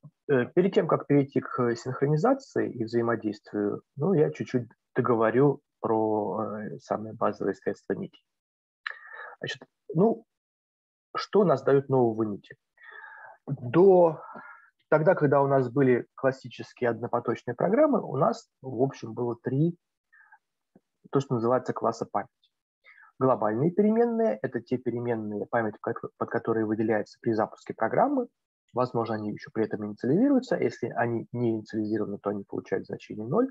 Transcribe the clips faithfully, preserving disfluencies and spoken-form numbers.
Перед тем, как перейти к синхронизации и взаимодействию, ну, я чуть-чуть договорю про э, самые базовые средства нити. Значит, ну, что нас дают нового нити? До тогда, когда у нас были классические однопоточные программы, у нас, в общем, было три, то, что называется, класса памяти. Глобальные переменные – это те переменные, память под которые выделяется при запуске программы. Возможно, они еще при этом инициализируются. Если они не инициализированы, то они получают значение ноль.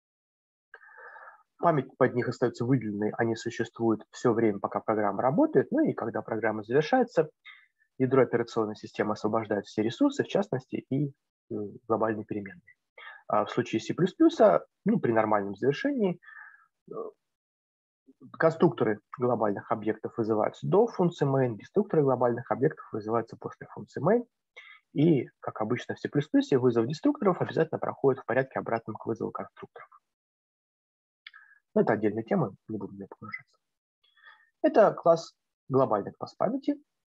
Память под них остается выделенной, они существуют все время, пока программа работает. Ну и когда программа завершается, ядро операционной системы освобождает все ресурсы, в частности, и глобальные переменные. А в случае C++, ну, при нормальном завершении, конструкторы глобальных объектов вызываются до функции main, деструкторы глобальных объектов вызываются после функции main. И, как обычно в C++, вызов деструкторов обязательно проходит в порядке обратном к вызову конструкторов. Но это отдельная тема, не буду в нее погружаться. Это класс, глобальный класс памяти.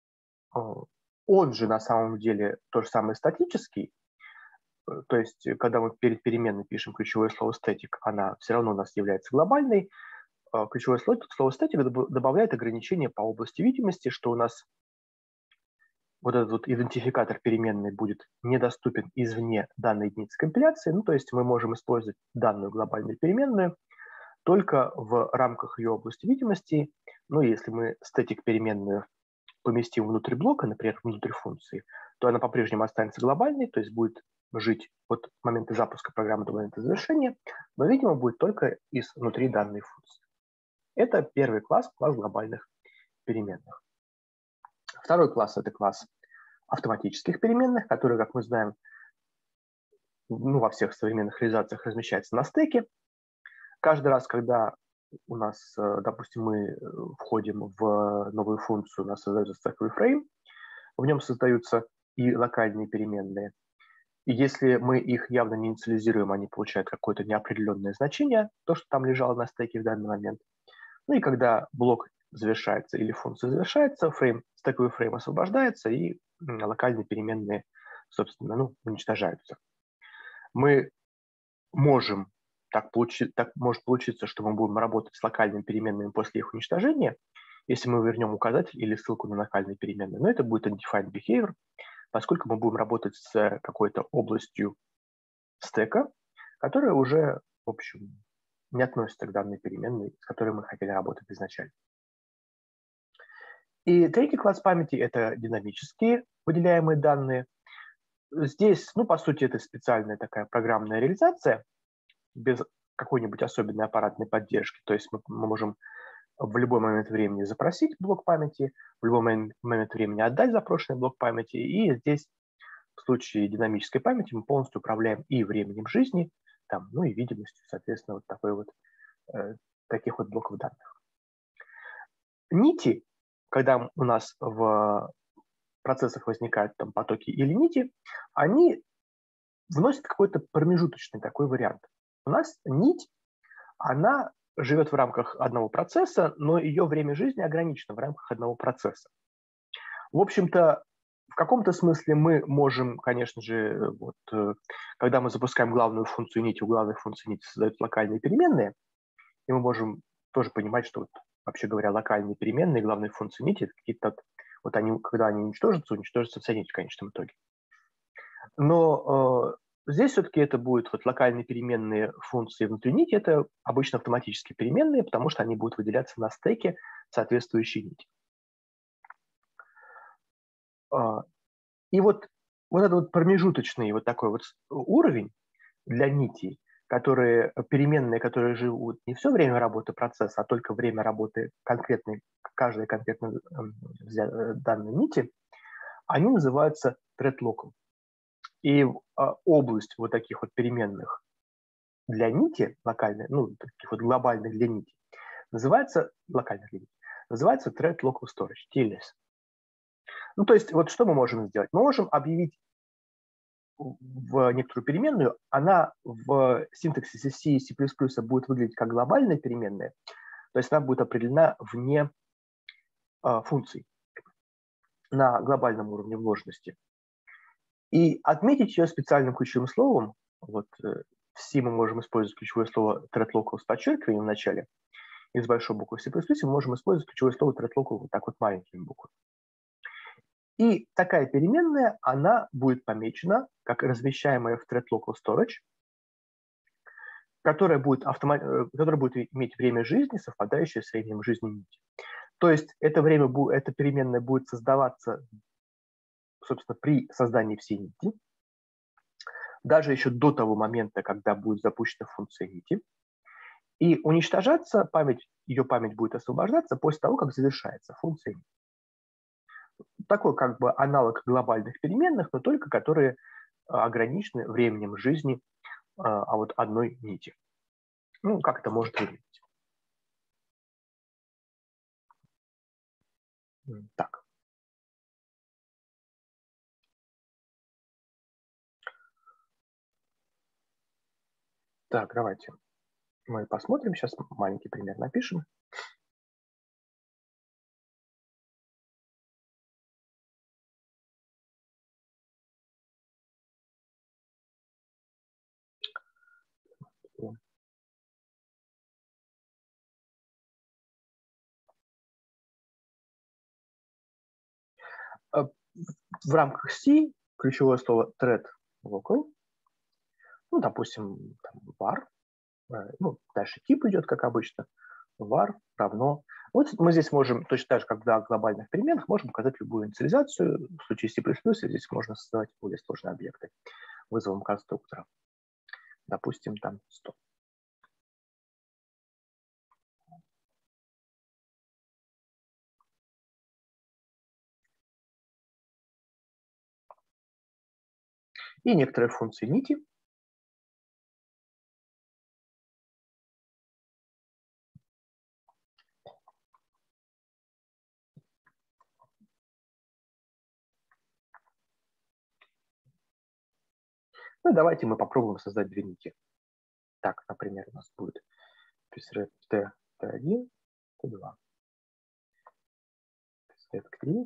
Он же на самом деле то же самое статический. То есть, когда мы перед переменной пишем ключевое слово static, она все равно у нас является глобальной. Ключевое слово, слово static добавляет ограничение по области видимости, что у нас вот этот вот идентификатор переменной будет недоступен извне данной единицы компиляции. Ну, то есть мы можем использовать данную глобальную переменную только в рамках ее области видимости. Ну, если мы static переменную поместим внутрь блока, например, внутрь функции, то она по-прежнему останется глобальной, то есть будет жить от момента запуска программы до момента завершения, но, видимо, будет только из внутри данной функции. Это первый класс, класс глобальных переменных. Второй класс – это класс автоматических переменных, которые, как мы знаем, ну, во всех современных реализациях размещаются на стеке. Каждый раз, когда у нас, допустим, мы входим в новую функцию, у нас создается стековый фрейм, в нем создаются и локальные переменные. И если мы их явно не инициализируем, они получают какое-то неопределенное значение, то, что там лежало на стеке в данный момент. Ну и когда блок завершается или функция завершается, фрейм, стековый фрейм освобождается, и локальные переменные, собственно, ну, уничтожаются. Мы можем, так, получи, так может получиться, что мы будем работать с локальными переменными после их уничтожения, если мы вернем указатель или ссылку на локальные переменные. Но это будет undefined behavior, поскольку мы будем работать с какой-то областью стека, которая уже, в общем, не относится к данной переменной, с которой мы хотели работать изначально. И третий класс памяти – это динамические выделяемые данные. Здесь, ну, по сути, это специальная такая программная реализация без какой-нибудь особенной аппаратной поддержки. То есть мы, мы можем в любой момент времени запросить блок памяти, в любой момент времени отдать запрошенный блок памяти. И здесь в случае динамической памяти мы полностью управляем и временем жизни, там, ну и видимостью, соответственно, вот такой вот, э, таких вот блоков данных. Нити, когда у нас в процессах возникают там потоки или нити, они вносят какой-то промежуточный такой вариант. У нас нить, она живет в рамках одного процесса, но ее время жизни ограничено в рамках одного процесса. В общем-то, в каком-то смысле мы можем, конечно же, вот, когда мы запускаем главную функцию нити, у главной функции нити создают локальные переменные, и мы можем тоже понимать, что, вот, вообще говоря, локальные переменные главной функции нити, какие-то, вот они, когда они уничтожатся, уничтожатся вся нить в конечном итоге. Но э, здесь все-таки это будут вот локальные переменные функции внутри нити, это обычно автоматические переменные, потому что они будут выделяться на стеке соответствующей нити. И вот, вот этот вот промежуточный вот такой вот уровень для нитей, которые, переменные, которые живут не все время работы процесса, а только время работы конкретной, каждой конкретно данной нити, они называются thread local. И а, область вот таких вот переменных для нити, локальной, ну, таких вот глобальных для нити, называется, локальных для нити, называется thread local storage, ти эл эс. Ну, то есть, вот что мы можем сделать? Мы можем объявить в некоторую переменную, она в синтаксисе C и C++ будет выглядеть как глобальная переменная, то есть она будет определена вне э, функций на глобальном уровне вложенности. И отметить ее специальным ключевым словом, вот в C мы можем использовать ключевое слово thread_local с подчеркиванием в начале, и с большой буквы. В C++ мы можем использовать ключевое слово thread_local вот так вот маленькими буквами. И такая переменная, она будет помечена как размещаемая в thread_local storage, которая будет, автомат... которая будет иметь время жизни, совпадающее с временем жизни нити. То есть это время, эта переменная будет создаваться, собственно, при создании всей нити, даже еще до того момента, когда будет запущена функция нити. И уничтожаться память, ее память будет освобождаться после того, как завершается функция нити. Такой как бы аналог глобальных переменных, но только которые ограничены временем жизни а вот одной нити. Ну, как это может выглядеть? Так. Так, давайте мы посмотрим. Сейчас маленький пример напишем. В рамках C ключевое слово thread_local, ну, допустим, там, var, ну, дальше тип идет, как обычно, var равно. Вот мы здесь можем, точно так же, как в глобальных переменных, можем указать любую инициализацию. В случае C++ здесь можно создавать более сложные объекты вызовом конструктора. Допустим, там сто. И некоторые функции нити. Ну, давайте мы попробуем создать две нити. Так, например, у нас будет pthread t, t1, t2. pthread create,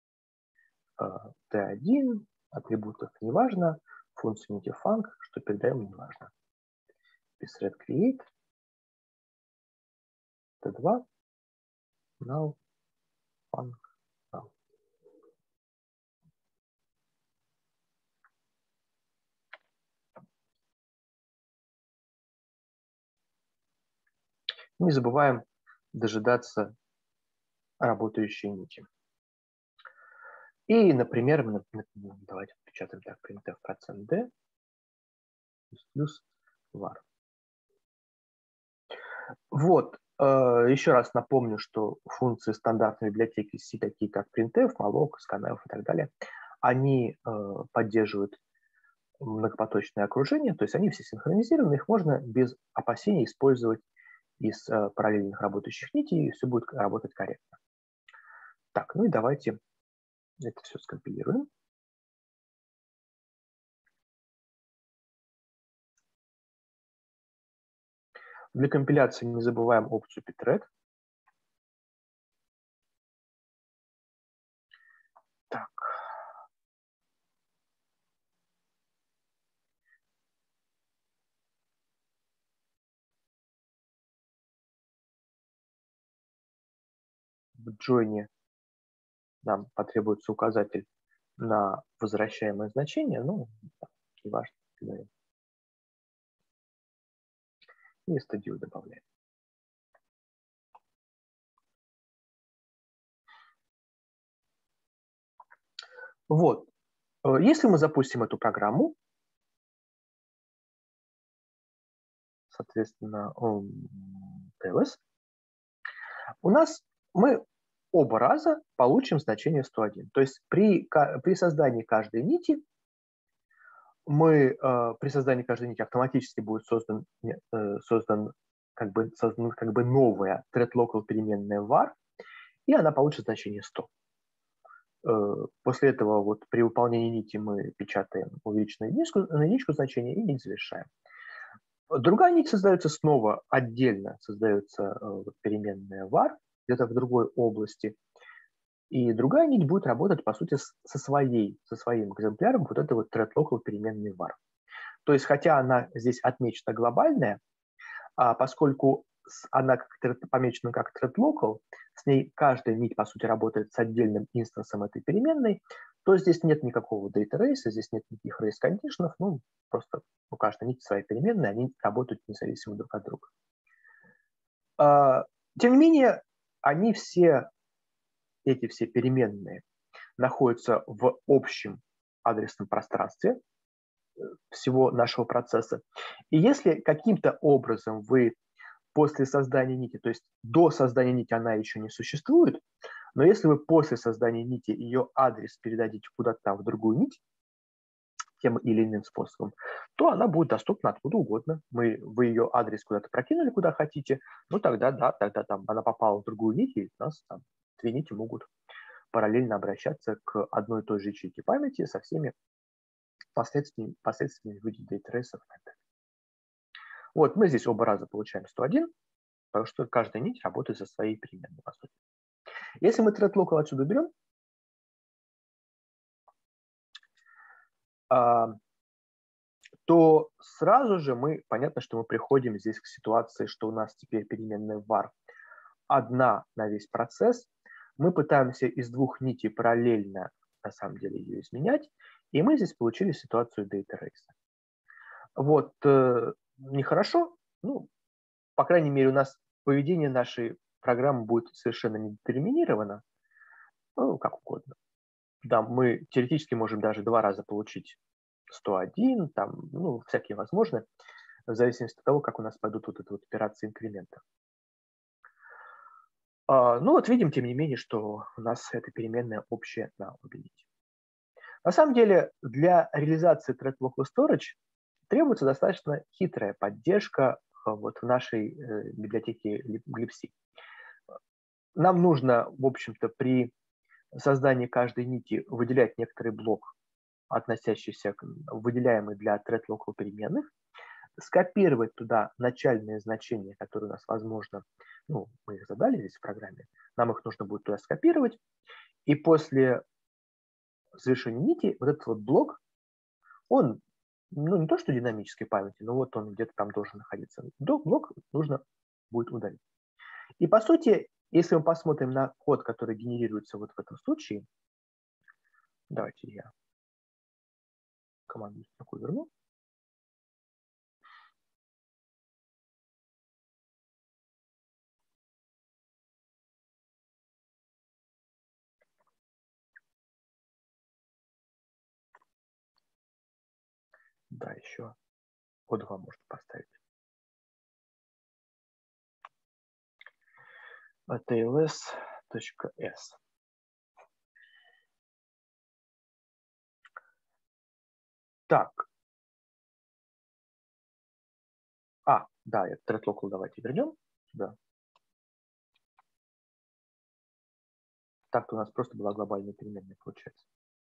тэ один, атрибутов не важно, функция нити func, что передаем, не важно. pthread create, тэ два, null, func, null. Не забываем дожидаться работающей нити. И, например, мы, давайте печатаем так, printf%d плюс var. Вот, еще раз напомню, что функции стандартной библиотеки C, такие как printf, malloc, scanf и так далее, они поддерживают многопоточное окружение, то есть они все синхронизированы, их можно без опасений использовать из параллельных работающих нитей, и все будет работать корректно. Так, ну и давайте это все скомпилируем. Для компиляции не забываем опцию pthread. Так. В join нам потребуется указатель на возвращаемое значение, ну, не важно. И stdio добавляем. Вот. Если мы запустим эту программу, соответственно, тэ эл эс, у нас мы оба раза получим значение сто один. То есть при, при создании каждой нити мы при создании каждой нити автоматически будет создан, создан как бы, создан как бы новая thread_local переменная var, и она получит значение сто. После этого вот при выполнении нити мы печатаем увеличенную единичку, единичку значения и нить завершаем. Другая нить создается снова отдельно, создается переменная var, где-то в другой области. И другая нить будет работать, по сути, со, своей, со своим экземпляром вот этой вот thread local переменной var. То есть, хотя она здесь отмечена глобальная, а поскольку она как помечена как thread local, с ней каждая нить, по сути, работает с отдельным инстансом этой переменной, то здесь нет никакого data race, здесь нет никаких race conditions, ну, просто у каждой нити своя переменная, они работают независимо друг от друга. Тем не менее, они все, эти все переменные, находятся в общем адресном пространстве всего нашего процесса. И если каким-то образом вы после создания нити, то есть до создания нити она еще не существует, но если вы после создания нити ее адрес передадите куда-то там в другую нить, тем или иным способом, то она будет доступна откуда угодно. Мы, вы ее адрес куда-то прокинули, куда хотите, ну тогда да, тогда там она попала в другую нить, и у нас там две нити могут параллельно обращаться к одной и той же ячейке памяти со всеми последствиями, последствиями в виде дейтрейсов. Вот, мы здесь оба раза получаем сто один, потому что каждая нить работает со своей переменной, по сути. Если мы thread local отсюда берем, то сразу же мы, понятно, что мы приходим здесь к ситуации, что у нас теперь переменная var одна на весь процесс. Мы пытаемся из двух нитей параллельно, на самом деле, ее изменять, и мы здесь получили ситуацию data race. Вот, э, нехорошо, ну, по крайней мере, у нас поведение нашей программы будет совершенно не детерминировано, ну, как угодно. Да, мы теоретически можем даже два раза получить сто один, там, ну, всякие возможны, в зависимости от того, как у нас пойдут вот эти вот операции инкремента. А, ну, вот видим, тем не менее, что у нас эта переменная общая на обе нити. На самом деле, для реализации thread local storage требуется достаточно хитрая поддержка вот в нашей э, библиотеке glibc. Нам нужно, в общем-то, при создании каждой нити выделять некоторый блок, относящийся к выделяемый для thread local переменных, скопировать туда начальные значения, которые у нас, возможно, ну, мы их задали здесь в программе, нам их нужно будет туда скопировать, и после завершения нити вот этот вот блок, он, ну, не то что динамической памяти, но вот он где-то там должен находиться. Блок нужно будет удалить. И по сути, если мы посмотрим на код, который генерируется вот в этом случае, давайте я команду такую верну. Да, еще о два можно поставить. tls.s. Так. А, да, это thread local давайте вернем сюда. Так-то у нас просто была глобальная переменная, получается.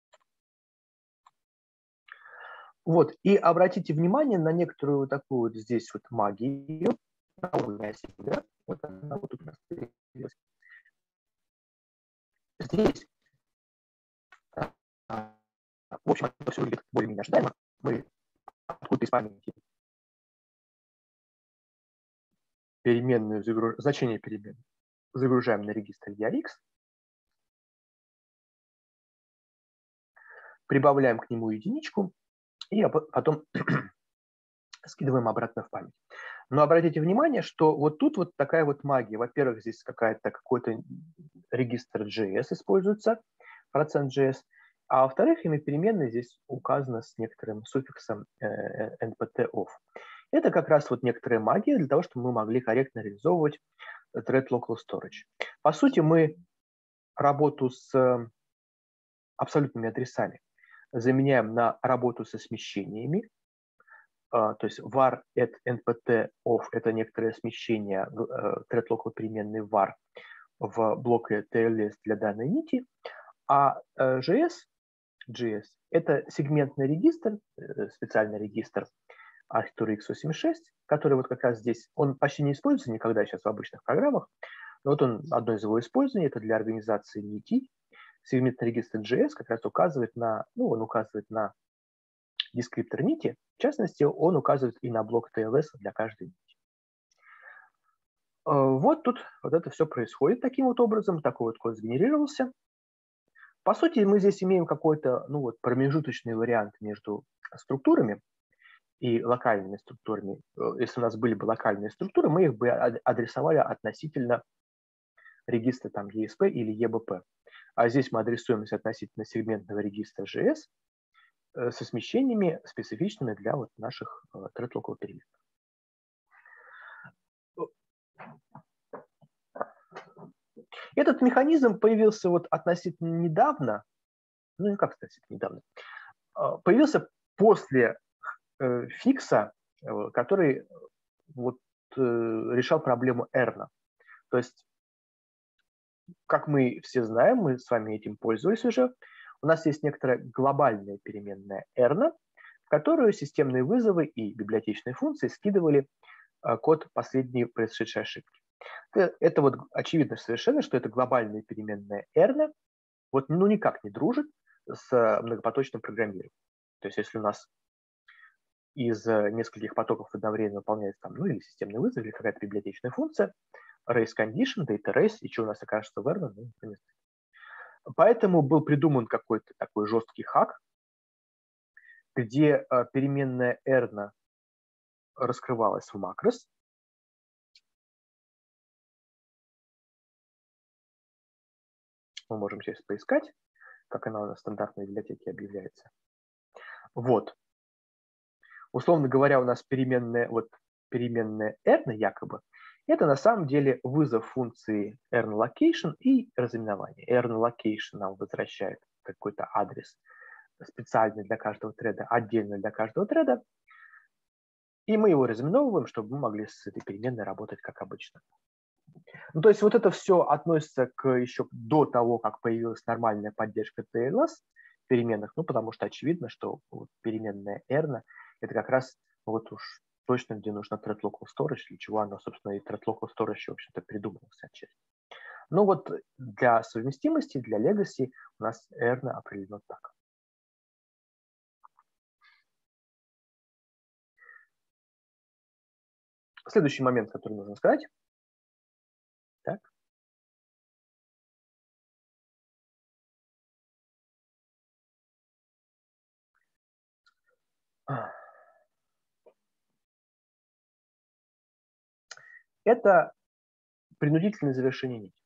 Вот, и обратите внимание на некоторую вот такую вот здесь вот магию. Вот она вот тут у нас появилась. Здесь, в общем, это все выглядит более-менее ожидаемо. Мы откуда-то из памяти переменную, загруж... значение переменной загружаем на регистр и ар икс, прибавляем к нему единичку и потом скидываем обратно в память. Но обратите внимание, что вот тут вот такая вот магия. Во-первых, здесь какая-то какой-то регистр джей эс используется, процент джей эс, а во-вторых, имя переменной здесь указано с некоторым суффиксом эн пи ти off. Это как раз вот некоторая магия для того, чтобы мы могли корректно реализовывать thread local storage. По сути, мы работу с абсолютными адресами заменяем на работу со смещениями. То есть var at npt off это некоторое смещение thread local переменной var в блоке tls для данной нити, а джей эс, джей эс это сегментный регистр, специальный регистр архитектуры икс восемьдесят шесть, который вот как раз здесь, он почти не используется никогда сейчас в обычных программах, но вот он, одно из его использований, это для организации нитей, сегментный регистр джей эс как раз указывает на, ну, он указывает на дескриптор нити, в частности, он указывает и на блок ти эл эс для каждой нити. Вот тут вот это все происходит таким вот образом, такой вот код сгенерировался. По сути, мы здесь имеем какой-то, ну, вот, промежуточный вариант между структурами и локальными структурами. Если у нас были бы локальные структуры, мы их бы адресовали относительно регистра там и эс пи или и би пи. А здесь мы адресуемся относительно сегментного регистра джей эс со смещениями, специфичными для вот наших thread-local периметров. Этот механизм появился вот относительно недавно, ну не как относительно недавно, появился после э, фикса, который вот, э, решал проблему Эрна. То есть, как мы все знаем, мы с вами этим пользовались уже, у нас есть некоторая глобальная переменная Эрна, в которую системные вызовы и библиотечные функции скидывали э, код последней произошедшей ошибки. Это, это вот очевидно совершенно, что это глобальная переменная Эрна вот, ну, никак не дружит с многопоточным программированием. То есть если у нас из нескольких потоков одновременно выполняется там, ну, или системный вызов, или какая-то библиотечная функция, race condition, data race, и что у нас окажется в Erna, ну, никто не знает. Поэтому был придуман какой-то такой жесткий хак, где э, переменная Erna раскрывалась в макрос. Мы можем сейчас поискать, как она у нас в стандартной библиотеке объявляется. Вот. Условно говоря, у нас переменная, вот, переменная Erna якобы, это на самом деле вызов функции ErnLocation и разыменование. ErnLocation нам возвращает какой-то адрес специальный для каждого треда, отдельно для каждого треда, и мы его разыменовываем, чтобы мы могли с этой переменной работать как обычно. Ну, то есть вот это все относится к еще до того, как появилась нормальная поддержка ти эл эс переменных, ну, потому что очевидно, что вот переменная Erna это как раз вот уж точно, где нужно thread local storage, для чего оно, собственно, и thread local storage, в общем-то, придумывался отчасти. Ну вот для совместимости, для legacy у нас Erna определено так. Следующий момент, который нужно сказать. Так. Это принудительное завершение нити.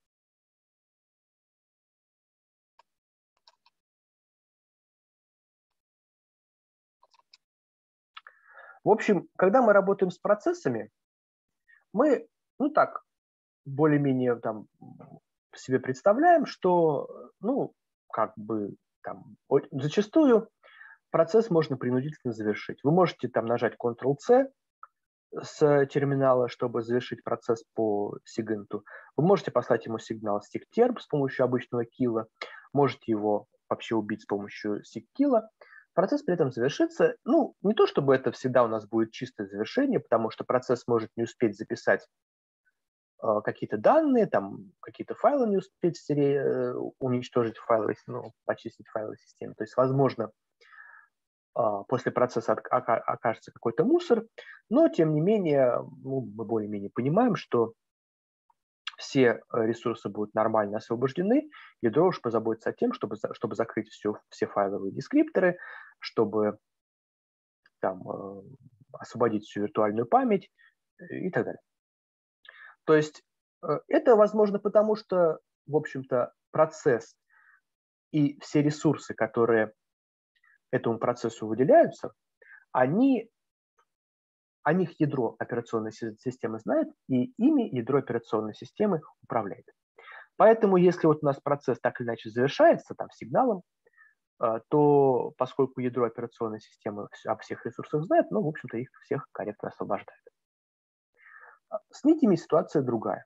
В общем, когда мы работаем с процессами, мы, ну так, более-менее там себе представляем, что, ну, как бы там зачастую процесс можно принудительно завершить. Вы можете там нажать контрол-C с терминала, чтобы завершить процесс по сигинту. Вы можете послать ему сигнал stickterm с помощью обычного килла, можете его вообще убить с помощью sigkill. Процесс при этом завершится. Ну, не то чтобы это всегда у нас будет чистое завершение, потому что процесс может не успеть записать э, какие-то данные, там какие-то файлы не успеть стереть, э, уничтожить файлы, ну, почистить файлы системы. То есть, возможно, после процесса окажется какой-то мусор, но, тем не менее, ну, мы более-менее понимаем, что все ресурсы будут нормально освобождены, ядро уж позаботится о том, чтобы, чтобы закрыть все, все файловые дескрипторы, чтобы там, освободить всю виртуальную память и так далее. То есть это возможно потому, что, в общем-то, процесс и все ресурсы, которые этому процессу выделяются, они, о них ядро операционной системы знает, и ими ядро операционной системы управляет. Поэтому, если вот у нас процесс так или иначе завершается там сигналом, то поскольку ядро операционной системы о всех ресурсах знает, ну, в общем-то, их всех корректно освобождает. С нитями ситуация другая.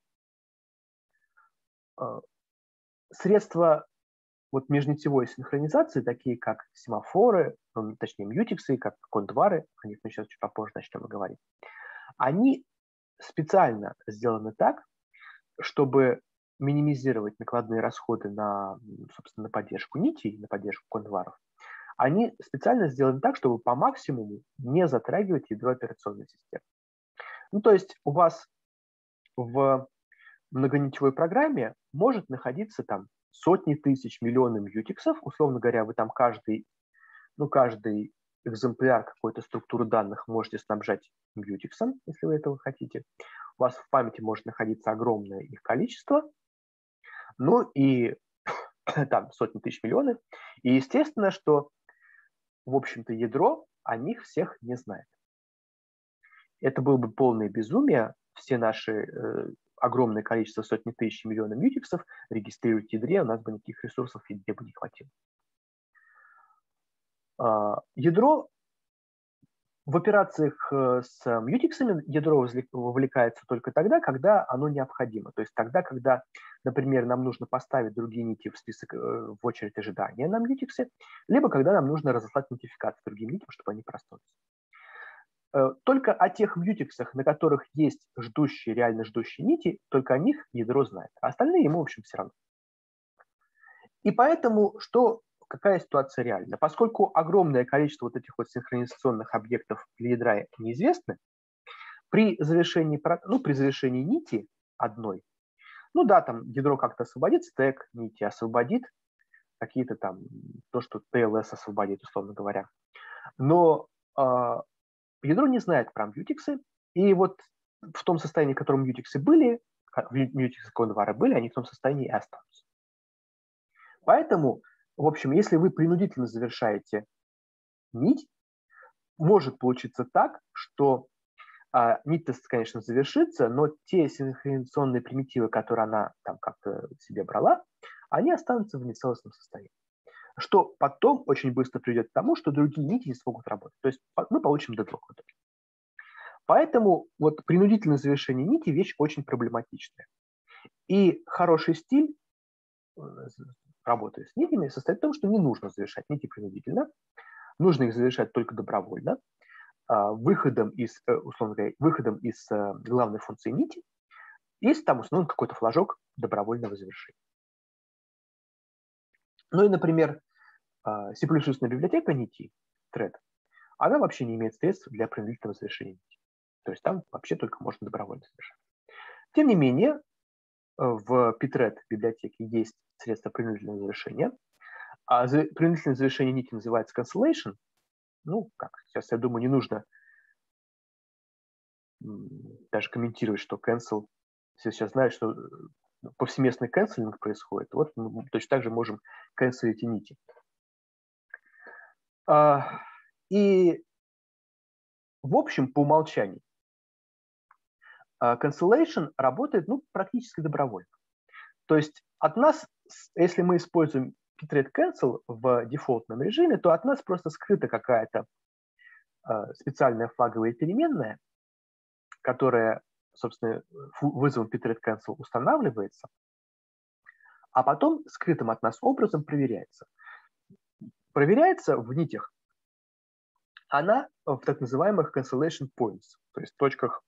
Средства вот межнитевой синхронизации, такие как семафоры, ну, точнее мьютиксы, как кондвары, о них мы сейчас чуть попозже начнем говорить, они специально сделаны так, чтобы минимизировать накладные расходы на, собственно, на поддержку нитей, на поддержку конваров, они специально сделаны так, чтобы по максимуму не затрагивать ядро операционной системы. Ну, то есть у вас в многонитевой программе может находиться там сотни тысяч, миллионы мьютиксов, условно говоря, вы там каждый, ну, каждый экземпляр какой-то структуры данных можете снабжать мьютиксом, если вы этого хотите. У вас в памяти может находиться огромное их количество, ну и там сотни тысяч, миллионы. И естественно, что, в общем-то, ядро о них всех не знает. Это было бы полное безумие, все наши э, огромное количество, сотни тысяч, миллионов мьютиксов регистрировать в ядре, у нас бы никаких ресурсов в ядре бы не хватило. Э, ядро в операциях с мьютиксами ядро вовлекается только тогда, когда оно необходимо. То есть тогда, когда, например, нам нужно поставить другие нити в список, в очередь ожидания на мьютиксе, либо когда нам нужно разослать нотификации другим нитям, чтобы они проснулись. Только о тех мьютиксах, на которых есть ждущие, реально ждущие нити, только о них ядро знает. А остальные ему, в общем, все равно. И поэтому, что, какая ситуация реальна? Поскольку огромное количество вот этих вот синхронизационных объектов для ядра неизвестны, при завершении, ну, при завершении нити одной, ну да, там ядро как-то освободит стэк нити, освободит какие-то там, то, что ти эл эс освободит, условно говоря. Но э, ядро не знает про мьютиксы, и вот в том состоянии, в котором мьютиксы были, мьютиксы конвара были, они в том состоянии и останутся. Поэтому, в общем, если вы принудительно завершаете нить, может получиться так, что а, нить-тест, конечно, завершится, но те синхронизационные примитивы, которые она там как-то себе брала, они останутся в нецелостном состоянии. Что потом очень быстро придет к тому, что другие нити не смогут работать. То есть мы получим дедлок в итоге. Поэтому вот принудительное завершение нити – вещь очень проблематичная. И хороший стиль работы с нитями состоит в том, что не нужно завершать нити принудительно, нужно их завершать только добровольно, выходом из, условно говоря, выходом из главной функции нити, если там установлен какой-то флажок добровольного завершения. Ну и, например, C++ библиотека нити, thread, она вообще не имеет средств для принудительного завершения нити. То есть там вообще только можно добровольно завершать. Тем не менее, в pthread библиотеке есть средства принудительного завершения. А принудительное завершение нити называется cancellation. Ну, как, сейчас, я думаю, не нужно даже комментировать, что cancel, все сейчас знают, что повсеместный канцелинг происходит. Вот мы точно так же можем канцелить и нити. И, в общем, по умолчанию, cancellation работает, ну, практически добровольно. То есть от нас, если мы используем pthread cancel в дефолтном режиме, то от нас просто скрыта какая-то э, специальная флаговая переменная, которая, собственно, вызовом pthread cancel устанавливается, а потом скрытым от нас образом проверяется. Проверяется в нитях она в так называемых cancellation points, то есть точках,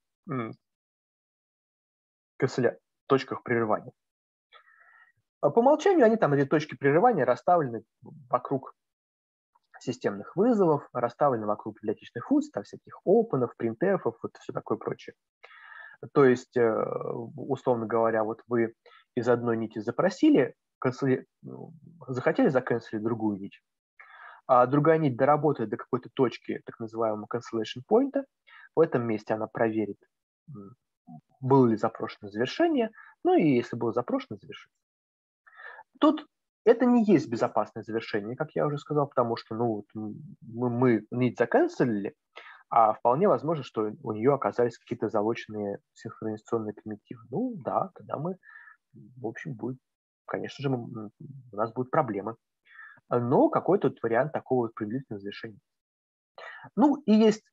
канцеля, точках прерывания. По умолчанию они там, эти точки прерывания, расставлены вокруг системных вызовов, расставлены вокруг библиотечных функций, там всяких опенов, принтефов, вот все такое прочее. То есть, условно говоря, вот вы из одной нити запросили, канцели... захотели заканцелить другую нить, а другая нить доработает до какой-то точки так называемого cancellation point, в этом месте она проверит, было ли запрошено завершение, ну и если было запрошено, завершит. Тут это не есть безопасное завершение, как я уже сказал, потому что ну, мы, мы нить заканцелили, а вполне возможно, что у нее оказались какие-то залоченные синхронизационные примитивы. Ну да, тогда мы, в общем, будет, конечно же, мы, у нас будут проблемы. Но какой-то вот вариант такого принудительного завершения. Ну и есть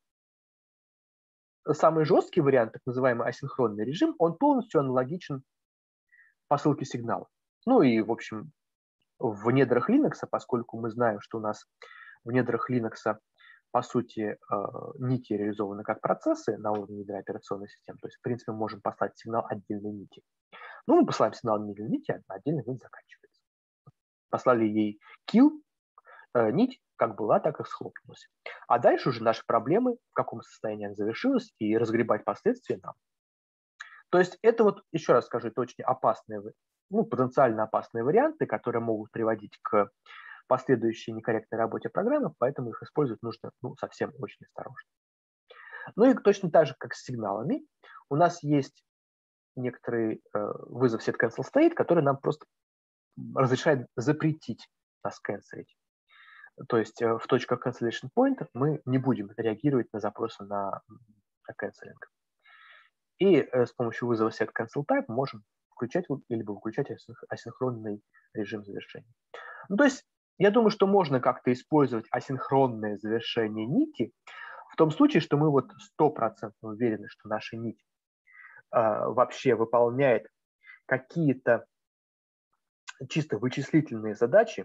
самый жесткий вариант, так называемый асинхронный режим, он полностью аналогичен посылке сигнала. Ну и, в общем, в недрах Linux, поскольку мы знаем, что у нас в недрах Linux по сути, нити реализованы как процессы на уровне ядра операционной системы. То есть, в принципе, мы можем послать сигнал отдельной нити. Ну, мы посылаем сигнал отдельной нити, а отдельная нить заканчивается. Послали ей kill, нить как была, так и схлопнулась. А дальше уже наши проблемы, в каком состоянии она завершилась, и разгребать последствия нам. То есть это вот, еще раз скажу, это очень опасные, ну, потенциально опасные варианты, которые могут приводить к последующей некорректной работе программы, поэтому их использовать нужно, ну, совсем очень осторожно. Ну и точно так же, как с сигналами, у нас есть некоторый э, вызов setCancelState, который нам просто разрешает запретить нас канцелить. То есть э, в точках cancellation point мы не будем реагировать на запросы на, на канцелинг. И э, с помощью вызова setCancelType можем включать либо выключать асинхронный режим завершения. Ну, то есть я думаю, что можно как-то использовать асинхронное завершение нити в том случае, что мы вот стопроцентно уверены, что наша нить э, вообще выполняет какие-то чисто вычислительные задачи,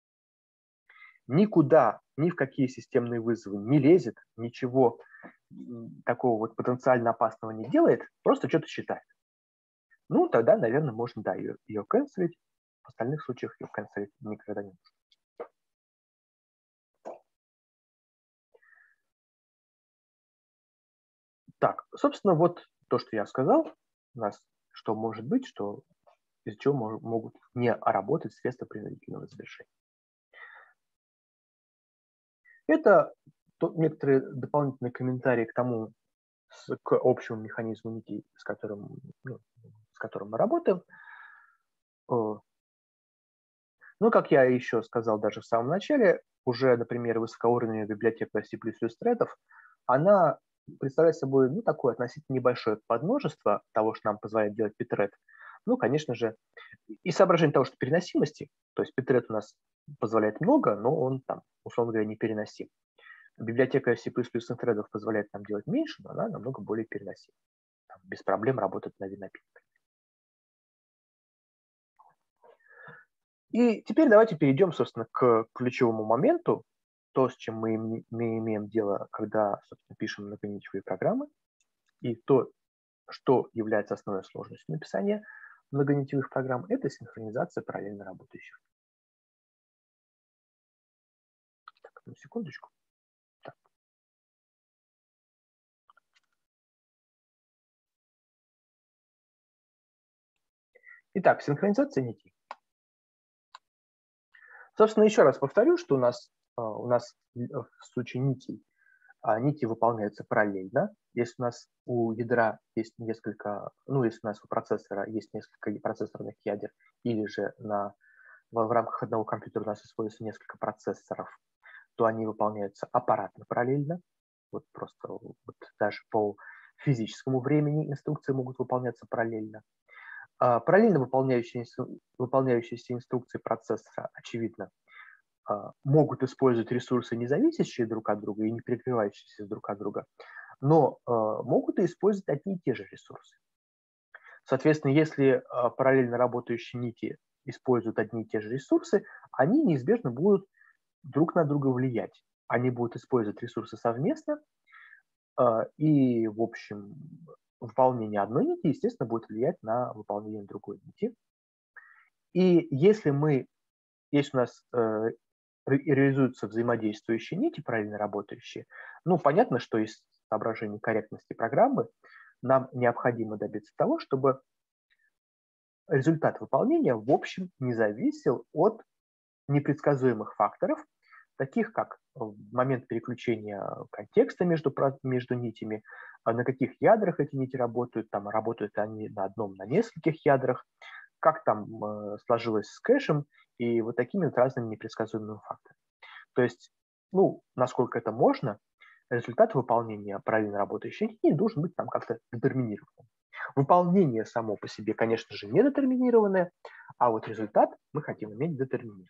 никуда, ни в какие системные вызовы не лезет, ничего такого вот потенциально опасного не делает, просто что-то считает. Ну, тогда, наверное, можно, да, ее, ее канцелить. В остальных случаях ее канцелить никогда не нужно. Так, собственно, вот то, что я сказал, у нас что может быть, что из чего мож, могут не работать средства принудительного завершения. Это некоторые дополнительные комментарии к тому, к общему механизму нитей, с которым, ну, с которым мы работаем. Ну, как я еще сказал даже в самом начале, уже, например, высокоуровневая библиотека C++ threadов, она представляет собой, ну, такое относительно небольшое подмножество того, что нам позволяет делать Pthread. Ну, конечно же, и соображение того, что переносимости, то есть Pthread у нас позволяет много, но он там, условно говоря, не переносим. Библиотека C++ threadов позволяет нам делать меньше, но она намного более переносима. Там без проблем работает на винопиле. И теперь давайте перейдем, собственно, к ключевому моменту, то, с чем мы, мы имеем дело, когда, собственно, пишем многонитевые программы, и то, что является основной сложностью написания многонитевых программ, это синхронизация параллельно работающих. Так, одну секундочку. Так. Итак, синхронизация нитей. Собственно, еще раз повторю, что у нас, у нас в случае нитей нити выполняются параллельно. Если у нас у ядра есть несколько, ну, если у нас у процессора есть несколько процессорных ядер, или же на, в, в рамках одного компьютера у нас используется несколько процессоров, то они выполняются аппаратно параллельно. Вот просто вот даже по физическому времени инструкции могут выполняться параллельно. А параллельно выполняющиеся, выполняющиеся инструкции процессора, очевидно, могут использовать ресурсы, не зависящие друг от друга и не перекрывающиеся друг от друга, но могут и использовать одни и те же ресурсы. Соответственно, если параллельно работающие нити используют одни и те же ресурсы, они неизбежно будут друг на друга влиять. Они будут использовать ресурсы совместно, и, в общем, выполнение одной нити, естественно, будет влиять на выполнение другой нити. И если мы, если у нас э, реализуются взаимодействующие нити, параллельно работающие, ну, понятно, что из соображений корректности программы нам необходимо добиться того, чтобы результат выполнения, в общем, не зависел от непредсказуемых факторов, таких как момент переключения контекста между, между нитями, на каких ядрах эти нити работают, там работают они на одном, на нескольких ядрах, как там э, сложилось с кэшем и вот такими вот разными непредсказуемыми факторами. То есть, ну, насколько это можно, результат выполнения параллельно работающей нити должен быть там как-то детерминированным. Выполнение само по себе, конечно же, не детерминированное, а вот результат мы хотим иметь детерминированный.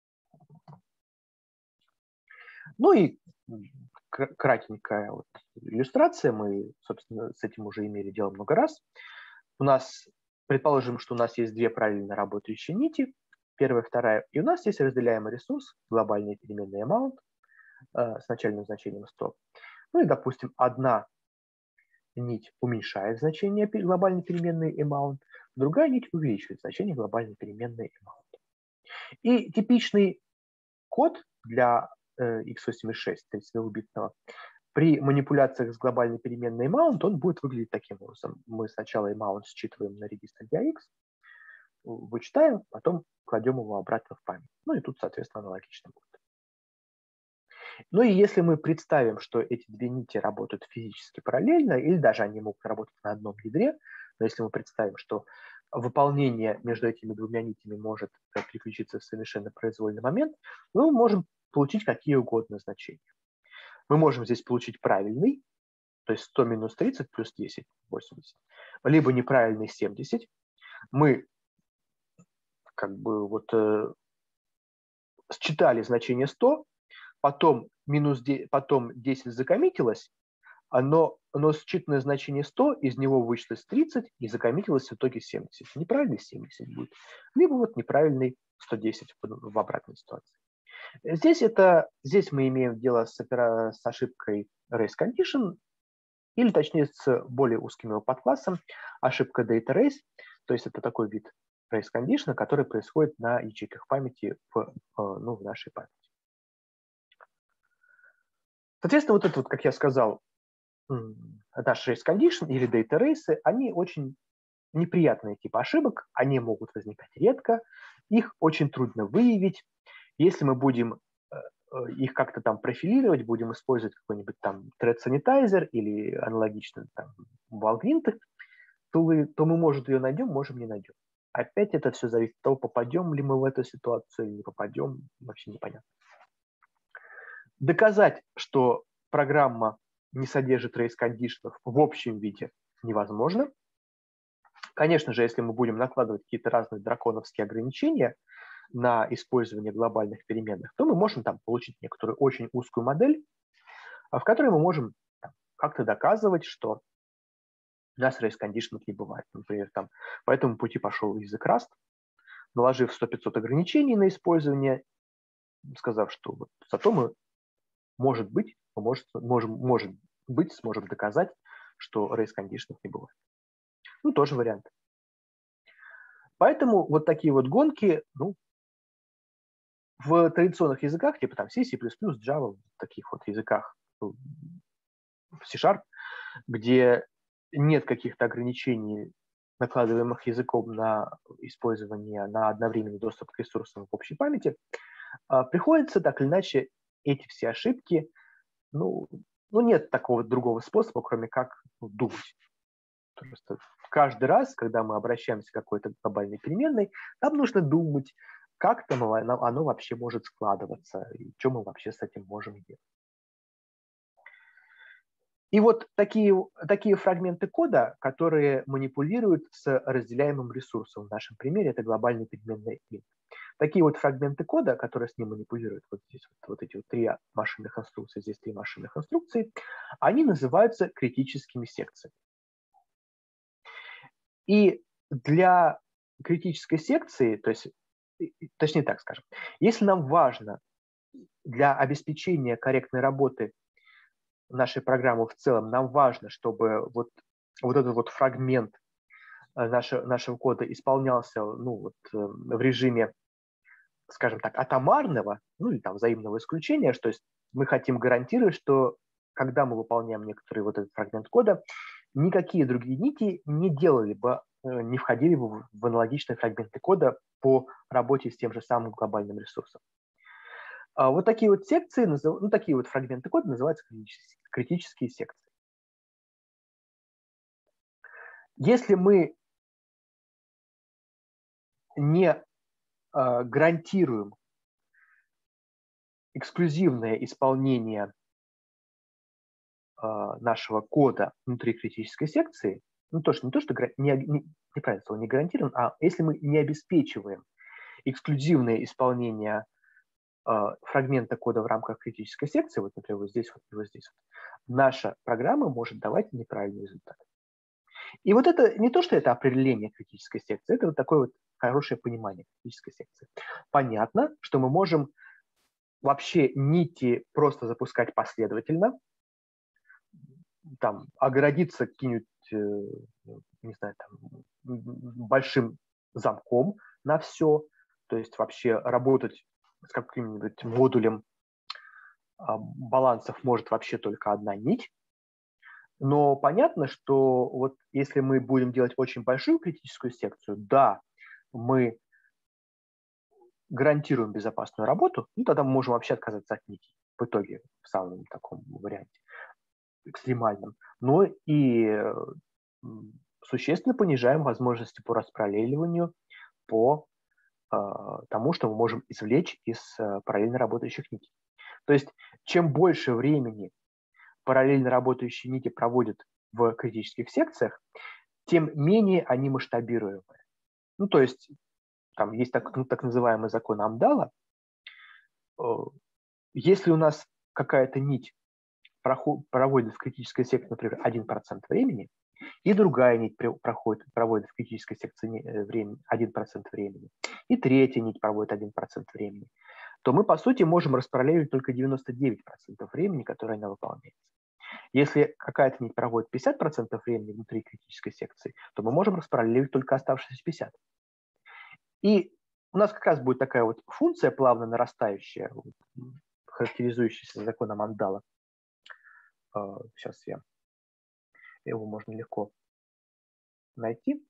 Ну и кратенькая вот иллюстрация, мы, собственно, с этим уже имели дело много раз. У нас, предположим, что у нас есть две параллельно работающие нити, первая, вторая, и у нас есть разделяемый ресурс, глобальный переменный amount, с начальным значением сто. Ну и, допустим, одна нить уменьшает значение глобальной переменной amount, другая нить увеличивает значение глобальной переменной amount. И типичный код для икс восемьдесят шесть тридцатидвухбитного при манипуляциях с глобальной переменной amount он будет выглядеть таким образом. Мы сначала amount считываем на регистр для x, вычитаем, потом кладем его обратно в память. Ну и тут, соответственно, аналогично будет. Ну и если мы представим, что эти две нити работают физически параллельно, или даже они могут работать на одном ядре, но если мы представим, что выполнение между этими двумя нитями может переключиться в совершенно произвольный момент, мы можем получить какие угодно значения. Мы можем здесь получить правильный, то есть сто минус тридцать плюс десять, восемьдесят, либо неправильный семьдесят. Мы как бы вот э, считали значение сто, потом, минус де, потом десять закоммитилось, но, но считанное значение сто, из него вычислилось тридцать и закоммитилось в итоге семьдесят. Неправильный семьдесят будет. Либо вот неправильный сто десять в, в обратной ситуации. Здесь, это, здесь мы имеем дело с, с ошибкой race condition, или точнее с более узким его подклассом, ошибка data race, то есть это такой вид race condition, который происходит на ячейках памяти в, ну, в нашей памяти. Соответственно, вот это вот, как я сказал, наш race condition или data race, они очень неприятные типы ошибок, они могут возникать редко, их очень трудно выявить. Если мы будем их как-то там профилировать, будем использовать какой-нибудь там thread sanitizer или аналогично там Valgrind, то, вы, то мы, может, ее найдем, можем не найдем. Опять это все зависит от того, попадем ли мы в эту ситуацию или не попадем, вообще непонятно. Доказать, что программа не содержит race condition в общем виде, невозможно. Конечно же, если мы будем накладывать какие-то разные драконовские ограничения на использование глобальных переменных, то мы можем там получить некоторую очень узкую модель, в которой мы можем как-то доказывать, что у нас race condition не бывает. Например, там, по этому пути пошел язык Rust, наложив сто-пятьсот ограничений на использование, сказав, что вот зато мы, может быть, мы может, можем, может быть, сможем доказать, что race condition не бывает. Ну, тоже вариант. Поэтому вот такие вот гонки, ну, в традиционных языках, типа там C, C++, Java, в таких вот языках, в C-Sharp, где нет каких-то ограничений, накладываемых языком на использование, на одновременный доступ к ресурсам в общей памяти, приходится так или иначе эти все ошибки, ну, ну нет такого другого способа, кроме как думать. Просто каждый раз, когда мы обращаемся к какой-то глобальной переменной, нам нужно думать, как там оно вообще может складываться, и что мы вообще с этим можем делать. И вот такие, такие фрагменты кода, которые манипулируют с разделяемым ресурсом, в нашем примере это глобальный переменный int. Такие вот фрагменты кода, которые с ним манипулируют, вот здесь вот, вот эти вот три машинных инструкции, здесь три машинных инструкции, они называются критическими секциями. И для критической секции, то есть, точнее так скажем, если нам важно для обеспечения корректной работы нашей программы в целом, нам важно, чтобы вот, вот этот вот фрагмент нашего, нашего кода исполнялся, ну, вот, в режиме, скажем так, атомарного, ну или там взаимного исключения, то есть мы хотим гарантировать, что когда мы выполняем некоторый вот этот фрагмент кода, никакие другие нити не делали бы, не входили бы в аналогичные фрагменты кода по работе с тем же самым глобальным ресурсом. Вот такие вот секции, ну, такие вот фрагменты кода называются критические секции. Если мы не гарантируем эксклюзивное исполнение нашего кода внутри критической секции, ну, то, что, не то, что не, не, неправильно слово, не гарантируем, а если мы не обеспечиваем эксклюзивное исполнение э, фрагмента кода в рамках критической секции, вот, например, вот здесь, вот, вот здесь, вот, наша программа может давать неправильный результат. И вот это не то, что это определение критической секции, это вот такое вот хорошее понимание критической секции. Понятно, что мы можем вообще нити просто запускать последовательно, там, оградиться каким-нибудь, не знаю, там, большим замком на все, то есть вообще работать с каким-нибудь модулем балансов может вообще только одна нить. Но понятно, что вот если мы будем делать очень большую критическую секцию, да, мы гарантируем безопасную работу, ну, тогда мы можем вообще отказаться от нитей в итоге, в самом таком варианте, экстремальном. Но и существенно понижаем возможности по распараллеливанию, по э, тому, что мы можем извлечь из э, параллельно работающих нитей. То есть чем больше времени параллельно работающие нити проводят в критических секциях, тем менее они масштабируемые. Ну, то есть там есть так, ну, так называемый закон Амдала. Если у нас какая-то нить проход, проводит в критической секции, например, один процент времени, и другая нить проходит, проводит в критической секции времени, один процент времени, и третья нить проводит один процент времени, то мы, по сути, можем распараллеливать только девяносто девять процентов времени, которое она выполняется. Если какая-то нить проводит пятьдесят процентов времени внутри критической секции, то мы можем распараллеливать только оставшиеся пятьдесят процентов. И у нас как раз будет такая вот функция плавно нарастающая, характеризующаяся законом Амдала. Сейчас я его можно легко найти.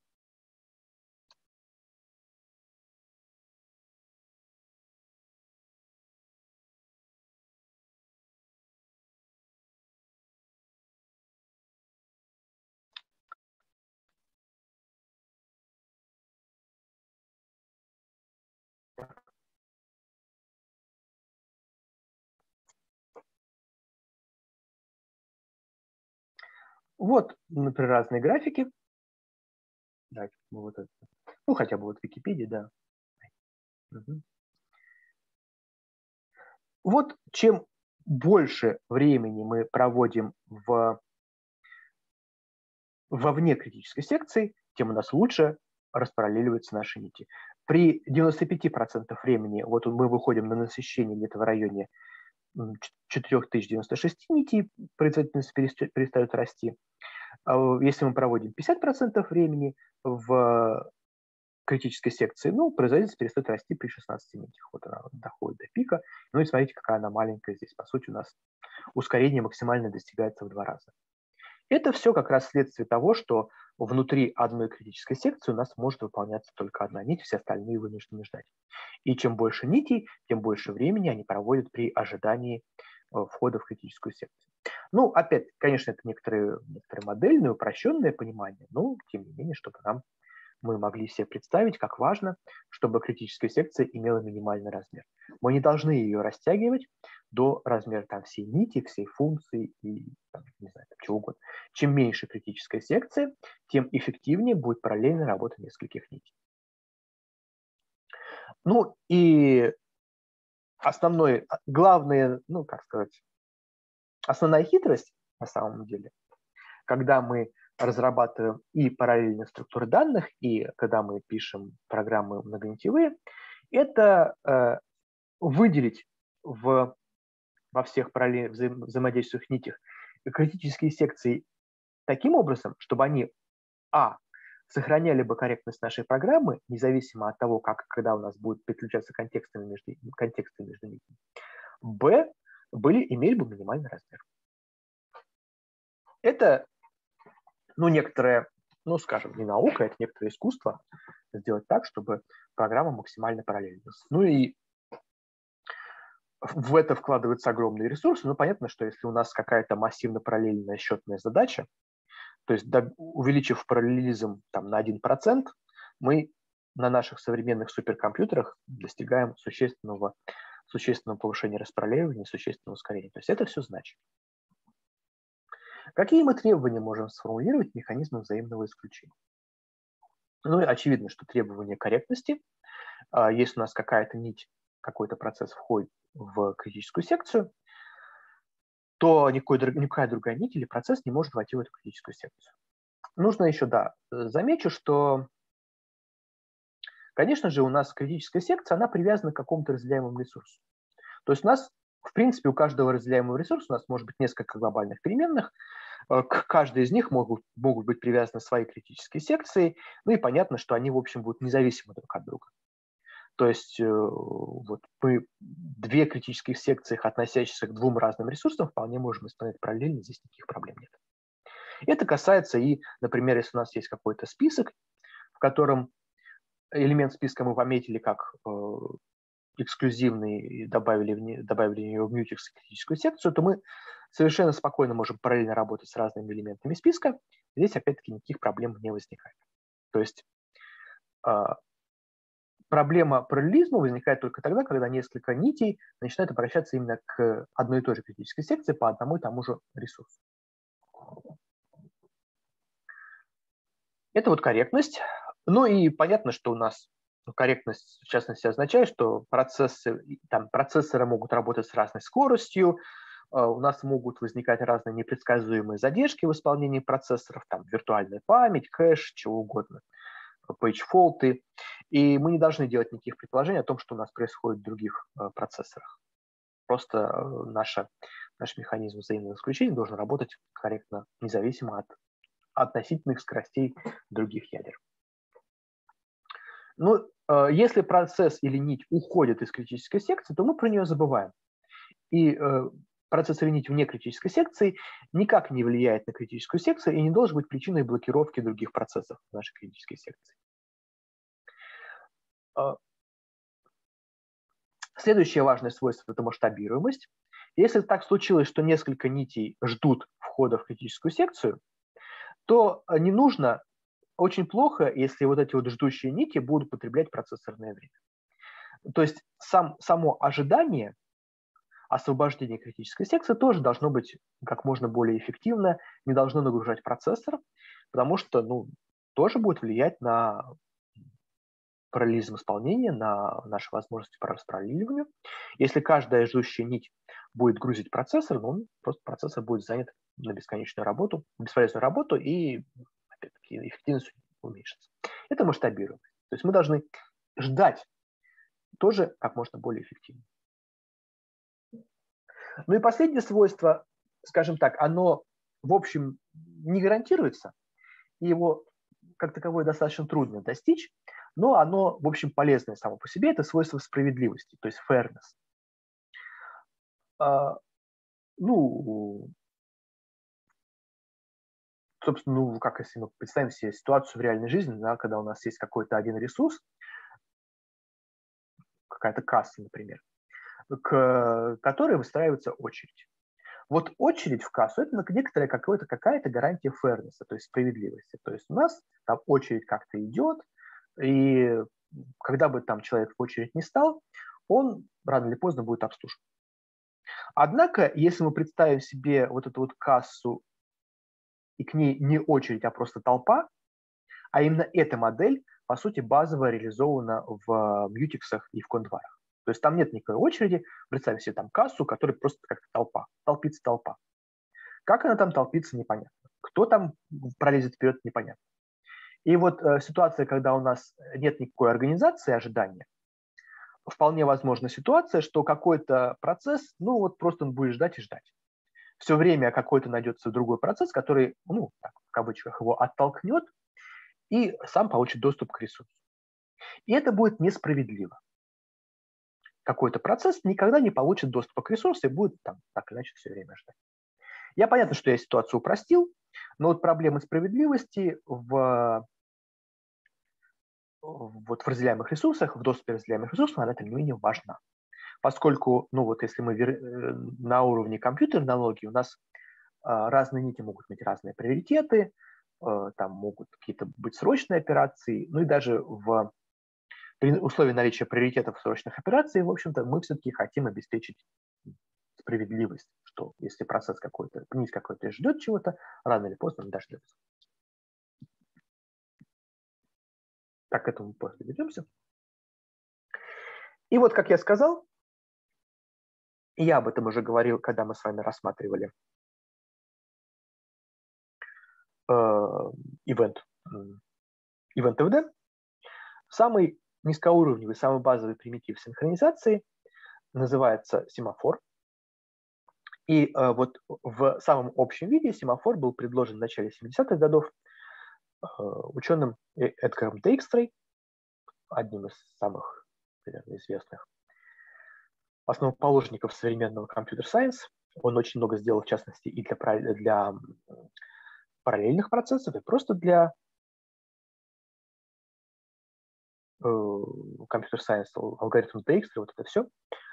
Вот, например, разные графики. Давайте мы вот это. Ну, хотя бы вот в Википедии, да. Угу. Вот чем больше времени мы проводим в, вовне критической секции, тем у нас лучше распараллеливаются наши нити. При девяноста пяти процентах времени вот мы выходим на насыщение где-то в районе четыре тысячи девяносто шесть нитей, производительность перестает расти. Если мы проводим пятьдесят процентов времени в критической секции, ну, производительность перестает расти при шестнадцати нитях. Вот она доходит до пика. Ну и смотрите, какая она маленькая здесь. По сути, у нас ускорение максимально достигается в два раза. Это все как раз следствие того, что внутри одной критической секции у нас может выполняться только одна нить, все остальные вынуждены ждать. И чем больше нитей, тем больше времени они проводят при ожидании входа в критическую секцию. Ну, опять, конечно, это некоторые, некоторые модельные, упрощенное понимание, но, тем не менее, чтобы нам мы могли себе представить, как важно, чтобы критическая секция имела минимальный размер. Мы не должны ее растягивать до размера там, всей нити, всей функции и там, не знаю, там, чего угодно. Чем меньше критическая секция, тем эффективнее будет параллельная работа нескольких нитей. Ну и основное, главное, ну как сказать, основная хитрость на самом деле, когда мы разрабатываем и параллельные структуры данных, и когда мы пишем программы многонитевые, это э, выделить в, во всех параллельных вза взаимодействующих нитях критические секции таким образом, чтобы они, а, сохраняли бы корректность нашей программы, независимо от того, как, когда у нас будут переключаться контексты между, контексты между нитями, б, были, имели бы минимальный размер. Это ну, некоторое, ну, скажем, не наука, это некоторое искусство сделать так, чтобы программа максимально параллельность. Ну и в это вкладываются огромные ресурсы, но понятно, что если у нас какая-то массивно параллельная счетная задача, то есть увеличив параллелизм там, на один процент, мы на наших современных суперкомпьютерах достигаем существенного, существенного повышения распараллеливания, существенного ускорения. То есть это все значит. Какие мы требования можем сформулировать к механизму взаимного исключения? Ну и очевидно, что требование корректности. Если у нас какая-то нить, какой-то процесс входит в критическую секцию, то никакой, никакая другая нить или процесс не может войти в эту критическую секцию. Нужно еще, да, замечу, что, конечно же, у нас критическая секция, она привязана к какому-то разделяемому ресурсу. То есть у нас, в принципе, у каждого разделяемого ресурса у нас может быть несколько глобальных переменных, к каждой из них могут, могут быть привязаны свои критические секции, ну и понятно, что они, в общем, будут независимы друг от друга. То есть вот мы две критических секции, относящиеся к двум разным ресурсам, вполне можем исполнять параллельно, здесь никаких проблем нет. Это касается и, например, если у нас есть какой-то список, в котором элемент списка мы пометили как эксклюзивный и добавили в, не, добавили в нее в Mutex критическую секцию, то мы совершенно спокойно можем параллельно работать с разными элементами списка. Здесь, опять-таки, никаких проблем не возникает. То есть э, проблема параллелизма возникает только тогда, когда несколько нитей начинают обращаться именно к одной и той же критической секции по одному и тому же ресурсу. Это вот корректность. Ну и понятно, что у нас корректность, в частности, означает, что процессы, там, процессоры могут работать с разной скоростью, у нас могут возникать разные непредсказуемые задержки в исполнении процессоров, там, виртуальная память, кэш, чего угодно, пейдж-фолты. И мы не должны делать никаких предположений о том, что у нас происходит в других процессорах. Просто наша, наш механизм взаимного исключения должен работать корректно, независимо от относительных скоростей других ядер. Ну, если процесс или нить уходит из критической секции, то мы про нее забываем. И процесс или нить вне критической секции никак не влияет на критическую секцию и не должен быть причиной блокировки других процессов в нашей критической секции. Следующее важное свойство – это масштабируемость. Если так случилось, что несколько нитей ждут входа в критическую секцию, то не нужно, очень плохо, если вот эти вот ждущие нити будут потреблять процессорное время. То есть сам, само ожидание освобождения критической секции тоже должно быть как можно более эффективно, не должно нагружать процессор, потому что ну, тоже будет влиять на параллелизм исполнения, на наши возможности по распараллеливанию. Если каждая ждущая нить будет грузить процессор, ну, просто процессор будет занят на бесконечную работу, бесполезную работу, и опять-таки эффективность уменьшится. Это масштабируемость. То есть мы должны ждать тоже как можно более эффективно. Ну и последнее свойство, скажем так, оно, в общем, не гарантируется, и его как таковое достаточно трудно достичь, но оно, в общем, полезное само по себе, это свойство справедливости, то есть fairness. А, ну, собственно, ну, как если мы представим себе ситуацию в реальной жизни, да, когда у нас есть какой-то один ресурс, какая-то касса, например, к которой выстраивается очередь. Вот очередь в кассу – это некоторая какая-то гарантия фэрнеса, то есть справедливости. То есть у нас там очередь как-то идет, и когда бы там человек в очередь не стал, он рано или поздно будет обслужен. Однако, если мы представим себе вот эту вот кассу, и к ней не очередь, а просто толпа, а именно эта модель, по сути, базово реализована в мьютексах и в кондварах. То есть там нет никакой очереди, представим себе там кассу, которая просто как-то толпа, толпится толпа. Как она там толпится, непонятно. Кто там пролезет вперед, непонятно. И вот э, ситуация, когда у нас нет никакой организации ожидания, вполне возможна ситуация, что какой-то процесс, ну вот просто он будет ждать и ждать. Все время какой-то найдется другой процесс, который, ну, так, в кавычках, его оттолкнет и сам получит доступ к ресурсу. И это будет несправедливо. Какой-то процесс никогда не получит доступа к ресурсу и будет там так или иначе все время ждать. Я понятно, что я ситуацию упростил, но вот проблема справедливости в, вот в разделяемых ресурсах, в доступе разделяемых ресурсов, она тем не менее важна. Поскольку, ну вот если мы на уровне компьютерной аналогии, у нас разные нити могут иметь разные приоритеты, там могут какие-то быть срочные операции, ну и даже в при условии наличия приоритетов срочных операций, в общем-то, мы все-таки хотим обеспечить справедливость, что если процесс какой-то, нить какой-то ждет чего-то, рано или поздно он дождется. Так к этому после ведемся. И вот, как я сказал, я об этом уже говорил, когда мы с вами рассматривали э, event, event эф ди, самый низкоуровневый, самый базовый примитив синхронизации называется семафор. И э, вот в самом общем виде семафор был предложен в начале семидесятых годов э, ученым Эдгаром Дейкстрой, одним из самых, наверное, известных основоположников современного компьютер-сайенс. Он очень много сделал, в частности, и для, для параллельных процессов, и просто для э, компьютер-сайенс, алгоритм Дейкстра, вот это все.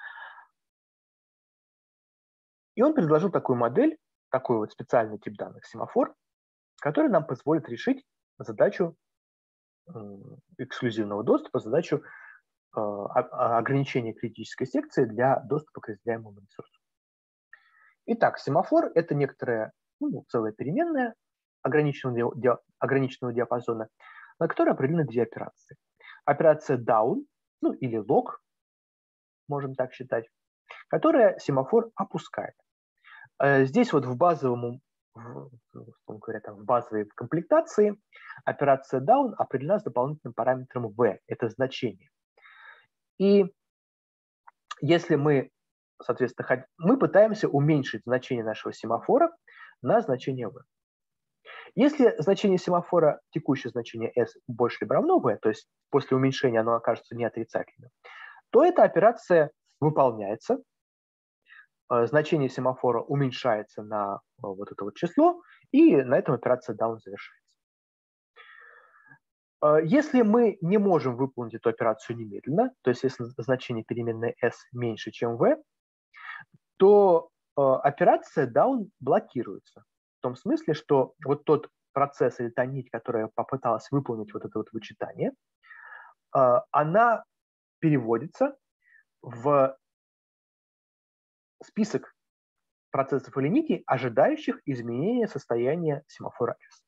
И он предложил такую модель, такой вот специальный тип данных семафор, который нам позволит решить задачу э, эксклюзивного доступа, задачу э, ограничения критической секции для доступа к разделяемому ресурсу. Итак, семафор – это некоторая, ну, целая переменная ограниченного, диа, ограниченного диапазона, на которой определены две операции. Операция down, ну или log, можем так считать, которая семафор опускает. Здесь вот в базовом, в, говоря, там, в базовой комплектации операция down определена с дополнительным параметром v, это значение. И если мы, соответственно, мы пытаемся уменьшить значение нашего семафора на значение v. Если значение семафора, текущее значение s больше либо равно v, то есть после уменьшения оно окажется неотрицательным, то эта операция выполняется, значение семафора уменьшается на вот это вот число, и на этом операция down завершается. Если мы не можем выполнить эту операцию немедленно, то есть если значение переменной s меньше, чем v, то операция down блокируется. В том смысле, что вот тот процесс или та нить, которая попыталась выполнить вот это вот вычитание, она переводится в список процессов или нитей, ожидающих изменения состояния семафора S.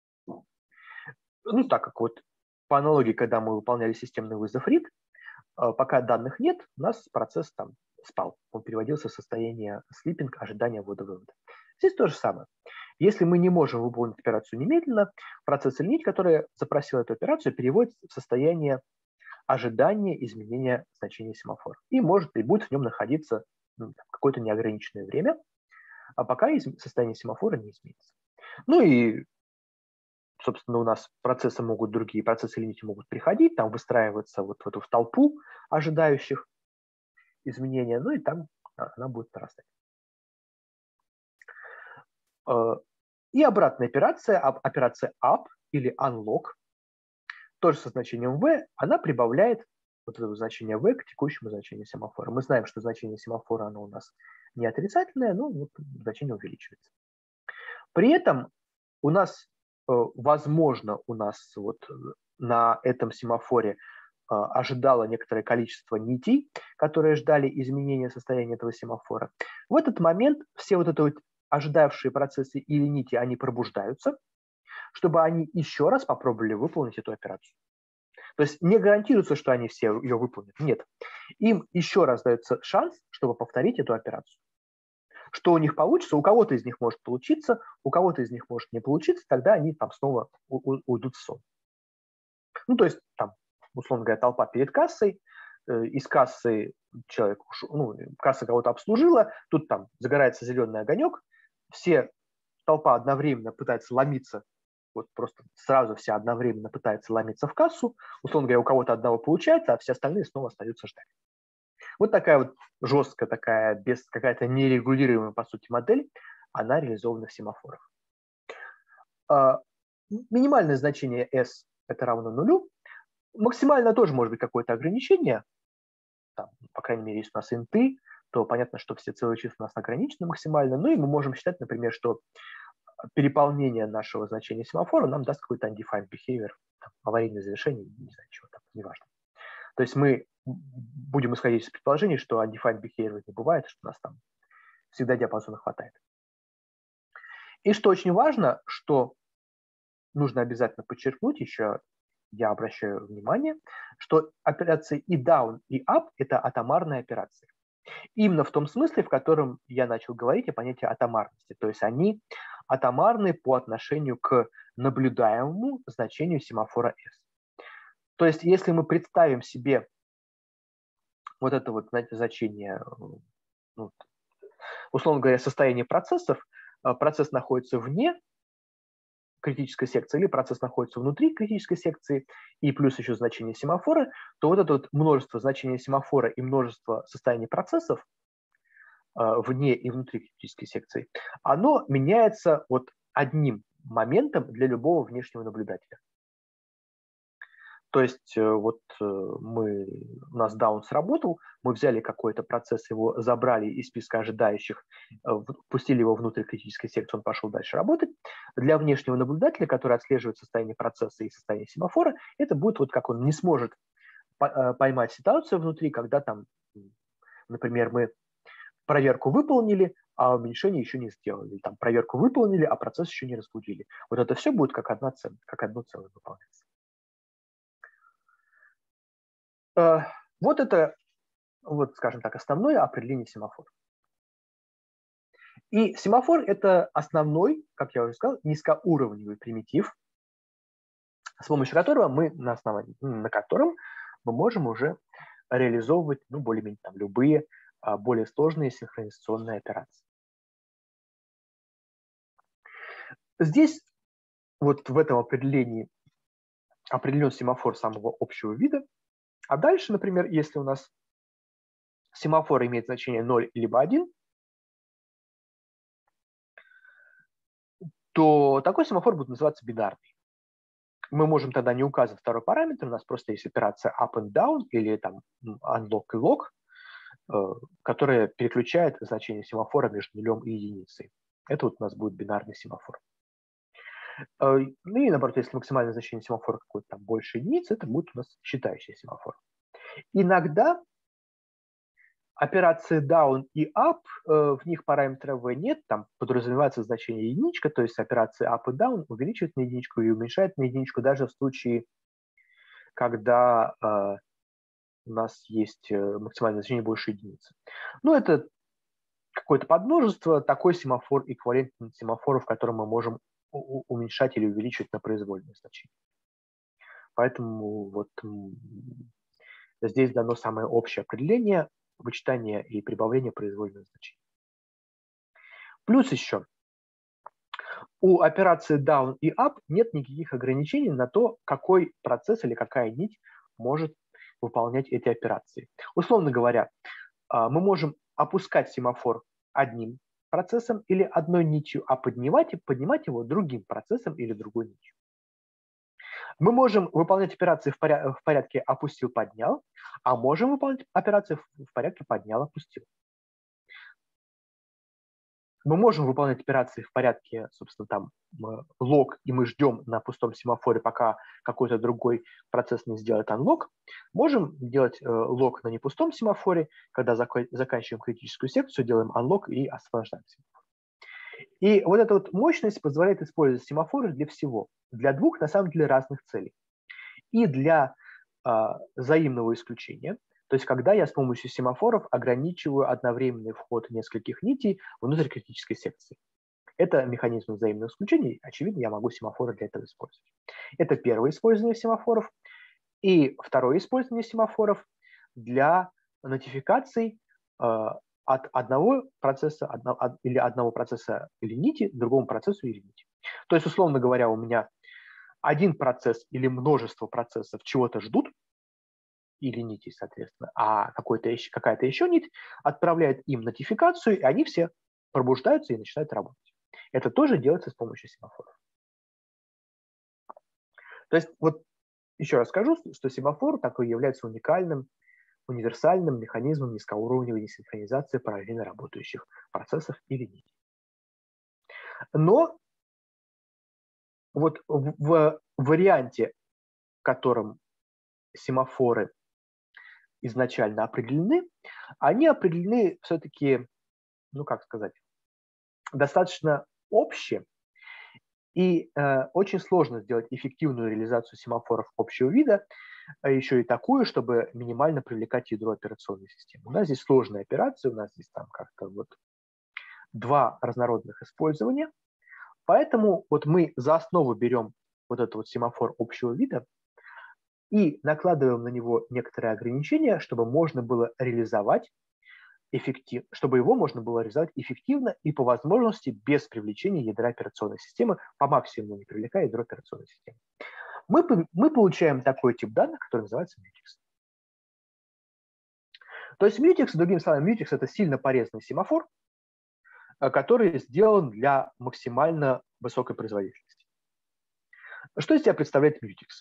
Ну, так как вот по аналогии, когда мы выполняли системный вызов read, пока данных нет, у нас процесс там спал. Он переводился в состояние sleeping, ожидания ввода-вывода. Здесь то же самое. Если мы не можем выполнить операцию немедленно, процесс или нить, которая запросила эту операцию, переводится в состояние ожидания изменения значения семафора. И может и будет в нем находиться ну, какое-то неограниченное время, а пока состояние семафора не изменится. Ну и, собственно, у нас процессы могут, другие процессы или нити могут приходить, там выстраиваться вот в эту в толпу ожидающих изменения, ну и там она будет нарастать. И обратная операция, операция up или unlock, тоже со значением v, она прибавляет вот это значение v к текущему значению семафора. Мы знаем, что значение семафора оно у нас не отрицательное, но вот значение увеличивается. При этом у нас, возможно, у нас вот на этом семафоре ожидало некоторое количество нитей, которые ждали изменения состояния этого семафора. В этот момент все вот это вот ожидавшие процессы или нити, они пробуждаются, чтобы они еще раз попробовали выполнить эту операцию. То есть не гарантируется, что они все ее выполнят. Нет. Им еще раз дается шанс, чтобы повторить эту операцию. Что у них получится, у кого-то из них может получиться, у кого-то из них может не получиться, тогда они там снова уйдут в сон. Ну, то есть, там, условно говоря, толпа перед кассой, э, из кассы человек, ну, касса кого-то обслужила, тут там загорается зеленый огонек, все, толпа одновременно пытается ломиться, вот просто сразу все одновременно пытаются ломиться в кассу, условно говоря, у кого-то одного получается, а все остальные снова остаются ждать. Вот такая вот жесткая, такая, без какая-то нерегулируемая, по сути, модель, она реализована в семафорах. А, минимальное значение S это равно нулю, максимально тоже может быть какое-то ограничение, там, по крайней мере, если у нас инты, то понятно, что все целые числа у нас ограничены максимально, ну и мы можем считать, например, что переполнение нашего значения семафора нам даст какой-то undefined behavior, там, аварийное завершение, не знаю, чего там, неважно. То есть мы будем исходить из предположения, что undefined behavior не бывает, что у нас там всегда диапазона хватает. И что очень важно, что нужно обязательно подчеркнуть еще, я обращаю внимание, что операции и down, и up – это атомарные операции. Именно в том смысле, в котором я начал говорить о понятии атомарности. То есть они атомарны по отношению к наблюдаемому значению семафора S. То есть если мы представим себе вот это вот, знаете, значение, ну, условно говоря, состояние процессов, процесс находится вне критической секции или процесс находится внутри критической секции, и плюс еще значение семафора, то вот это вот множество значений семафора и множество состояний процессов вне и внутри критической секции, оно меняется вот одним моментом для любого внешнего наблюдателя. То есть вот мы, у нас даун сработал, мы взяли какой-то процесс, его забрали из списка ожидающих, пустили его внутрь критической секции, он пошел дальше работать. Для внешнего наблюдателя, который отслеживает состояние процесса и состояние семафора, это будет вот как он не сможет поймать ситуацию внутри, когда там, например, мы проверку выполнили, а уменьшение еще не сделали. Там проверку выполнили, а процесс еще не разбудили. Вот это все будет как, одна цель, как одно целое выполняться. Вот это, вот, скажем так, основное определение семафора. И семафор – это основной, как я уже сказал, низкоуровневый примитив, с помощью которого мы, на основании, на котором мы можем уже реализовывать, ну, более-менее там любые более сложные синхронизационные операции. Здесь, вот в этом определении, определен семафор самого общего вида, а дальше, например, если у нас семафор имеет значение ноль либо один, то такой семафор будет называться бинарный. Мы можем тогда не указывать второй параметр, у нас просто есть операция up and down или там unlock и lock, которая переключает значение семафора между нулем и единицей. Это вот у нас будет бинарный семафор. Ну и наоборот, если максимальное значение семафора какое-то там больше единицы, это будет у нас считающий семафор. Иногда операции down и up, в них параметра v нет, там подразумевается значение единичка, то есть операции up и down увеличивает на единичку и уменьшает на единичку даже в случае, когда э, у нас есть максимальное значение больше единицы. Ну, это какое-то подмножество, такой семафор эквивалентный семафору, в котором мы можем уменьшать или увеличивать на произвольное значение. Поэтому вот здесь дано самое общее определение вычитания и прибавления произвольных значений. Плюс еще у операции down и up нет никаких ограничений на то, какой процесс или какая нить может выполнять эти операции. Условно говоря, мы можем опускать семафор одним процессом или одной нитью, а поднимать, поднимать его другим процессом или другой нитью. Мы можем выполнять операции в порядке опустил-поднял, а можем выполнять операции в порядке поднял-опустил. Мы можем выполнять операции в порядке, собственно, там лог, и мы ждем на пустом семафоре, пока какой-то другой процесс не сделает unlock. Можем делать лог на непустом семафоре, когда заканчиваем критическую секцию, делаем unlock и освобождаем семафор. И вот эта вот мощность позволяет использовать семафоры для всего, для двух, на самом деле, разных целей. И для э, взаимного исключения, то есть когда я с помощью семафоров ограничиваю одновременный вход нескольких нитей внутрь критической секции. Это механизм взаимного исключения, очевидно, я могу семафоры для этого использовать. Это первое использование семафоров. И второе использование семафоров для нотификаций э, от одного процесса одно, от, или одного процесса или нити другому процессу или нити. То есть, условно говоря, у меня один процесс или множество процессов чего-то ждут, или нити, соответственно, а какая-то еще нить отправляет им нотификацию, и они все пробуждаются и начинают работать. Это тоже делается с помощью семафоров. То есть, вот еще раз скажу, что семафор такой является уникальным, универсальным механизмом низкоуровневой синхронизации параллельно работающих процессов или нитей. Но вот в, в варианте, в котором семафоры изначально определены, они определены все-таки, ну как сказать, достаточно обще, и э, очень сложно сделать эффективную реализацию семафоров общего вида, а еще и такую, чтобы минимально привлекать ядро операционной системы. У нас здесь сложные операции, у нас здесь там как-то вот два разнородных использования, поэтому вот мы за основу берем вот этот вот семафор общего вида, и накладываем на него некоторые ограничения, чтобы можно было реализовать эффективно, чтобы его можно было реализовать эффективно и по возможности без привлечения ядра операционной системы, по максимуму не привлекая ядро операционной системы. Мы, мы получаем такой тип данных, который называется mutex. То есть mutex, другими словами, mutex – это сильно порезанный семафор, который сделан для максимально высокой производительности. Что из себя представляет mutex?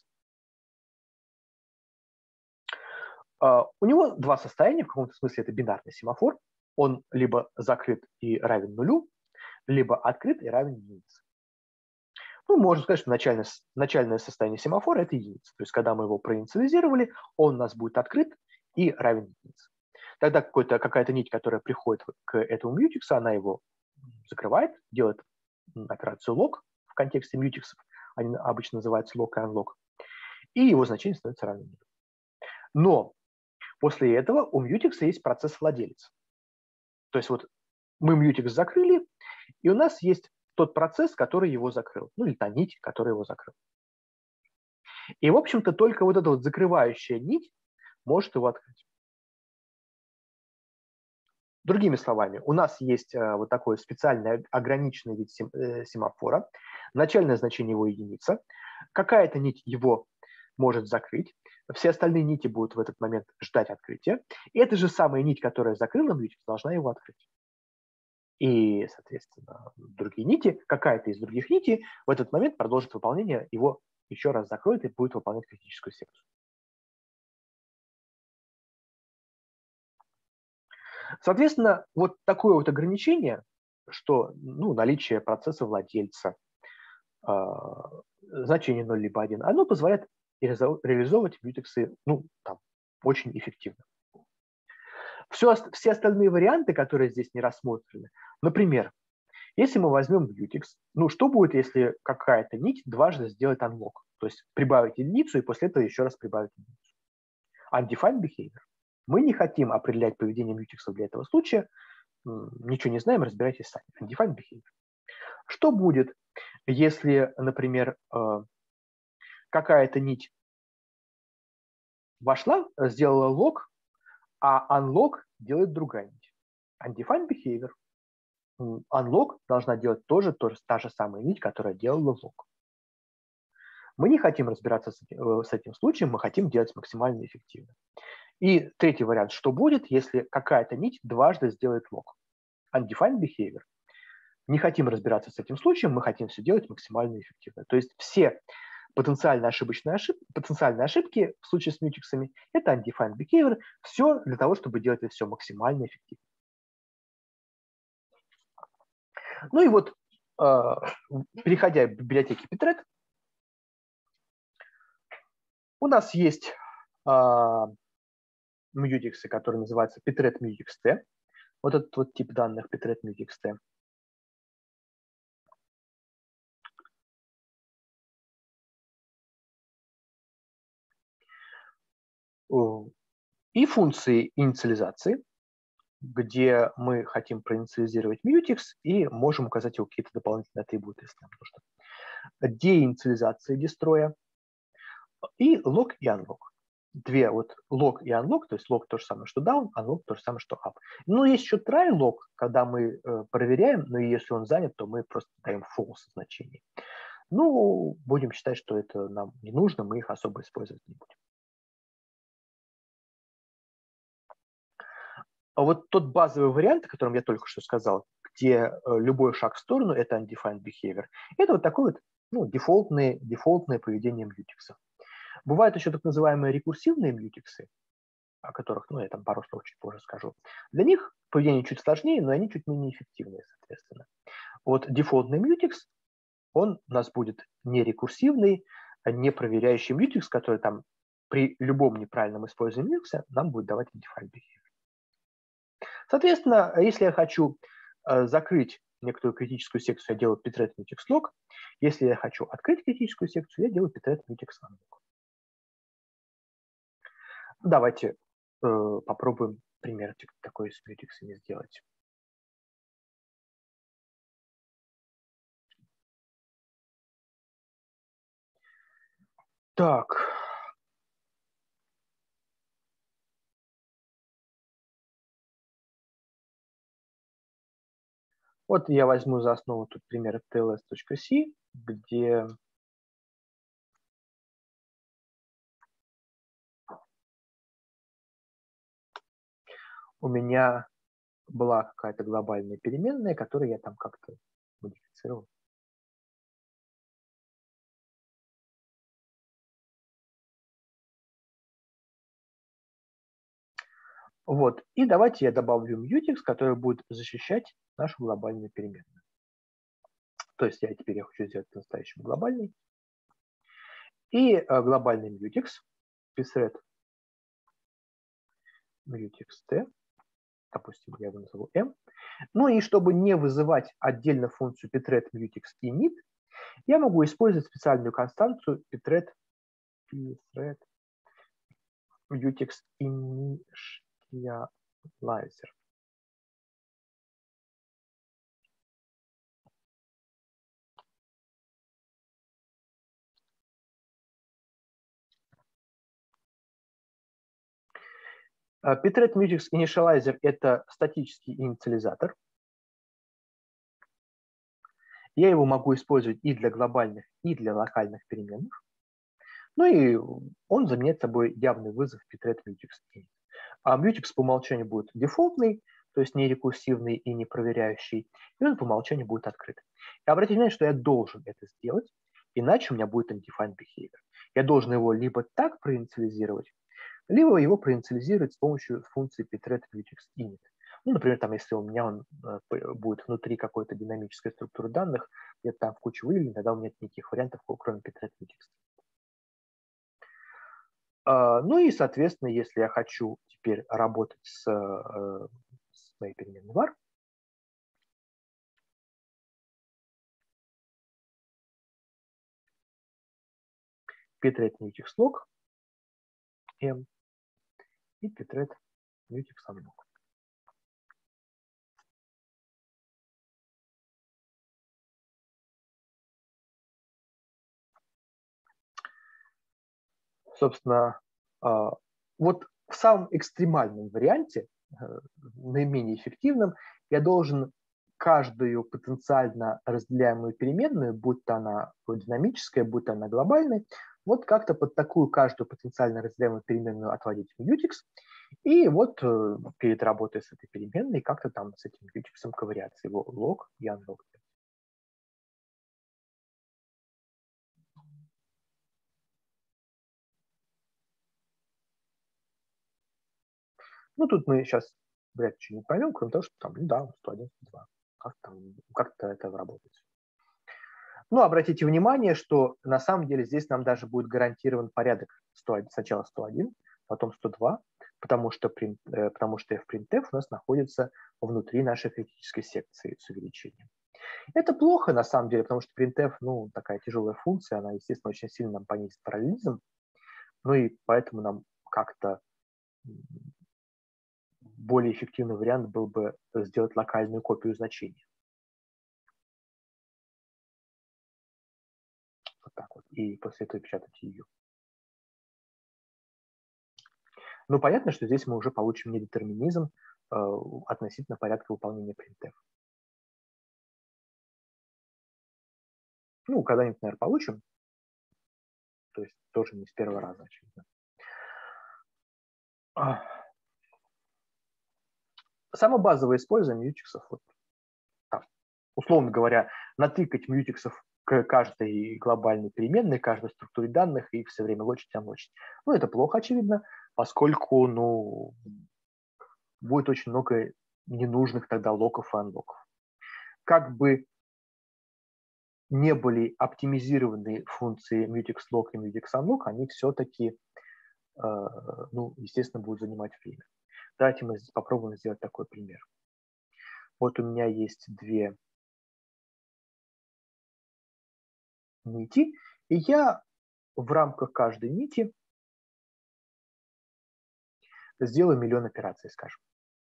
Uh, у него два состояния, в каком-то смысле это бинарный семафор. Он либо закрыт и равен нулю, либо открыт и равен единице. Ну, можно сказать, что начальное, начальное состояние семафора – это единица. То есть, когда мы его проинициализировали, он у нас будет открыт и равен единице. Тогда какая-то нить, которая приходит к этому mutex, она его закрывает, делает операцию лог в контексте мьютексов. Они обычно называются лог и unlock. И его значение становится равным нулю. Но после этого у mutex есть процесс владелец. То есть вот мы mutex закрыли, и у нас есть тот процесс, который его закрыл. Ну или та нить, которая его закрыла. И, в общем-то, только вот эта вот закрывающая нить может его открыть. Другими словами, у нас есть э, вот такой специальный ограниченный вид сем, э, семафора. Начальное значение его единица. Какая-то нить его может закрыть. Все остальные нити будут в этот момент ждать открытия. И эта же самая нить, которая закрыла mutex, должна его открыть. И, соответственно, другие нити, какая-то из других нитей в этот момент продолжит выполнение, его еще раз закроет и будет выполнять критическую секцию. Соответственно, вот такое вот ограничение, что ну, наличие процесса владельца, э, значение ноль либо один, оно позволяет реализовывать мьютексы ну, там, очень эффективно. Все, все остальные варианты, которые здесь не рассмотрены, например, если мы возьмем mutex, ну что будет, если какая-то нить дважды сделает unlock, то есть прибавить единицу и после этого еще раз прибавить единицу? Undefined behavior. Мы не хотим определять поведение mutex для этого случая, ничего не знаем, разбирайтесь сами. Undefined behavior. Что будет, если, например, какая-то нить вошла, сделала лог, а unlock делает другая нить? Undefined behavior. Unlock должна делать тоже, тоже та же самая нить, которая делала лог. Мы не хотим разбираться с этим, с этим случаем, мы хотим делать максимально эффективно. И третий вариант, что будет, если какая-то нить дважды сделает лог? Undefined behavior. Не хотим разбираться с этим случаем, мы хотим все делать максимально эффективно. То есть все потенциально ошибочные ошибки, потенциальные ошибки в случае с мьютексами – это undefined behavior. Все для того, чтобы делать это все максимально эффективно. Ну и вот, переходя к библиотеке Pthread, у нас есть мьютексы, которые называются Pthread mutex-t. Вот этот вот тип данных Pthread mutex-t. И функции инициализации, где мы хотим проинициализировать mutex и можем указать его какие-то дополнительные атрибуты, если нам нужно. Деинициализация дестроя и лог и unlock. Две вот log и unlock, то есть log то же самое, что down, unlock то же самое, что up. Но есть еще try log, когда мы э, проверяем, но если он занят, то мы просто даем false значение. Ну, будем считать, что это нам не нужно, мы их особо использовать не будем. А вот тот базовый вариант, о котором я только что сказал, где э, любой шаг в сторону – это undefined behavior, это вот такое вот ну, дефолтное, дефолтное поведение мьютексов. Бывают еще так называемые рекурсивные мьютексы, о которых, ну, я там пару слов чуть позже скажу. Для них поведение чуть сложнее, но они чуть менее эффективные, соответственно. Вот дефолтный мьютекс, он у нас будет не рекурсивный, а не проверяющий мьютекс, который там при любом неправильном использовании мьютекса нам будет давать undefined behavior. Соответственно, если я хочу э, закрыть некоторую критическую секцию, я делаю Pthread mutex log. Если я хочу открыть критическую секцию, я делаю Pthread mutex unlock. Давайте э, попробуем пример такой с мьютексами сделать. Так, Вот я возьму за основу тут пример tls.c, где у меня была какая-то глобальная переменная, которую я там как-то модифицировал. Вот. И давайте я добавлю mutex, который будет защищать нашу глобальную переменную. То есть я теперь я хочу сделать по-настоящему глобальный. И э, глобальный mutex, pthread mutex t, допустим, я его назову m. Ну и чтобы не вызывать отдельно функцию pthread mutex init, я могу использовать специальную константу pthread, pthread mutex initializer. Pthread mutex initializer – это статический инициализатор. Я его могу использовать и для глобальных, и для локальных переменных. Ну и он заменяет собой явный вызов pthread mutex init. А mutex по умолчанию будет дефолтный, то есть не рекурсивный и не проверяющий, и он по умолчанию будет открыт. И обратите внимание, что я должен это сделать, иначе у меня будет undefined behavior. Я должен его либо так проинициализировать, либо его проинициализировать с помощью функции pthread mutex init. Ну, например, там, если у меня он э, будет внутри какой-то динамической структуры данных, где-то там в куче выявлений, тогда у меня нет никаких вариантов, кроме pthread mutex. Uh, ну и, соответственно, если я хочу теперь работать с, uh, с моей переменной var, pthread mutex log m и pthread mutex unlock. Собственно, uh, вот в самом экстремальном варианте, uh, наименее эффективном, я должен каждую потенциально разделяемую переменную, будь то она динамическая, будь то она глобальная, вот как-то под такую каждую потенциально разделяемую переменную отводить mutex, и вот э, перед работой с этой переменной как-то там с этим mutex ковыряться, его лог и unlog. Ну, тут мы сейчас вряд ли что-нибудь поймем, кроме того, что там, ну да, сто один, сто два. Как-то как это работает. Ну, обратите внимание, что на самом деле здесь нам даже будет гарантирован порядок сто один, сначала сто один, потом сто два, потому что, print, э, потому что fprintf у нас находится внутри нашей критической секции с увеличением. Это плохо на самом деле, потому что printf, ну, такая тяжелая функция, она, естественно, очень сильно нам понизит параллелизм, ну и поэтому нам как-то более эффективный вариант был бы сделать локальную копию значения. Вот так вот. И после этого печатать ее. Но понятно, что здесь мы уже получим недетерминизм э, относительно порядка выполнения printf. Ну, когда-нибудь, наверное, получим. То есть тоже не с первого раза, очевидно. Самое базовое использование мьютексов, вот, там, условно говоря, натыкать мьютексов к каждой глобальной переменной, каждой структуре данных и все время лочить, амлочить. Ну, это плохо, очевидно, поскольку, ну, будет очень много ненужных тогда локов и анлоков. Как бы не были оптимизированы функции mutex lock и mutex unlock, они все-таки, э, ну, естественно, будут занимать время. Давайте мы попробуем сделать такой пример. Вот у меня есть две нити, и я в рамках каждой нити сделаю миллион операций, скажем.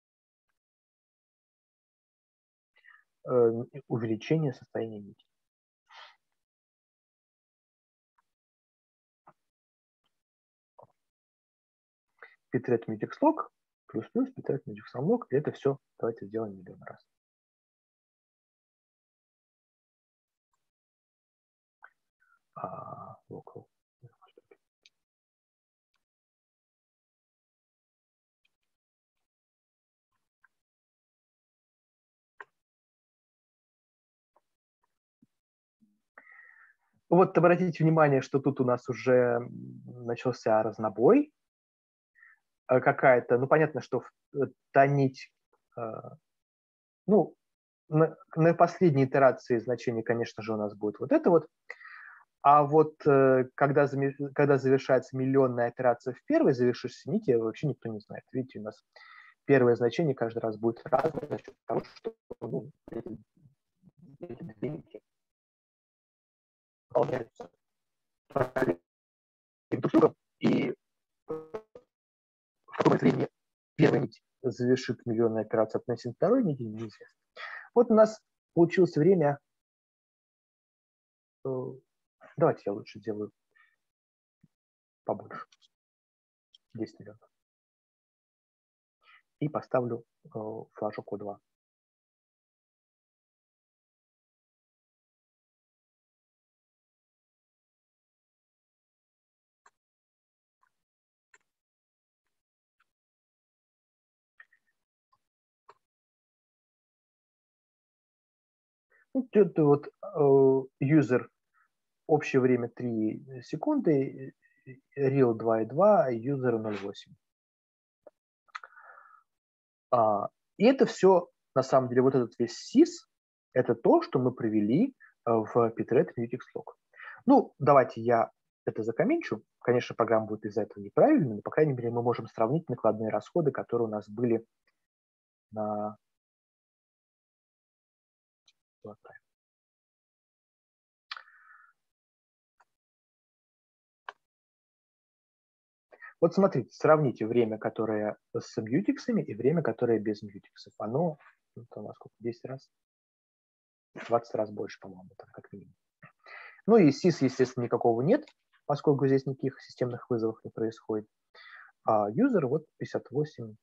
Э, увеличение состояния нити. Pthread mutex log плюс-плюс Pthread mutex unlock, и это все давайте сделаем миллион раз. а, local. Вот обратите внимание, что тут у нас уже начался разнобой. Какая-то, ну, понятно, что тонить, ну, на, на последней итерации значение, конечно же, у нас будет вот это вот. А вот когда, когда завершается миллионная итерация в первой завершившейся нити, вообще никто не знает. Видите, у нас первое значение каждый раз будет разное за счет того, что ну, эти, эти две нити выполняются друг другом, и в каком времени первая нить завершит миллионную операцию относительно второй нити, неизвестно. Вот у нас получилось время. Давайте я лучше сделаю побольше. десять миллионов. И поставлю флажок О два. Это вот user, общее время три секунды, real два и два, user ноль целых восемь. А, и это все, на самом деле, вот этот весь сис, это то, что мы провели в Pthread Mutex Log. Ну, давайте я это закомменчу. Конечно, программа будет из-за этого неправильной, но, по крайней мере, мы можем сравнить накладные расходы, которые у нас были на... Вот смотрите, сравните время, которое с мьютиксами, и время, которое без мьютиксов. Оно, это у нас сколько, десять раз? двадцать раз больше, по-моему, как минимум. Ну и сис, естественно, никакого нет, поскольку здесь никаких системных вызовов не происходит. А user вот пятьдесят восемь,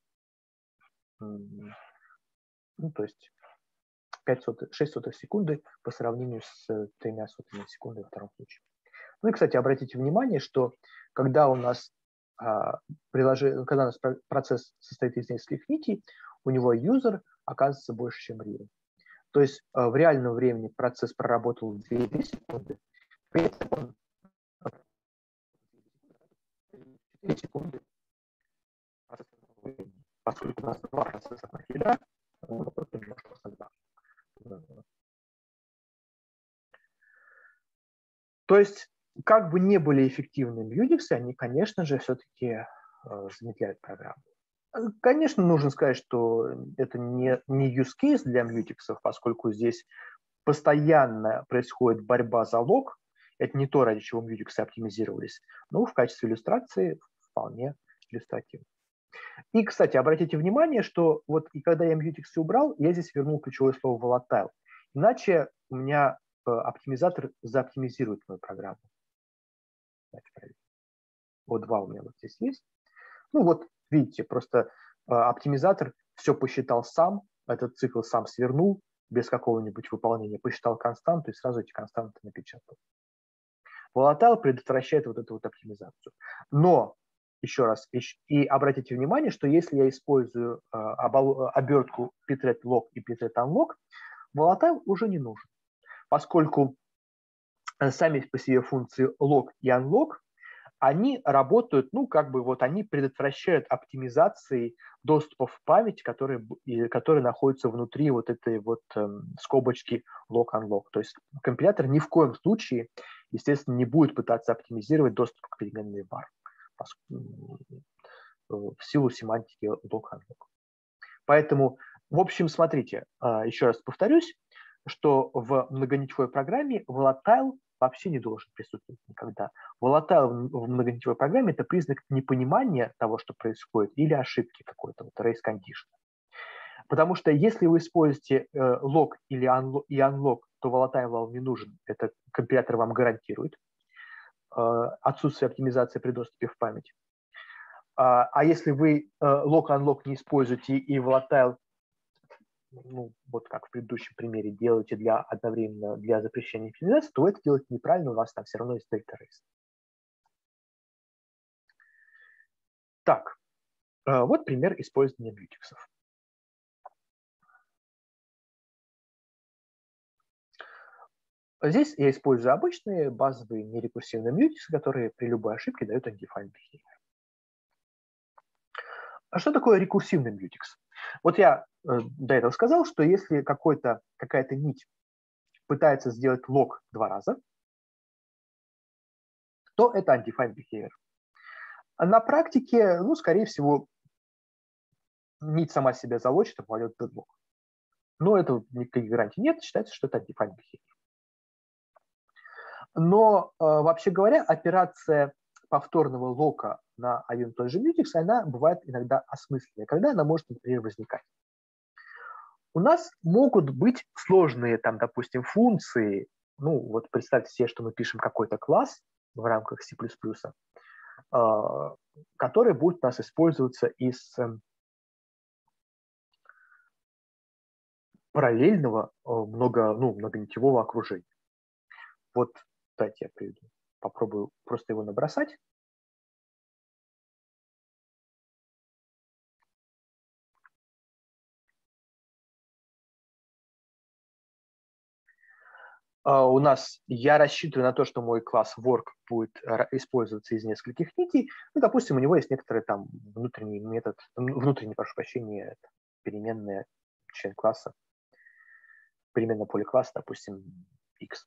ну то есть пять сотых, шесть сотых секунды по сравнению с тремя сотыми секунды во втором случае. Ну и, кстати, обратите внимание, что когда у нас а, приложение, когда у нас процесс состоит из нескольких нитей, у него user оказывается больше, чем real. То есть а, в реальном времени процесс проработал две секунды, при этом четыре секунды, поскольку у нас два процесса на хеда, то есть, как бы не были эффективны мьютиксы, они, конечно же, все-таки э, замедляют программу. Конечно, нужно сказать, что это не, не use case для мьютиксов, поскольку здесь постоянно происходит борьба за лог. Это не то, ради чего мьютиксы оптимизировались, но в качестве иллюстрации вполне иллюстративно. И, кстати, обратите внимание, что вот и когда я мьютиксы убрал, я здесь вернул ключевое слово volatile. Иначе у меня оптимизатор заоптимизирует мою программу. О два у меня вот здесь есть. Ну вот, видите, просто оптимизатор все посчитал сам, этот цикл сам свернул, без какого-нибудь выполнения, посчитал константу и сразу эти константы напечатал. Volatile предотвращает вот эту вот оптимизацию. Но, еще раз, и обратите внимание, что если я использую обертку Pthread Log и Pthread Unlock, Volatile уже не нужен, поскольку сами по себе функции log и unlock, они работают, ну, как бы вот они предотвращают оптимизации доступов в память, которые, которые находятся внутри вот этой вот э, скобочки log-unlock. То есть компилятор ни в коем случае, естественно, не будет пытаться оптимизировать доступ к переменной var в силу семантики log-unlock. Поэтому, в общем, смотрите, еще раз повторюсь, что в многонитевой программе volatile вообще не должен присутствовать никогда. Volatile в многонитевой программе – это признак непонимания того, что происходит, или ошибки какой-то, вот race condition. Потому что если вы используете э, log или unlock, и unlock, то volatile вам не нужен. Это компилятор вам гарантирует э, отсутствие оптимизации при доступе в память. А, а если вы э, log-unlock не используете и volatile ну, вот как в предыдущем примере, делаете для одновременно для запрещения финализации, то вы это делаете неправильно, у вас там все равно есть дельта рейс. Так, вот пример использования мьютиксов. Здесь я использую обычные базовые нерекурсивные мьютиксы, которые при любой ошибке дают undefined behavior. А что такое рекурсивный мьютикс? Вот я э, до этого сказал, что если какой-то, какая-то нить пытается сделать лог два раза, то это undefined behavior. А на практике, ну, скорее всего, нить сама себя залочит и попадет в дедлог. Но этого никаких гарантий нет, считается, что это undefined behavior. Но, э, вообще говоря, операция повторного лока на один и тот же мьютикс, она бывает иногда осмысленная, когда она может, например, возникать. У нас могут быть сложные, там, допустим, функции. Ну, вот представьте себе, что мы пишем какой-то класс в рамках C++, э, который будет у нас использоваться из э, параллельного э, много, ну, многонитевого окружения. Вот, дайте я приведу. Попробую просто его набросать. Uh, у нас, я рассчитываю на то, что мой класс work будет использоваться из нескольких нитей. Ну, допустим, у него есть некоторый там внутренний метод, внутренний, прошу прощения, переменная член класса, переменное поле класса, допустим, x.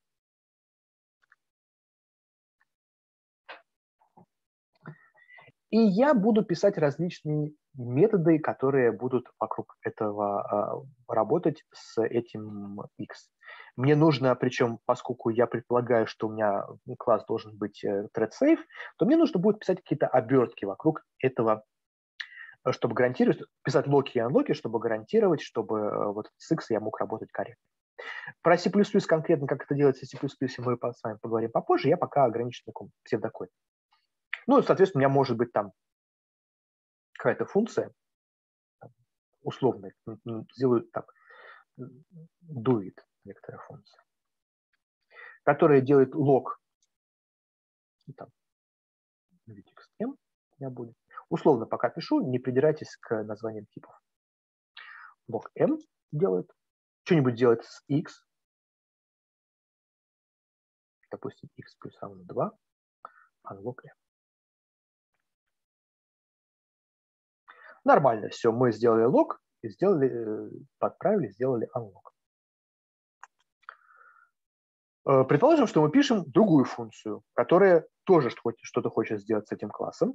И я буду писать различные методы, которые будут вокруг этого uh, работать с этим x. Мне нужно, причем, поскольку я предполагаю, что у меня класс должен быть thread safe, то мне нужно будет писать какие-то обертки вокруг этого, чтобы гарантировать, писать локи и анлоки, чтобы гарантировать, чтобы вот с X я мог работать корректно. Про C++ конкретно, как это делается в C++, мы с вами поговорим попозже, я пока ограничен таком псевдокоде. Ну, и, соответственно, у меня может быть там какая-то функция, условная, сделаю так, doit, некоторая функция, которая делает лог, там, m, я буду. Условно пока пишу, не придирайтесь к названиям типов. Лог m делает, что-нибудь делает с x, допустим, x плюс равно два, unlock m. Нормально, все, мы сделали лог, сделали, подправили, сделали unlock. Предположим, что мы пишем другую функцию, которая тоже что-то хочет сделать с этим классом.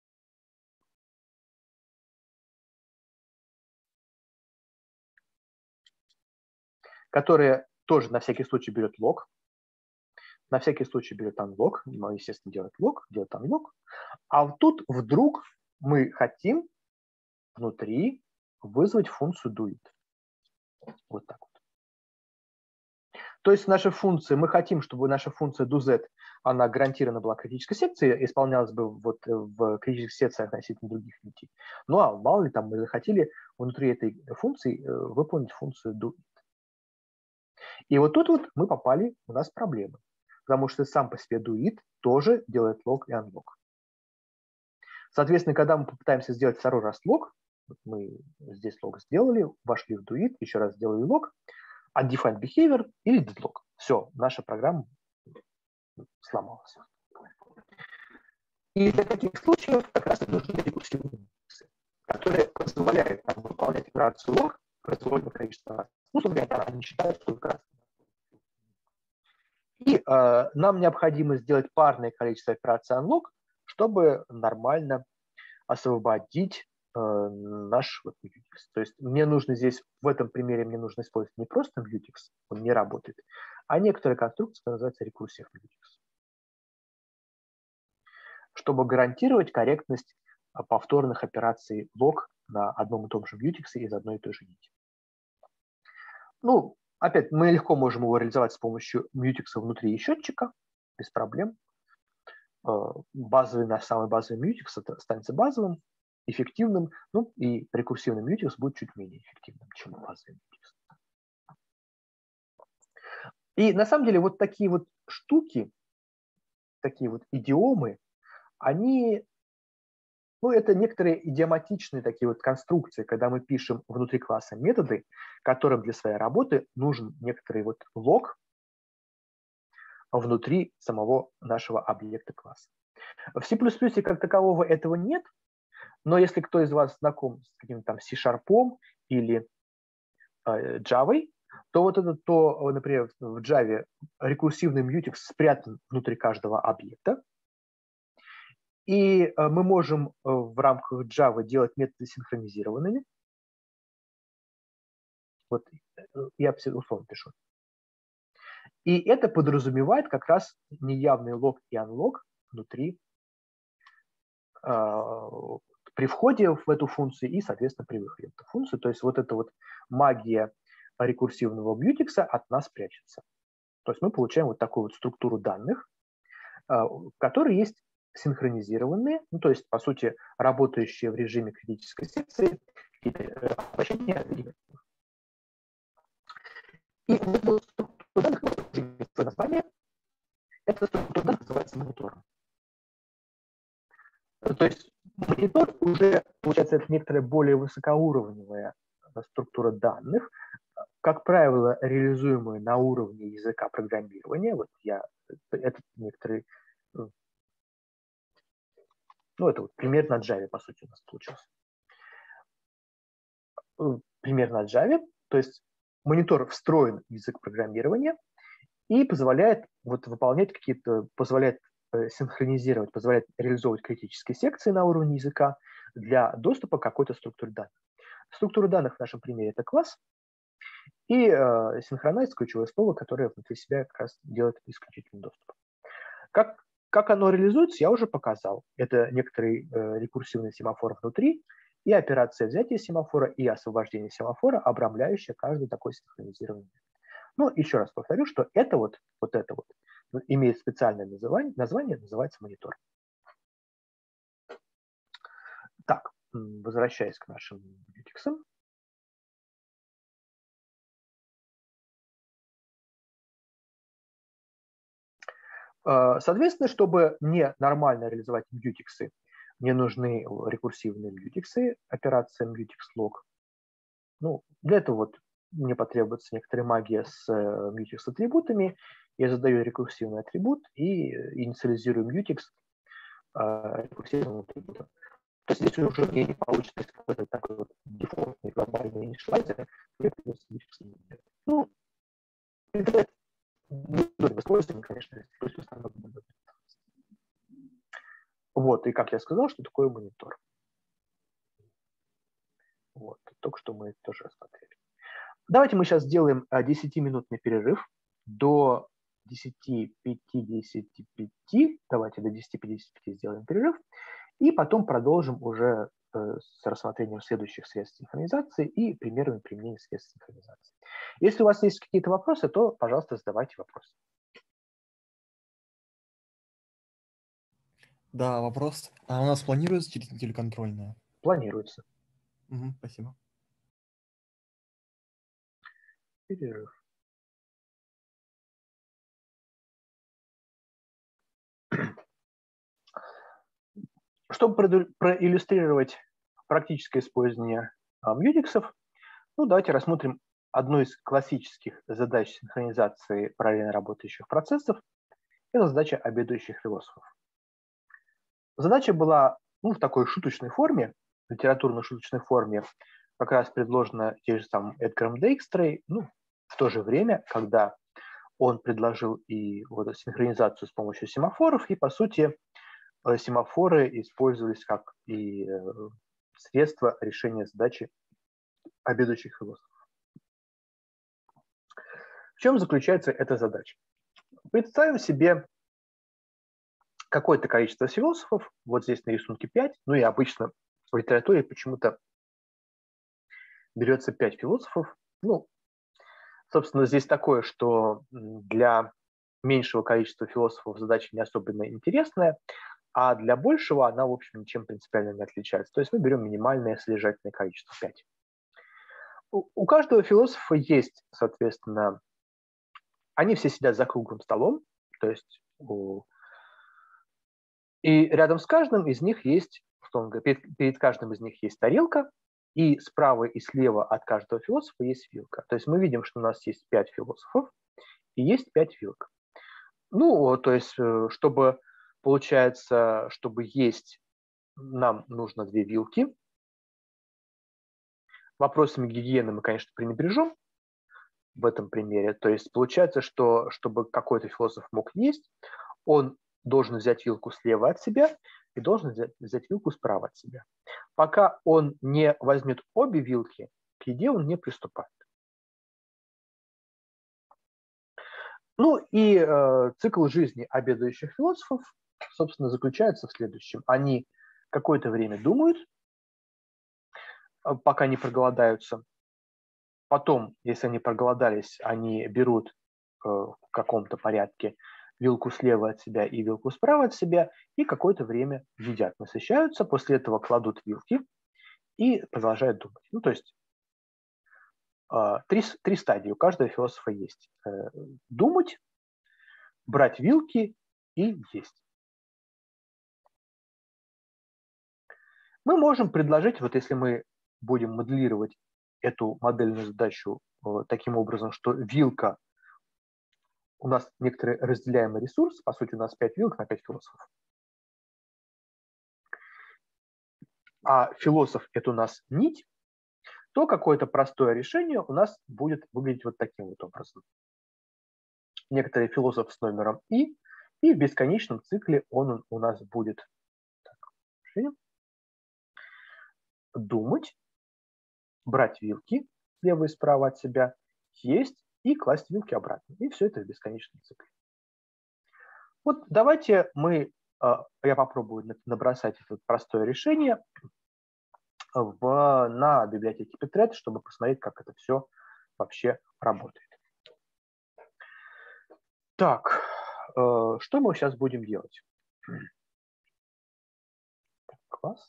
Которая тоже на всякий случай берет лог, на всякий случай берет unlock, естественно, делает лог, делает unlock. А тут вдруг мы хотим внутри вызвать функцию doIt. Вот так вот. То есть наша функция, мы хотим, чтобы наша функция doZ, она гарантированно была критической секцией, исполнялась бы вот в критических секциях относительно других нитей. Ну а мало ли там мы захотели внутри этой функции выполнить функцию doIt. И вот тут вот мы попали, у нас проблемы. Потому что сам по себе doIt тоже делает лог и unlock. Соответственно, когда мы попытаемся сделать второй раз лог, вот мы здесь лог сделали, вошли в doIt, еще раз сделали лог, undefined behavior или deadlock. Все, наша программа сломалась. И для таких случаев как раз и нужны рекурсивные функции, которые позволяют нам выполнять операцию лог произвольного количества раз. Ну, собственно, они считают, что как раз. И э, нам необходимо сделать парное количество операций unlock, чтобы нормально освободить э, наш вот, мьютикс. То есть мне нужно здесь, в этом примере мне нужно использовать не просто мьютикс, он не работает, а некоторая конструкция, которая называется рекурсив мьютикс, чтобы гарантировать корректность повторных операций лог на одном и том же мьютиксе из одной и той же нити. Ну, опять, мы легко можем его реализовать с помощью мьютикса внутри счетчика, без проблем. Базовый, наш самый базовый мьютикс останется базовым. эффективным, ну и рекурсивный мьютикс будет чуть менее эффективным, чем базовый мьютикс. И на самом деле вот такие вот штуки, такие вот идиомы, они, ну, это некоторые идиоматичные такие вот конструкции, когда мы пишем внутри класса методы, которым для своей работы нужен некоторый вот лог внутри самого нашего объекта класса. В C++ как такового этого нет, но если кто из вас знаком с каким-то там C-Sharp или э, Java, то вот это, то, например, в Java рекурсивный мьютикс спрятан внутри каждого объекта, и э, мы можем э, в рамках Java делать методы синхронизированными. Вот я условно пишу. И это подразумевает как раз неявный лог и unlock внутри э, при входе в эту функцию и, соответственно, при выходе в эту функцию. То есть вот эта вот магия рекурсивного мьютикса от нас прячется. То есть мы получаем вот такую вот структуру данных, в которой есть синхронизированные, ну, то есть, по сути, работающие в режиме критической секции обращения. И вот структура данных, название, эта структура данных называется монитором. То есть монитор уже, получается, это некоторая более высокоуровневая структура данных, как правило, реализуемая на уровне языка программирования. Вот я, это некоторые, ну, это вот пример на Java, по сути, у нас получился. Пример на Java, то есть монитор встроен в язык программирования и позволяет вот выполнять какие-то, позволяет синхронизировать, позволяет реализовывать критические секции на уровне языка для доступа к какой-то структуре данных. Структура данных в нашем примере – это класс, и э, синхронайз – ключевое слово, которое внутри себя как раз делает исключительный доступ. Как, как оно реализуется, я уже показал. Это некоторый э, рекурсивный семафор внутри и операция взятия семафора и освобождения семафора, обрамляющая каждый такой синхронизированный. Ну, еще раз повторю, что это вот, вот это вот имеет специальное название, название называется монитор. Так, возвращаясь к нашим мьютиксам. Соответственно, чтобы мне нормально реализовать мьютиксы, мне нужны рекурсивные мьютиксы, операция mutex-log. Ну, для этого вот мне потребуется некоторая магия с mutex-атрибутами. Я задаю рекурсивный атрибут и инициализирую mutex рекурсивным атрибутом. То есть если уже мне не получится какой-то такой вот дефолтный глобальный инициалайзер, мне придется mutex. Ну, это в использовании, конечно, вот, и как я сказал, что такое монитор. Вот, только что мы это тоже рассмотрели. Давайте мы сейчас сделаем десятиминутный перерыв до десяти пятидесяти пяти. Давайте до десяти пятидесяти пяти сделаем перерыв. И потом продолжим уже с рассмотрением следующих средств синхронизации и примерами применения средств синхронизации. Если у вас есть какие-то вопросы, то, пожалуйста, задавайте вопросы. Да, вопрос. А у нас планируется телеконтрольная? Планируется. Угу, спасибо. Перерыв. Чтобы проиллюстрировать практическое использование мьютиксов, ну, давайте рассмотрим одну из классических задач синхронизации параллельно работающих процессов. Это задача обедающих философов. Задача была, ну, в такой шуточной форме, литературно-шуточной форме, как раз предложена тем же самым Эдгаром Дейкстрой, ну, в то же время, когда он предложил и вот синхронизацию с помощью семафоров, и, по сути, семафоры использовались как и средство решения задачи обедающих философов. В чем заключается эта задача? Представим себе какое-то количество философов, вот здесь на рисунке пять, ну и обычно в литературе почему-то берется пять философов. Ну, собственно, здесь такое, что для меньшего количества философов задача не особенно интересная, а для большего она, в общем, ничем принципиально не отличается. То есть мы берем минимальное содержательное количество пять. У, у каждого философа есть, соответственно, они все сидят за круглым столом, то есть у, и рядом с каждым из них есть, условно говоря, перед, перед каждым из них есть тарелка, и справа и слева от каждого философа есть вилка. То есть мы видим, что у нас есть пять философов и есть пять вилок. Ну, то есть, чтобы, получается, чтобы есть, нам нужно две вилки. Вопросами гигиены мы, конечно, пренебрежем в этом примере. То есть получается, что чтобы какой-то философ мог есть, он должен взять вилку слева от себя и должен взять, взять вилку справа от себя. Пока он не возьмет обе вилки, к еде он не приступает. Ну и э, цикл жизни обедающих философов, собственно, заключается в следующем. Они какое-то время думают, пока не проголодаются. Потом, если они проголодались, они берут э, в каком-то порядке вилку слева от себя и вилку справа от себя, и какое-то время едят, насыщаются, после этого кладут вилки и продолжают думать. Ну, то есть э, три, три стадии у каждого философа есть. Э, думать, брать вилки и есть. Мы можем предложить, вот если мы будем моделировать эту модельную задачу э, таким образом, что вилка у нас некоторый разделяемый ресурс, по сути у нас пять вилок на пять философов, а философ это у нас нить, то какое-то простое решение у нас будет выглядеть вот таким вот образом. Некоторый философ с номером и, и в бесконечном цикле он у нас будет так, думать, брать вилки слева и справа от себя, есть и класть вилки обратно. И все это в бесконечном цикле. Вот давайте мы, я попробую набросать это простое решение в, на библиотеке Питрет, чтобы посмотреть, как это все вообще работает. Так, что мы сейчас будем делать? Класс.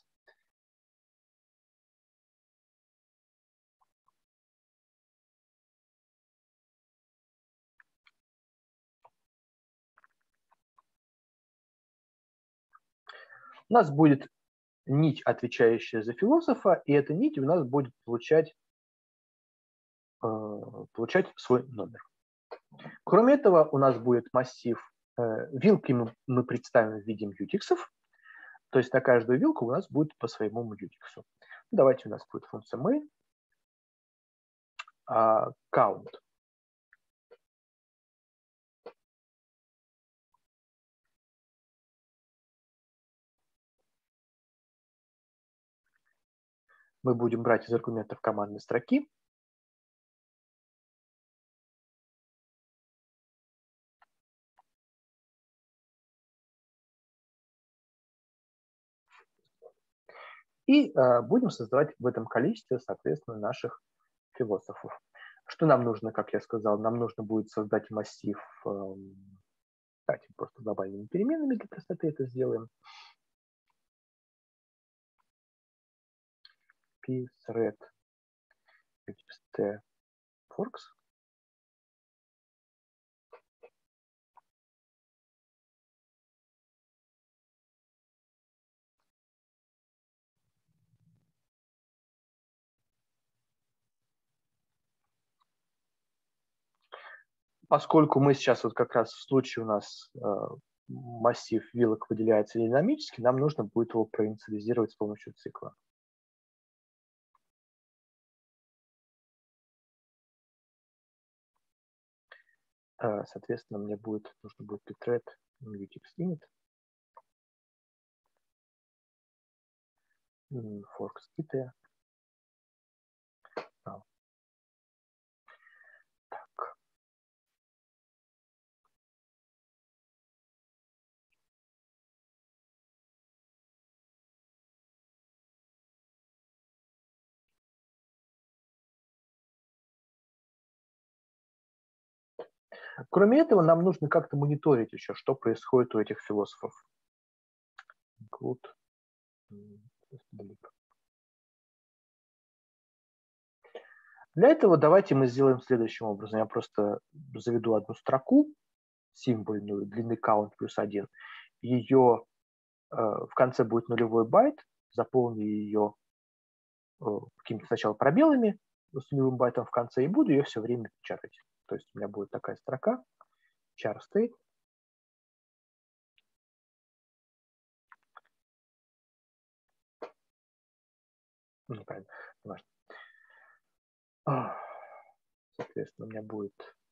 У нас будет нить, отвечающая за философа, и эта нить у нас будет получать, э, получать свой номер. Кроме этого, у нас будет массив, э, вилки мы, мы представим в виде мьютиксов, то есть на каждую вилку у нас будет по своему мьютиксу. Давайте у нас будет функция main, uh, count. Мы будем брать из аргументов командной строки. И э, будем создавать в этом количестве, соответственно, наших философов. Что нам нужно, как я сказал, нам нужно будет создать массив, э, давайте просто глобальными переменными для простоты это сделаем. P thread forks. Поскольку мы сейчас вот как раз в случае у нас э, массив вилок выделяется динамически, нам нужно будет его проинициализировать с помощью цикла. Э, соответственно, мне будет нужно будет pthread mutex-init forks it. Так. Кроме этого, нам нужно как-то мониторить еще, что происходит у этих философов. include. Для этого давайте мы сделаем следующим образом. Я просто заведу одну строку, символьную, длины count плюс один. Ее э, в конце будет нулевой байт, заполню ее э, какими-то сначала пробелами с нулевым байтом в конце, и буду ее все время печатать. То есть у меня будет такая строка, char state. Неправильно, не важно. Соответственно, у меня будет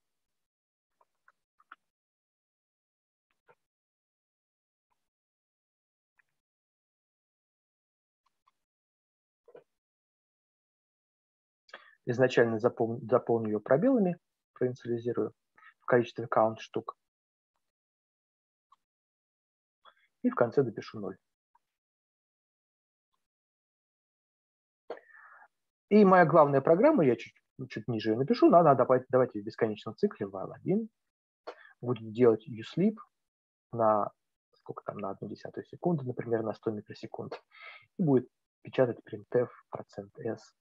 изначально запол... заполню ее пробелами, проинициализирую в количестве count штук. И в конце допишу ноль. И моя главная программа, я чуть, чуть ниже ее напишу, но она давайте, давайте в бесконечном цикле while один будет делать usleep на сколько там, на одну десятую секунды, например, на сто микросекунд. И будет печатать printf %s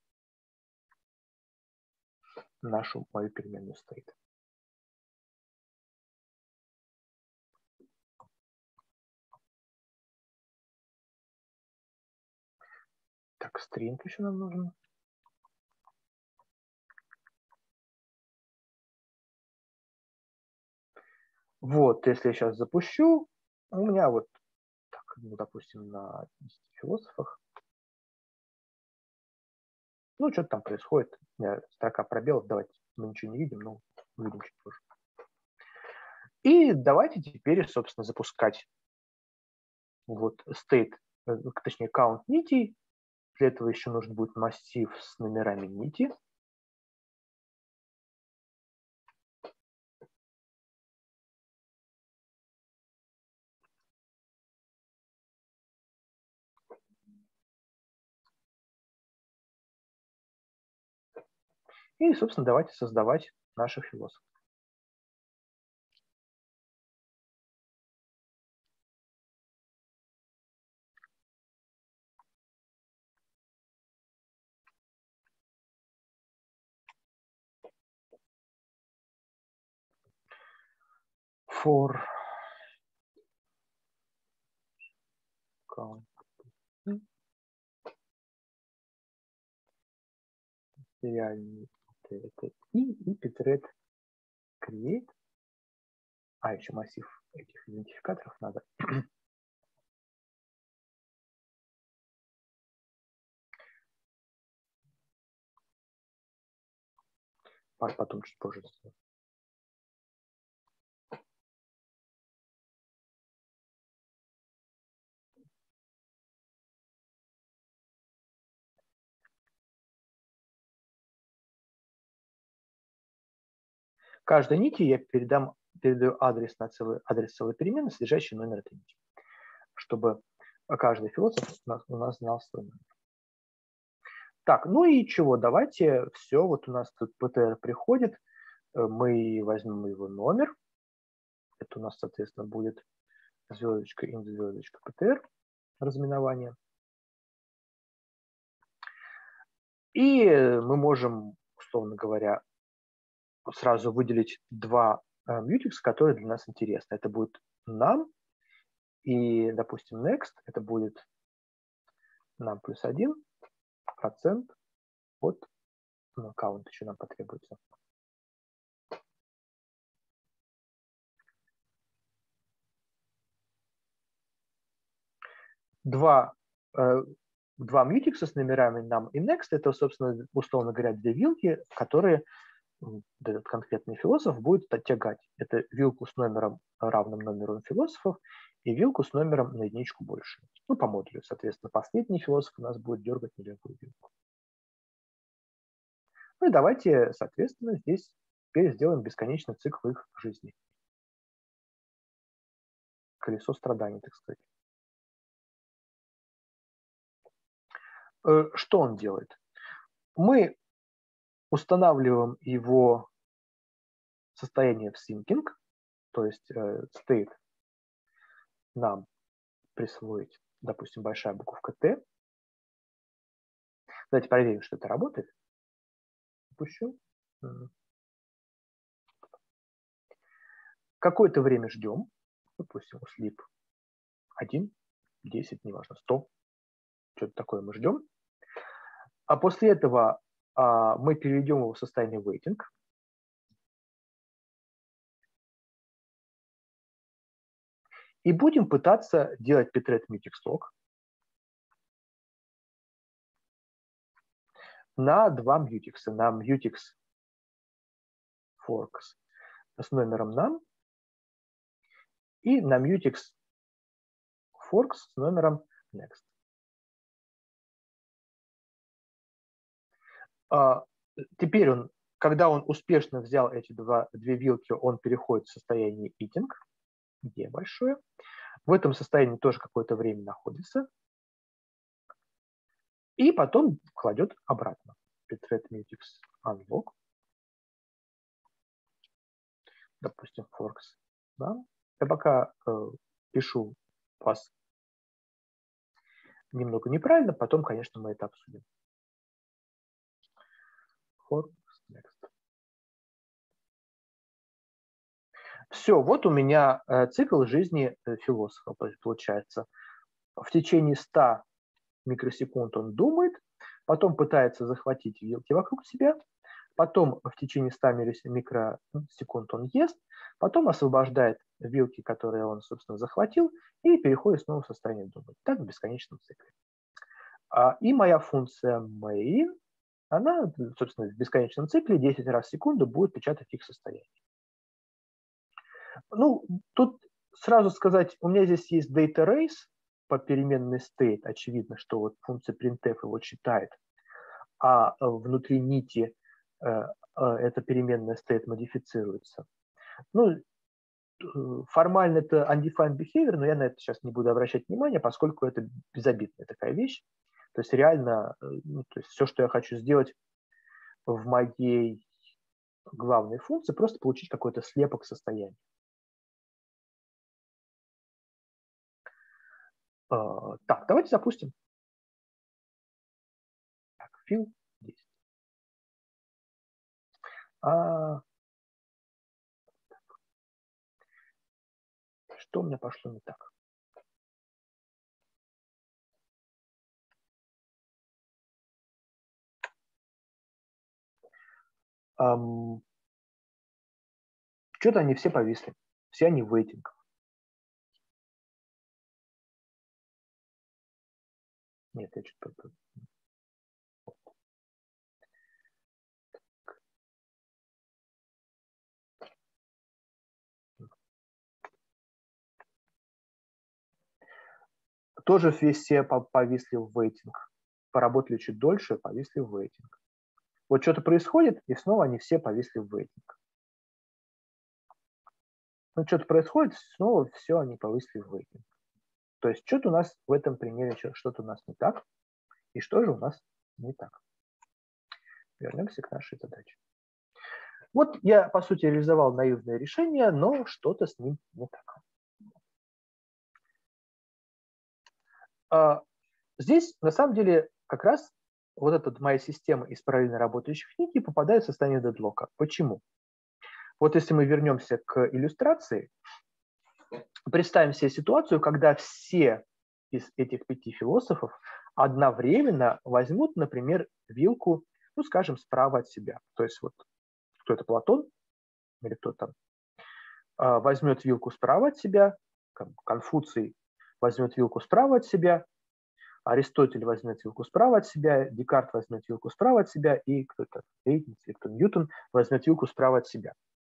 нашу мою переменную state. Так, string еще нам нужен. Вот, если я сейчас запущу, у меня вот, так, ну, допустим, на десяти философах, ну, что-то там происходит, у меня строка пробелов, давайте, мы ничего не видим, но увидим чуть позже. И давайте теперь, собственно, запускать вот state, точнее, count нитей. Для этого еще нужен будет массив с номерами нити. И, собственно, давайте создавать наших философов. For count реальный это и, и pthread create. А, еще массив этих идентификаторов надо. Потом чуть позже. Каждой нити я передам, передаю адрес на целый, адрес целой перемены, содержащий номер этой нити, чтобы каждый философ у нас, у нас знал свой номер. Так, ну и чего, давайте все, вот у нас тут ptr приходит, мы возьмем его номер, это у нас, соответственно, будет звездочка int звездочка ptr, разминование. И мы можем, условно говоря, сразу выделить два mutex, которые для нас интересны. Это будет num и, допустим, next, это будет num плюс один процент от ну, count еще нам потребуется. Два, э, два mutex с номерами num и next, это, собственно, условно говоря, две вилки, которые этот конкретный философ будет оттягать. Это вилку с номером равным номеру философов и вилку с номером на единичку больше. Ну, по модулю, соответственно, последний философ у нас будет дергать нулевую вилку. Ну и давайте, соответственно, здесь теперь сделаем бесконечный цикл их жизни. Колесо страданий, так сказать. Что он делает? Мы устанавливаем его состояние в syncing, то есть state нам присвоить, допустим, большая буковка Т. Давайте проверим, что это работает. Запущу. Какое-то время ждем. Допустим, sleep один, десять, неважно, сто. Что-то такое мы ждем. А после этого а, мы переведем его в состояние waiting. И будем пытаться делать pthread mutex log на два mutex. На mutex forks с номером num и на mutex forks с номером next. А, теперь он, когда он успешно взял эти два, две вилки, он переходит в состояние eating, Е большое. В этом состоянии тоже какое-то время находится. И потом кладет обратно. pthread mutex unlock. Допустим, forks. Да? Я пока э, пишу вас немного неправильно, потом, конечно, мы это обсудим. Forks next. Все, вот у меня э, цикл жизни э, философа получается. В течение ста микросекунд он думает, потом пытается захватить вилки вокруг себя, потом в течение ста микросекунд он ест, потом освобождает вилки, которые он, собственно, захватил, и переходит снова в состояние думать. Так в бесконечном цикле. И моя функция main, она, собственно, в бесконечном цикле десять раз в секунду будет печатать их состояние. Ну, тут сразу сказать, у меня здесь есть data race по переменной state. Очевидно, что вот функция printf его читает, а внутри нити э, э, эта переменная state модифицируется. Ну, формально это undefined behavior, но я на это сейчас не буду обращать внимания, поскольку это безобидная такая вещь. То есть реально, ну, то есть все, что я хочу сделать в моей главной функции, просто получить какой-то слепок состояния. Uh, так, давайте запустим. Так, fill десять. А, что у меня пошло не так? Um, Что-то они все повисли. Все они в waiting. Нет, я что-то... Тоже все повисли в waiting. Поработали чуть дольше, повисли в waiting. Вот что-то происходит, и снова они все повисли в waiting. Ну, что-то происходит, снова все они повисли в waiting. То есть что-то у нас в этом примере, что-то у нас не так. И что же у нас не так? Вернемся к нашей задаче. Вот я, по сути, реализовал наивное решение, но что-то с ним не так. А здесь, на самом деле, как раз вот эта моя система из параллельно работающих нитей попадает в состояние дедлока. Почему? Вот если мы вернемся к иллюстрации, представим себе ситуацию, когда все из этих пяти философов одновременно возьмут, например, вилку, ну, скажем, справа от себя. То есть вот кто это, Платон или кто там, возьмет вилку справа от себя, Конфуций возьмет вилку справа от себя, Аристотель возьмет вилку справа от себя, Декарт возьмет вилку справа от себя, и кто-то, Лейбниц или кто Ньютон возьмет вилку справа от себя.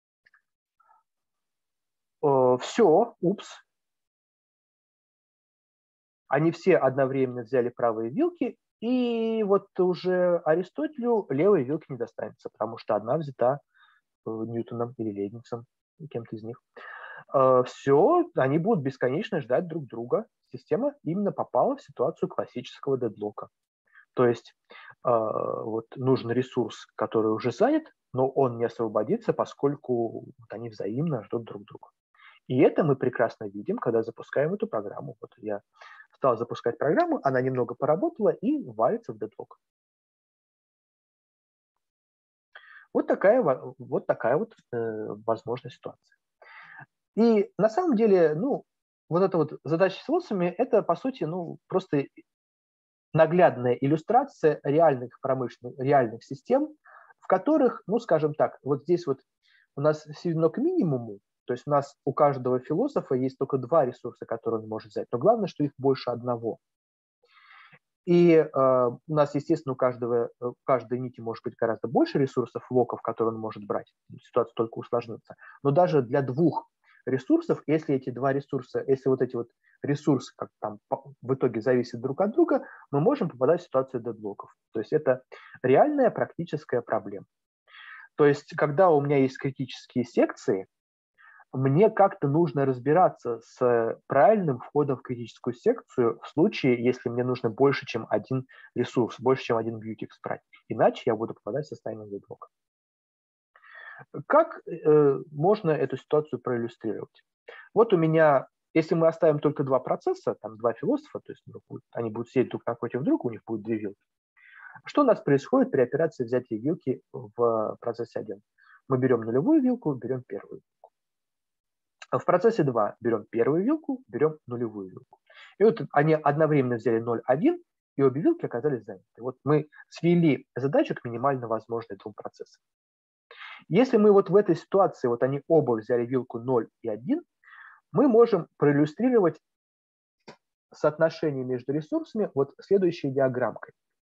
Все, упс. Они все одновременно взяли правые вилки, и вот уже Аристотелю левой вилки не достанется, потому что одна взята Ньютоном или Лейбницем, кем-то из них. Все, они будут бесконечно ждать друг друга. Система именно попала в ситуацию классического дедлока. То есть вот нужен ресурс, который уже занят, но он не освободится, поскольку они взаимно ждут друг друга. И это мы прекрасно видим, когда запускаем эту программу. Вот я стал запускать программу, она немного поработала и валится в дедлог. Вот такая вот, такая вот э, возможная ситуация. И на самом деле, ну, вот эта вот задача с лоссами, это, по сути, ну, просто наглядная иллюстрация реальных промышленных, реальных систем, в которых, ну, скажем так, вот здесь вот у нас сведено к минимуму, то есть у нас у каждого философа есть только два ресурса, которые он может взять, но главное, что их больше одного. И э, у нас, естественно, у каждого, у каждой нити может быть гораздо больше ресурсов, локов, которые он может брать. Ситуация только усложнится. Но даже для двух ресурсов, если эти два ресурса, если вот эти вот ресурсы как там в итоге зависят друг от друга, мы можем попадать в ситуацию дедлоков. То есть это реальная практическая проблема. То есть когда у меня есть критические секции, мне как-то нужно разбираться с правильным входом в критическую секцию в случае, если мне нужно больше, чем один ресурс, больше, чем один бьютикс брать. Иначе я буду попадать в состояние дедлока. Как э, можно эту ситуацию проиллюстрировать? Вот у меня, если мы оставим только два процесса, там два философа, то есть они будут сидеть друг напротив друга, у них будет две вилки. Что у нас происходит при операции взятия вилки в процессе один? Мы берем нулевую вилку, берем первую. В процессе два берем первую вилку, берем нулевую вилку. И вот они одновременно взяли ноль, один, и обе вилки оказались заняты. Вот мы свели задачу к минимально возможной двум процессам. Если мы вот в этой ситуации, вот они оба взяли вилку ноль и один, мы можем проиллюстрировать соотношение между ресурсами вот следующей диаграммкой.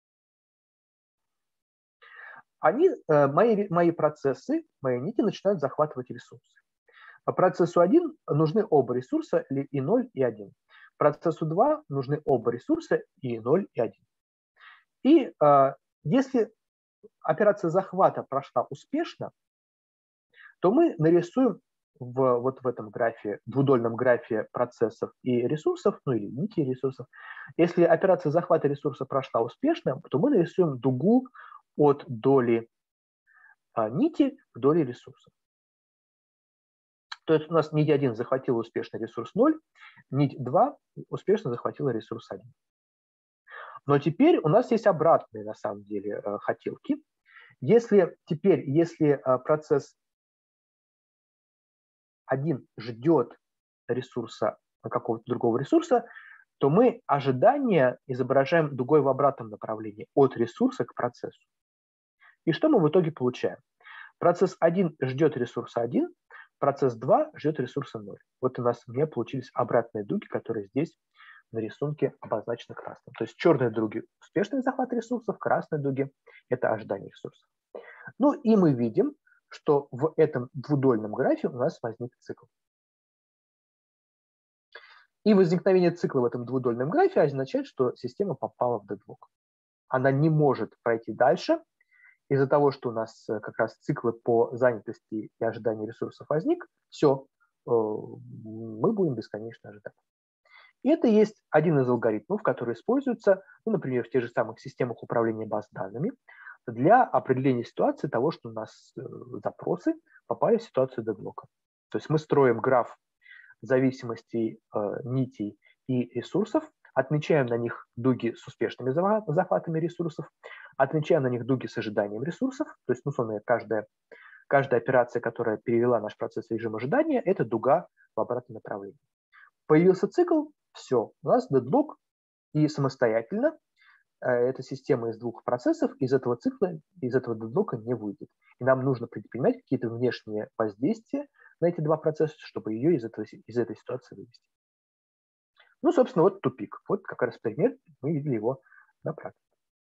Они, мои, мои процессы, мои нити начинают захватывать ресурсы. По процессу один нужны оба ресурса, и ноль, и один. Процессу два нужны оба ресурса, и ноль, и один. И э, если операция захвата прошла успешно, то мы нарисуем в, вот в этом графе, двудольном графе процессов и ресурсов, ну или нити ресурсов, если операция захвата ресурса прошла успешно, то мы нарисуем дугу от доли э, нити к доле ресурсов. То есть у нас нить один захватила успешно ресурс ноль, нить два успешно захватила ресурс один. Но теперь у нас есть обратные, на самом деле, хотелки. Если теперь, если процесс один ждет ресурса, какого-то другого ресурса, то мы ожидание изображаем дугой в обратном направлении, от ресурса к процессу. И что мы в итоге получаем? Процесс один ждет ресурса один, процесс два ждет ресурса ноль. Вот у нас у меня получились обратные дуги, которые здесь на рисунке обозначены красным. То есть черные дуги – успешный захват ресурсов, красные дуги – это ожидание ресурсов. Ну и мы видим, что в этом двудольном графе у нас возник цикл. И возникновение цикла в этом двудольном графе означает, что система попала в дедлок. Она не может пройти дальше, из-за того, что у нас как раз циклы по занятости и ожиданию ресурсов возник, все, мы будем бесконечно ожидать. И это есть один из алгоритмов, который используется, ну, например, в тех же самых системах управления баз данными, для определения ситуации того, что у нас запросы попали в ситуацию дедлока. То есть мы строим граф зависимостей э, нитей и ресурсов, отмечаем на них дуги с успешными захватами ресурсов, отмечаем на них дуги с ожиданием ресурсов, то есть, ну, условно, каждая, каждая операция, которая перевела наш процесс в режим ожидания, это дуга в обратном направлении. Появился цикл, все, у нас дедлок, и самостоятельно э, эта система из двух процессов из этого цикла, из этого дедлока не выйдет. И нам нужно предпринимать какие-то внешние воздействия на эти два процесса, чтобы ее из, этого, из этой ситуации вывести. Ну, собственно, вот тупик. Вот как раз пример, мы видели его на практике.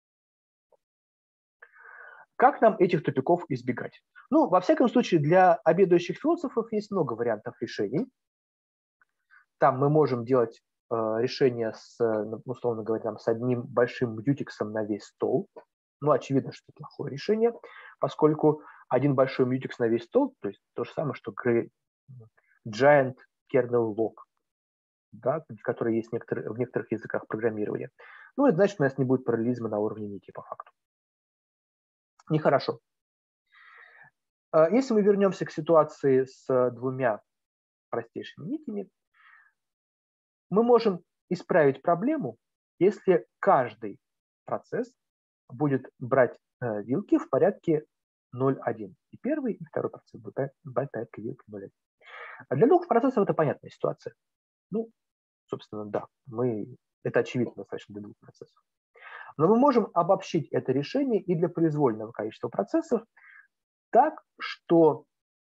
Как нам этих тупиков избегать? Ну, во всяком случае, для обедающих философов есть много вариантов решений. Там мы можем делать э, решение с, условно говоря, там, с одним большим мьютиксом на весь стол. Ну, очевидно, что это плохое решение, поскольку один большой мьютикс на весь стол, то есть то же самое, что giant kernel lock, да, который есть в некоторых, в некоторых языках программирования. Ну, это значит, у нас не будет параллелизма на уровне нити по факту. Нехорошо. Если мы вернемся к ситуации с двумя простейшими нитями, мы можем исправить проблему, если каждый процесс будет брать э, вилки в порядке ноль один. И первый, и второй процесс будут брать в порядке вилки ноль один. А для двух процессов это понятная ситуация. Ну, собственно, да, мы, это очевидно достаточно для двух процессов. Но мы можем обобщить это решение и для произвольного количества процессов так, что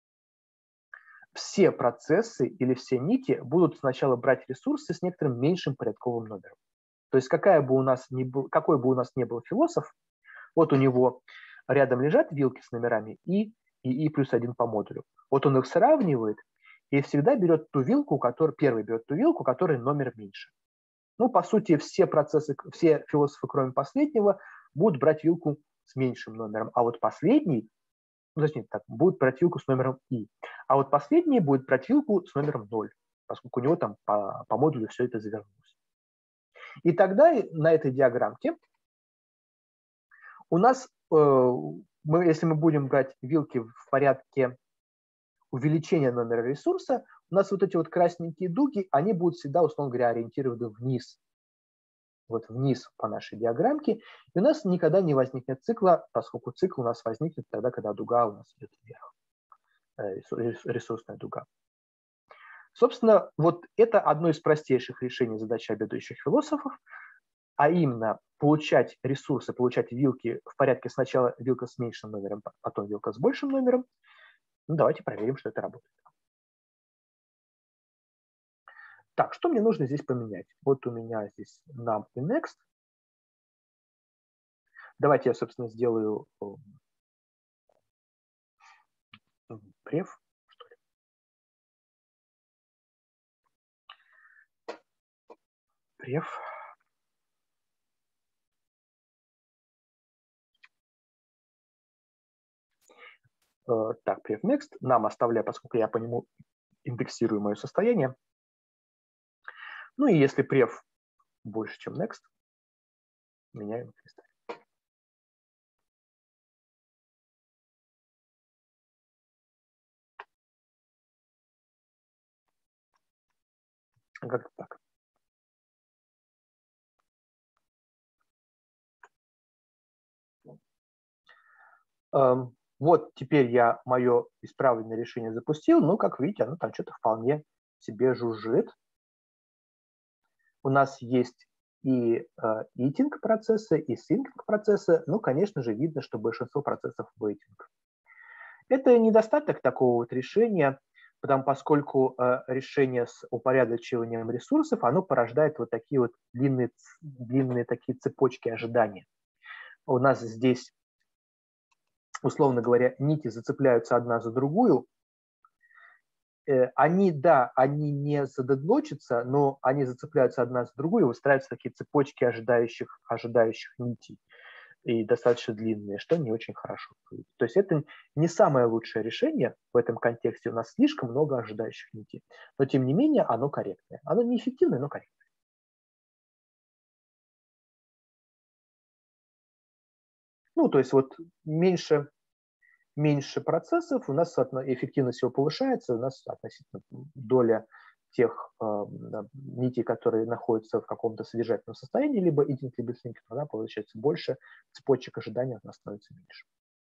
все процессы или все нити будут сначала брать ресурсы с некоторым меньшим порядковым номером. То есть какая бы у нас ни был, какой бы у нас ни был философ, вот у него рядом лежат вилки с номерами и, и и плюс один по модулю. Вот он их сравнивает и всегда берет ту вилку, которая, первый берет ту вилку, которой номер меньше. Ну, по сути, все процессы, все философы, кроме последнего, будут брать вилку с меньшим номером, а вот последний, ну, точнее, так, будет брать вилку с номером и. А вот последний будет брать вилку с номером ноль, поскольку у него там по, по модулю все это завернулось. И тогда на этой диаграммке у нас, э, мы, если мы будем брать вилки в порядке увеличения номера ресурса, у нас вот эти вот красненькие дуги, они будут всегда, условно говоря, ориентированы вниз. Вот вниз по нашей диаграммке. И у нас никогда не возникнет цикла, поскольку цикл у нас возникнет тогда, когда дуга у нас идет вверх. Ресурсная дуга. Собственно, вот это одно из простейших решений задачи обедающих философов, а именно получать ресурсы, получать вилки в порядке сначала вилка с меньшим номером, потом вилка с большим номером. Ну, давайте проверим, что это работает. Так, что мне нужно здесь поменять? Вот у меня здесь num и next. Давайте я, собственно, сделаю pref, что ли. Pref. Так, pref next. Нам оставляю, поскольку я по нему индексирую мое состояние. Ну и если pref больше, чем next, меняем кристалл. Как-то так. Эм, вот теперь я мое исправленное решение запустил, но, как видите, оно там что-то вполне себе жужжит. У нас есть и э, eating процессы, и syncing процессы. Ну, конечно же, видно, что большинство процессов waiting. Это недостаток такого вот решения, потому поскольку э, решение с упорядочиванием ресурсов, оно порождает вот такие вот длинные, длинные такие цепочки ожидания. У нас здесь, условно говоря, нити зацепляются одна за другую. Э, они, да, они не задедлочатся, но они зацепляются одна за другую, выстраиваются такие цепочки ожидающих, ожидающих нитей. И достаточно длинные, что не очень хорошо. То есть это не самое лучшее решение в этом контексте. У нас слишком много ожидающих нитей. Но тем не менее оно корректное. Оно неэффективное, но корректное. Ну, то есть вот меньше, меньше процессов, у нас эффективность его повышается, у нас относительно доля тех э, нитей, которые находятся в каком-то содержательном состоянии, либо eating, либо syncing, она получается больше, цепочек ожидания у нас становится меньше.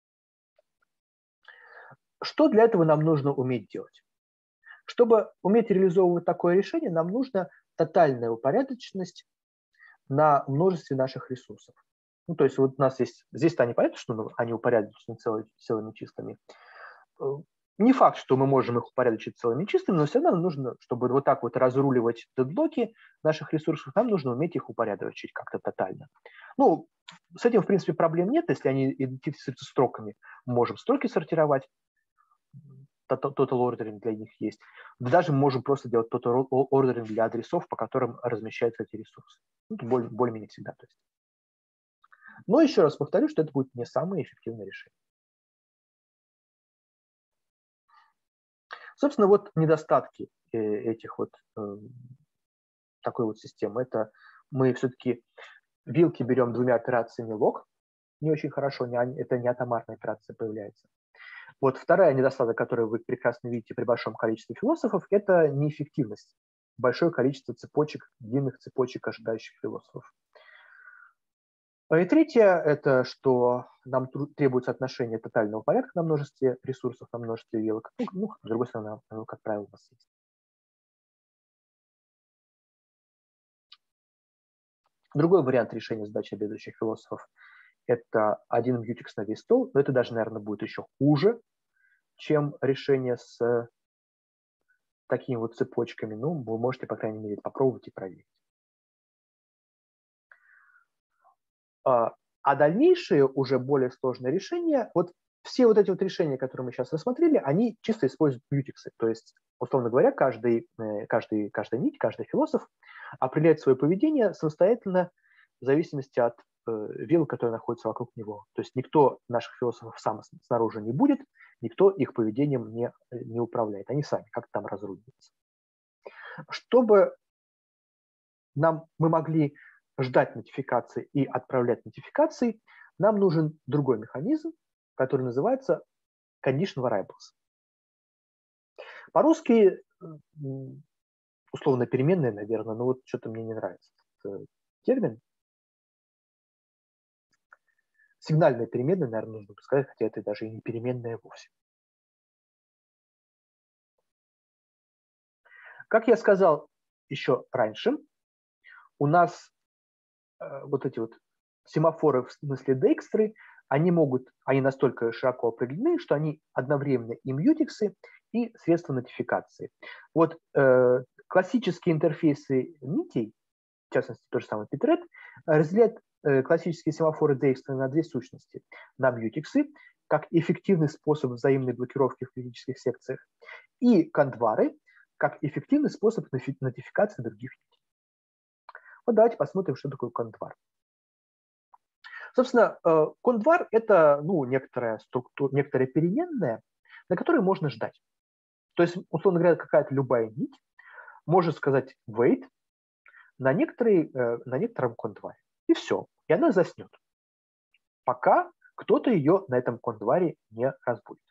Что для этого нам нужно уметь делать? Чтобы уметь реализовывать такое решение, нам нужна тотальная упорядоченность на множестве наших ресурсов. Ну, то есть вот у нас есть, здесь-то непонятно, что они упорядочены целыми, целыми числами. Не факт, что мы можем их упорядочить целыми числами, но все равно нужно, чтобы вот так вот разруливать дедлоки наших ресурсов, нам нужно уметь их упорядочить как-то тотально. Ну, с этим, в принципе, проблем нет. Если они идентифицируются строками, мы можем строки сортировать. Total ordering для них есть. Даже мы можем просто делать total ordering для адресов, по которым размещаются эти ресурсы. Ну, более, более-менее всегда. То есть. Но еще раз повторю, что это будет не самое эффективное решение. Собственно, вот недостатки этих вот э, такой вот системы. Это мы все-таки вилки берем двумя операциями лог. Не очень хорошо, не, это не атомарная операция появляется. Вот вторая недостаток, который вы прекрасно видите при большом количестве философов, это неэффективность. Большое количество цепочек, длинных цепочек ожидающих философов. И третье – это что нам требуется отношение тотального порядка на множестве ресурсов, на множестве вилок. Ну, ну, с другой стороны, оно, как правило, у нас есть. Другой вариант решения задачи обедающих философов – это один мьютикс на весь стол, но это даже, наверное, будет еще хуже, чем решение с такими вот цепочками. Ну, вы можете, по крайней мере, попробовать и проверить. А дальнейшие, уже более сложные решения, вот все вот эти вот решения, которые мы сейчас рассмотрели, они чисто используют мьютиксы. То есть, условно говоря, каждый, каждый, каждая нить, каждый философ определяет свое поведение самостоятельно в зависимости от э, вилл, которые находятся вокруг него. То есть никто наших философов сам снаружи не будет, никто их поведением не, не управляет. Они сами как-то там разруливаются. Чтобы нам, мы могли ждать нотификации и отправлять нотификации, нам нужен другой механизм, который называется condition variables. По-русски условно переменная, наверное, но вот что-то мне не нравится этот термин. Сигнальная переменная, наверное, нужно сказать, хотя это даже и не переменная вовсе. Как я сказал еще раньше, у нас э, вот эти вот семафоры в смысле декстры, они могут, они настолько широко определены, что они одновременно и мьютиксы, и средства нотификации. Вот э, классические интерфейсы нитей, в частности, тот же самый Pitred, разделяют э, классические семафоры декстры на две сущности. На мьютиксы, как эффективный способ взаимной блокировки в критических секциях, и кондвары, как эффективный способ нотификации других нитей. Вот давайте посмотрим, что такое кондвар. Собственно, кондвар – это ну, некоторая структура, некоторая переменная, на которой можно ждать. То есть, условно говоря, какая-то любая нить может сказать wait на, некоторый, на некотором кондваре. И все. И она заснет, пока кто-то ее на этом кондваре не разбудит.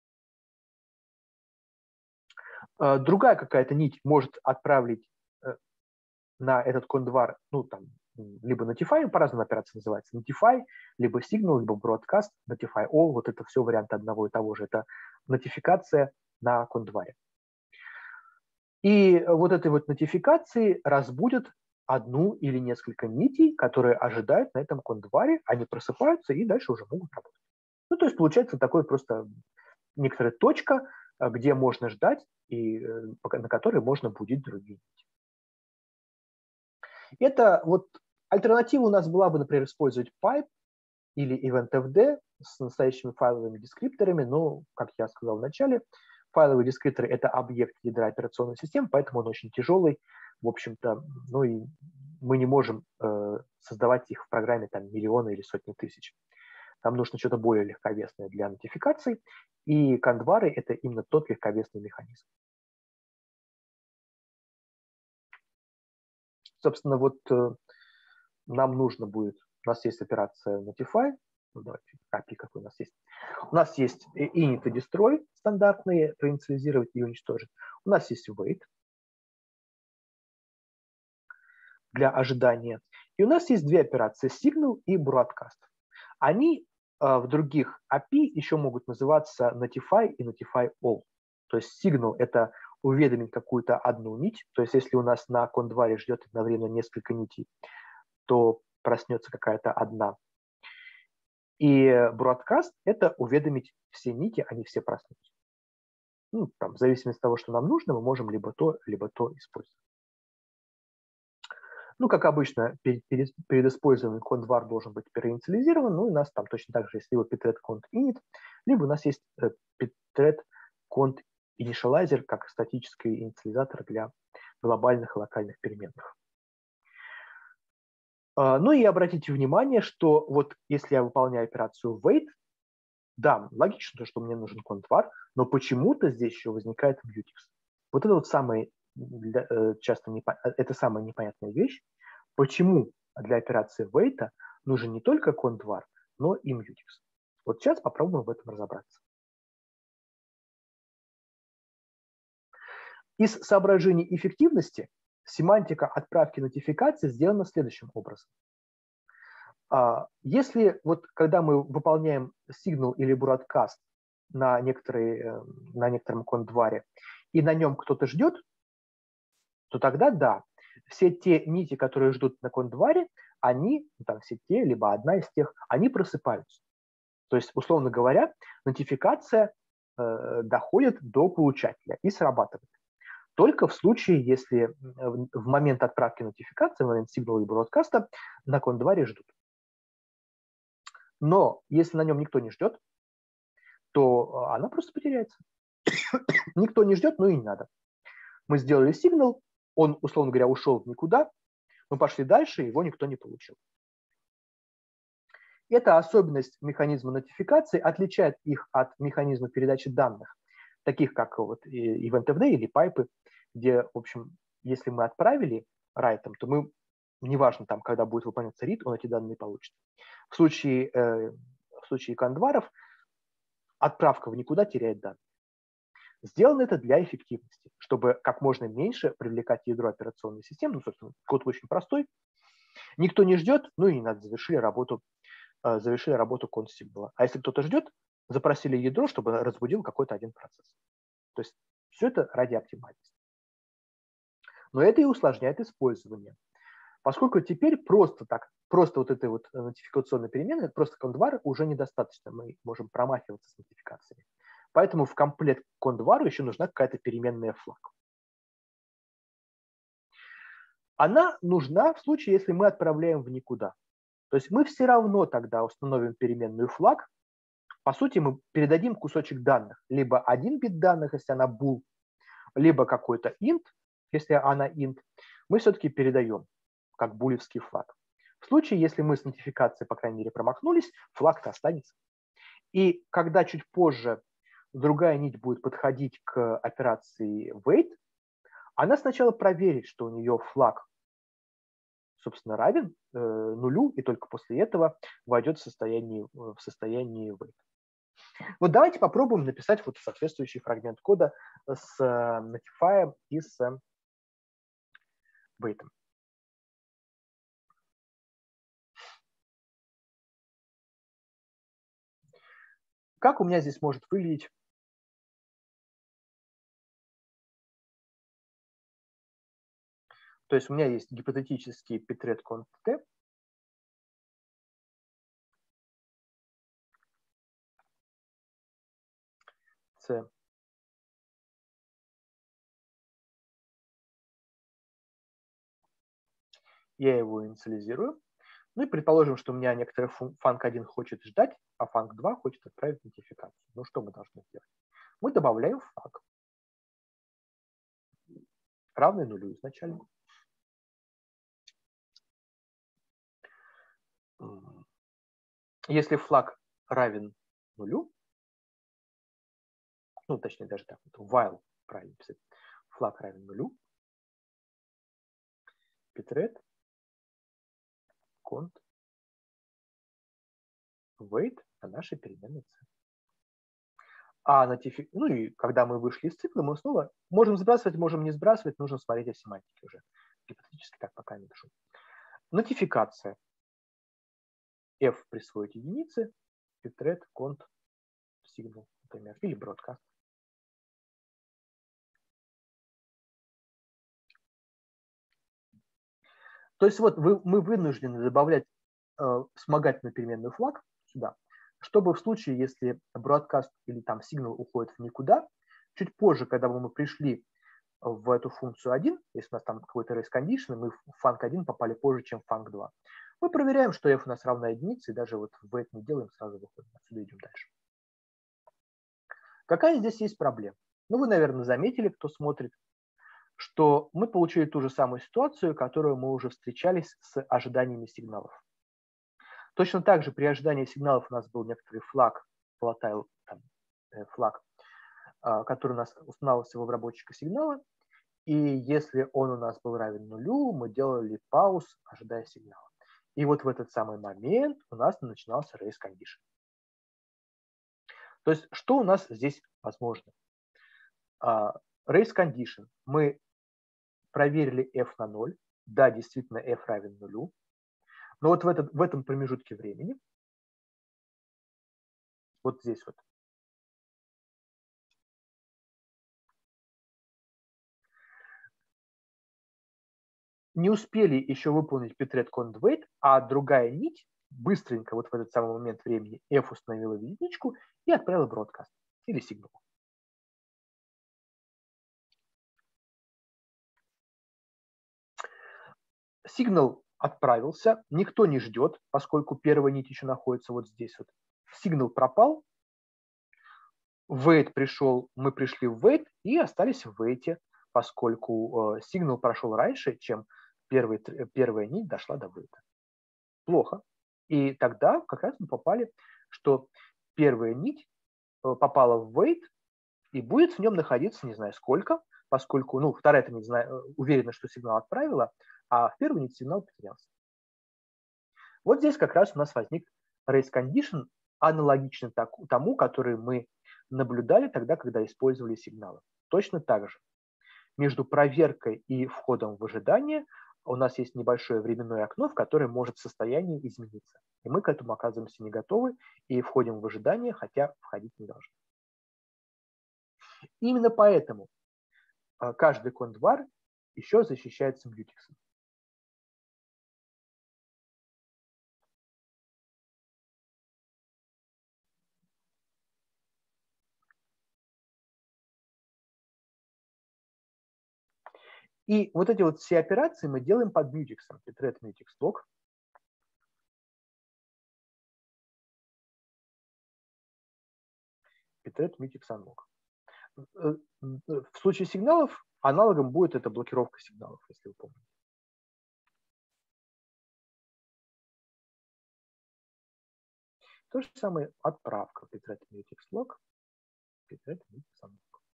Другая какая-то нить может отправить на этот кондвар, ну, там, либо notify, по-разному операция называется, notify, либо signal, либо broadcast, notify all, вот это все варианты одного и того же, это нотификация на кондваре. И вот этой вот нотификации разбудят одну или несколько нитей, которые ожидают на этом кондваре, они просыпаются и дальше уже могут работать. Ну, то есть получается такой просто некоторая точка, где можно ждать и на которой можно будить другие нити. Это вот альтернатива у нас была бы, например, использовать pipe или event.fd с настоящими файловыми дескрипторами, но, как я сказал в начале, файловые дескрипторы – это объект ядра операционной системы, поэтому он очень тяжелый, в общем-то, ну и мы не можем э, создавать их в программе там миллионы или сотни тысяч. Нам нужно что-то более легковесное для нотификаций, и кондвары – это именно тот легковесный механизм. Собственно, вот э, нам нужно будет, у нас есть операция notify, ну, давайте, эй пи ай какой у нас есть. У нас есть init и destroy стандартные, проинициализировать и уничтожить. У нас есть wait для ожидания. И у нас есть две операции signal и broadcast. Они э, в других эй пи ай еще могут называться notify и notify all. То есть signal – это уведомить какую-то одну нить. То есть если у нас на кондваре ждет одновременно несколько нитей, то проснется какая-то одна. И broadcast – это уведомить все нити, они все проснутся. Ну, там, в зависимости от того, что нам нужно, мы можем либо то, либо то использовать. Ну, как обычно, перед, перед, перед использованием кондвар должен быть переинициализирован, ну, и у нас там точно так же есть либо pitred cont init, либо у нас есть э, pitred cont initializer как статический инициализатор для глобальных и локальных переменных. Ну и обратите внимание, что вот если я выполняю операцию wait, да, логично, что мне нужен кондвар, но почему-то здесь еще возникает мьютикс. Вот это вот самое, часто непо... это самая непонятная вещь. Почему для операции wait нужен не только кондвар, но и мьютикс. Вот сейчас попробуем в этом разобраться. Из соображений эффективности семантика отправки нотификации сделана следующим образом. Если вот когда мы выполняем сигнал или broadcast на, некоторые, на некотором контваре, и на нем кто-то ждет, то тогда да, все те нити, которые ждут на контваре, они, там все те, либо одна из тех, они просыпаются. То есть, условно говоря, нотификация э, доходит до получателя и срабатывает. Только в случае, если в момент отправки нотификации, в момент сигнала и бродкаста на контваре ждут. Но если на нем никто не ждет, то она просто потеряется. Никто не ждет, ну и не надо. Мы сделали сигнал, он, условно говоря, ушел в никуда, мы пошли дальше, его никто не получил. Эта особенность механизма нотификации отличает их от механизма передачи данных, таких как вот EventFD или пайпы, где, в общем, если мы отправили райтом, то мы, неважно, там, когда будет выполняться read, он эти данные получит. В случае, э, в случае кондваров отправка в никуда теряет данные. Сделано это для эффективности, чтобы как можно меньше привлекать ядро операционной системы. Ну, собственно, код очень простой. Никто не ждет, ну и не надо, завершили работу, э, завершили работу консигнала. А если кто-то ждет, запросили ядро, чтобы разбудил какой-то один процесс. То есть все это ради оптимальности. Но это и усложняет использование. Поскольку теперь просто так, просто вот этой вот нотификационной переменной, просто кондвар уже недостаточно, мы можем промахиваться с нотификациями. Поэтому в комплект к кондвару еще нужна какая-то переменная флаг. Она нужна в случае, если мы отправляем в никуда. То есть мы все равно тогда установим переменную флаг. По сути, мы передадим кусочек данных. Либо один бит данных, если она bool, либо какой-то int, если она int. Мы все-таки передаем как булевский флаг. В случае, если мы с нотификацией, по крайней мере, промахнулись, флаг-то останется. И когда чуть позже другая нить будет подходить к операции wait, она сначала проверит, что у нее флаг, собственно, равен э, нулю, и только после этого войдет в состояние, в состояние wait. Вот давайте попробуем написать вот соответствующий фрагмент кода с notify и с wait. Как у меня здесь может выглядеть То есть у меня есть гипотетический pthread const t, c. Я его инициализирую. Ну и предположим, что у меня некоторый фанк один хочет ждать, а фанк два хочет отправить нотификацию. Ну что мы должны сделать? Мы добавляем флаг, равный нулю изначально. Если флаг равен нулю, ну точнее даже так, вот, while правильно писать, флаг равен нулю, pthread const wait на нашей переменной c. А нотифи... Ну и когда мы вышли из цикла, мы снова можем сбрасывать, можем не сбрасывать, нужно смотреть о семантике уже. Гипотетически так пока не пишу. Нотификация. F присвоить единицы, pthread const signal, например, или broadcast. То есть вот вы, мы вынуждены добавлять э, вспомогательную переменную флаг сюда, чтобы в случае, если broadcast или там signal уходит в никуда, чуть позже, когда мы пришли в эту функцию один, если у нас там какой-то race condition, мы в фанк один попали позже, чем в фанк два, мы проверяем, что f у нас равна единице, и даже вот в это не делаем, сразу выходим. Отсюда идем дальше. Какая здесь есть проблема? Ну, вы, наверное, заметили, кто смотрит, что мы получили ту же самую ситуацию, которую мы уже встречались с ожиданиями сигналов. Точно так же при ожидании сигналов у нас был некоторый флаг, volatile, там, флаг, который у нас устанавливался в обработчике сигнала, и если он у нас был равен нулю, мы делали пауз, ожидая сигнала. И вот в этот самый момент у нас начинался race condition. То есть что у нас здесь возможно? race condition. Мы проверили f на ноль. Да, действительно, f равен нулю. Но вот в, этот, в этом промежутке времени, вот здесь вот, не успели еще выполнить pthread const wait, а другая нить быстренько вот в этот самый момент времени f установила в единичку и отправила broadcast или сигнал. Сигнал отправился, никто не ждет, поскольку первая нить еще находится вот здесь вот. Сигнал пропал, wait пришел, мы пришли в wait и остались в wait, поскольку э, сигнал прошел раньше, чем первый, первая нить дошла до wait. Плохо. И тогда как раз мы попали, что первая нить э, попала в wait и будет в нем находиться не знаю сколько, поскольку, ну, вторая-то не знаю, уверена, что сигнал отправила, а в первую нить сигнал потерялся. Вот здесь как раз у нас возник race condition, аналогичный тому, который мы наблюдали тогда, когда использовали сигналы. Точно так же. Между проверкой и входом в ожидание у нас есть небольшое временное окно, в которое может состояние измениться. И мы к этому оказываемся не готовы и входим в ожидание, хотя входить не должны. Именно поэтому каждый const-var еще защищается мьютиксом. И вот эти вот все операции мы делаем под мьютиксом. pthread mutex log. pthread mutex unlock. В случае сигналов аналогом будет эта блокировка сигналов, если вы помните. То же самое отправка pthread mutex log, pthread mutex unlock.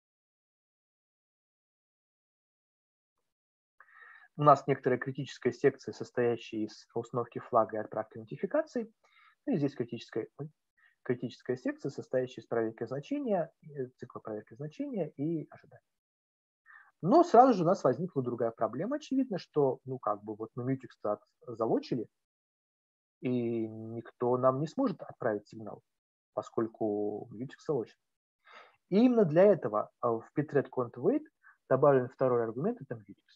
У нас некоторая критическая секция, состоящая из установки флага и отправки нотификаций. И здесь критическая, критическая секция, состоящая из проверки значения, цикла проверки значения и ожидания. Но сразу же у нас возникла другая проблема. Очевидно, что, ну, как бы, вот мы мьютикс залочили, и никто нам не сможет отправить сигнал, поскольку мьютикс залочен. И именно для этого в pthread const wait добавлен второй аргумент, это мьютикс.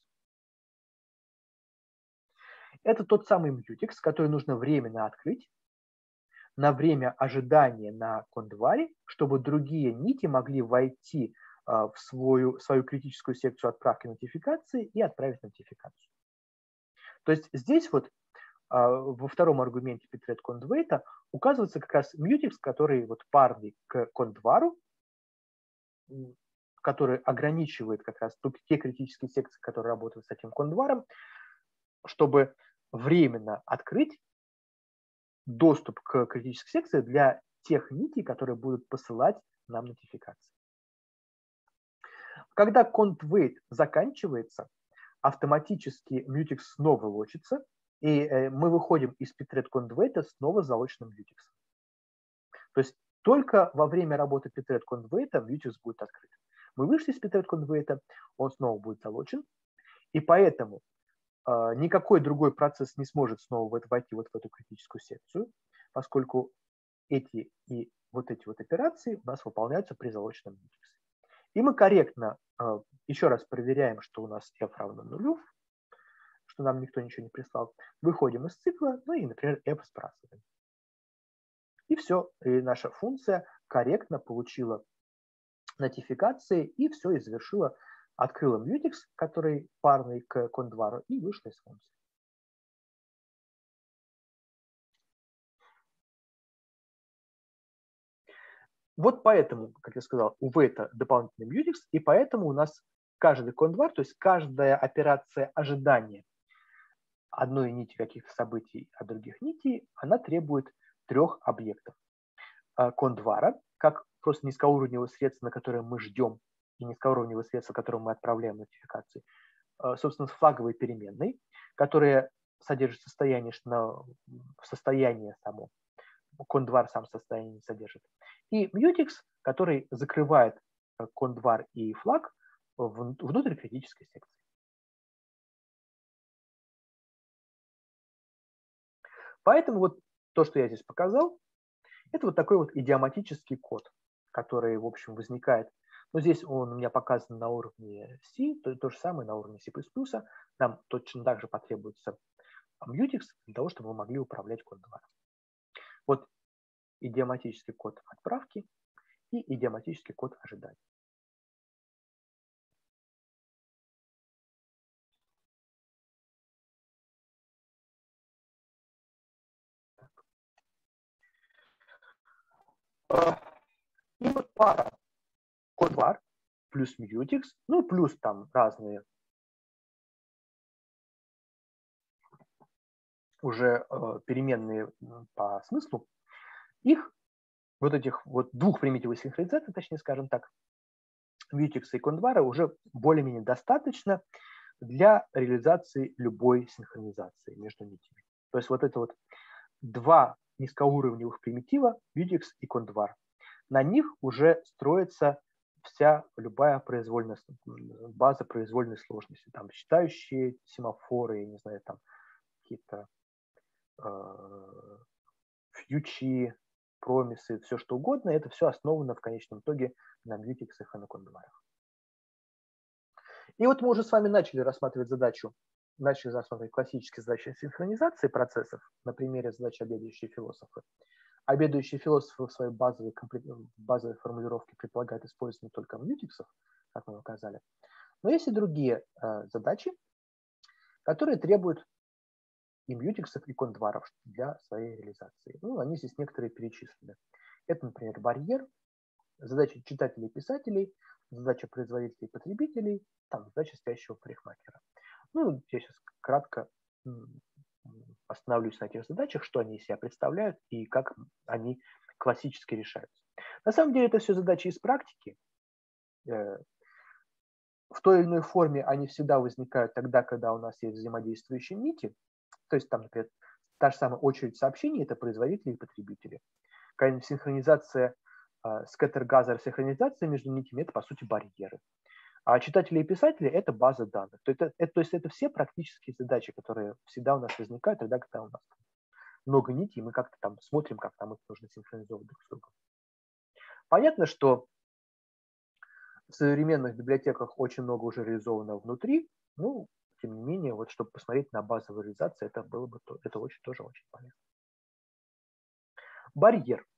Это тот самый мьютикс, который нужно временно открыть на время ожидания на const-var, чтобы другие нити могли войти в свою, свою критическую секцию отправки нотификации и отправить нотификацию. То есть здесь вот во втором аргументе pthread const wait указывается как раз мьютикс, который вот парный к const-var, который ограничивает как раз те критические секции, которые работают с этим const-var, чтобы временно открыть доступ к критической секции для тех нитей, которые будут посылать нам нотификации. Когда const wait заканчивается, автоматически mutex снова лочится, и мы выходим из pthread const wait снова с залоченным mutex. То есть только во время работы pthread const wait mutex будет открыт. Мы вышли из pthread const wait, он снова будет залочен, и поэтому э, никакой другой процесс не сможет снова войти вот в эту критическую секцию, поскольку эти и вот эти вот операции у нас выполняются при залоченном mutex. И мы корректно э, еще раз проверяем, что у нас f равно нулю, что нам никто ничего не прислал. Выходим из цикла, ну и, например, f сбрасываем. И все, и наша функция корректно получила нотификации и все, и завершила, открыла mutex, который парный к const-var, и вышла из функции. Вот поэтому, как я сказал, у wait дополнительный mutex, и поэтому у нас каждый const-var, то есть каждая операция ожидания одной нити каких-то событий от других нитей, она требует трех объектов. const-var, как просто низкоуровневое средство, на которое мы ждем, и низкоуровневое средство, которым мы отправляем нотификации. Собственно, с флаговой переменной, которая содержит состояние, что состояние само. const-var сам состояние не содержит. И mutex, который закрывает const-var и флаг внутрь критической секции. Поэтому вот то, что я здесь показал, это вот такой вот идиоматический код, который, в общем, возникает. Но здесь он у меня показан на уровне C, то, то же самое на уровне C++. Нам точно так же потребуется Mutex для того, чтобы мы могли управлять кондваром. Вот идиоматический код отправки и идиоматический код ожидания. И вот пара кондвар плюс Mutex, ну плюс там разные уже э, переменные по смыслу, их вот этих вот двух примитивов синхронизации, точнее скажем так, Mutex и кондвара уже более-менее достаточно для реализации любой синхронизации между нитями. То есть вот это вот два низкоуровневых примитива, Mutex и кондвар. На них уже строится вся любая произвольная база произвольной сложности. Там считающие семафоры, я не знаю, там какие-то э, фьючи, промисы, все что угодно. Это все основано в конечном итоге на Mutex и на кондварах. И вот мы уже с вами начали рассматривать задачу, начали рассматривать классические задачи синхронизации процессов на примере задачи обедающие философы. Обедающие философы в своей базовой, базовой формулировке предполагают использование только мьютиксов, как мы указали. Но есть и другие э, задачи, которые требуют и мьютиксов, и кондваров для своей реализации. Ну, они здесь некоторые перечислены. Это, например, барьер, задача читателей и писателей, задача производителей и потребителей, там задача спящего парикмахера. Ну, я сейчас кратко остановлюсь на этих задачах, что они из себя представляют и как они классически решаются. На самом деле это все задачи из практики. В той или иной форме они всегда возникают тогда, когда у нас есть взаимодействующие нити. То есть там, например, та же самая очередь сообщений – это производители и потребители. Какая-нибудь синхронизация, скаттер-газер синхронизация между нитями – это, по сути, барьеры. А читатели и писатели – это база данных. То, это, это, то есть это все практические задачи, которые всегда у нас возникают тогда, когда у нас много нитей, и мы как-то там смотрим, как нам их нужно синхронизовать друг с другом. Понятно, что в современных библиотеках очень много уже реализовано внутри, ну, тем не менее, вот чтобы посмотреть на базовую реализацию, это было бы это очень, тоже очень полезно. Барьер.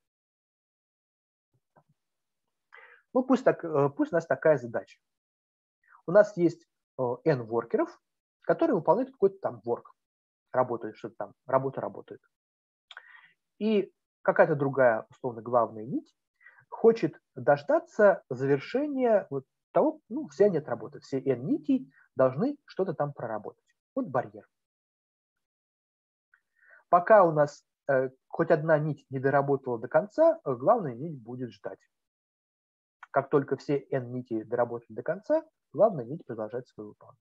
Ну, пусть, так, пусть у нас такая задача. У нас есть n воркеров, которые выполняют какой-то там work. Работает что-то там, работа работает. И какая-то другая, условно, главная нить хочет дождаться завершения вот того, ну, все они отработают. Все n нитей должны что-то там проработать. Вот барьер. Пока у нас э, хоть одна нить не доработала до конца, главная нить будет ждать. Как только все n нити доработали до конца, главная нить продолжает свою выполнение.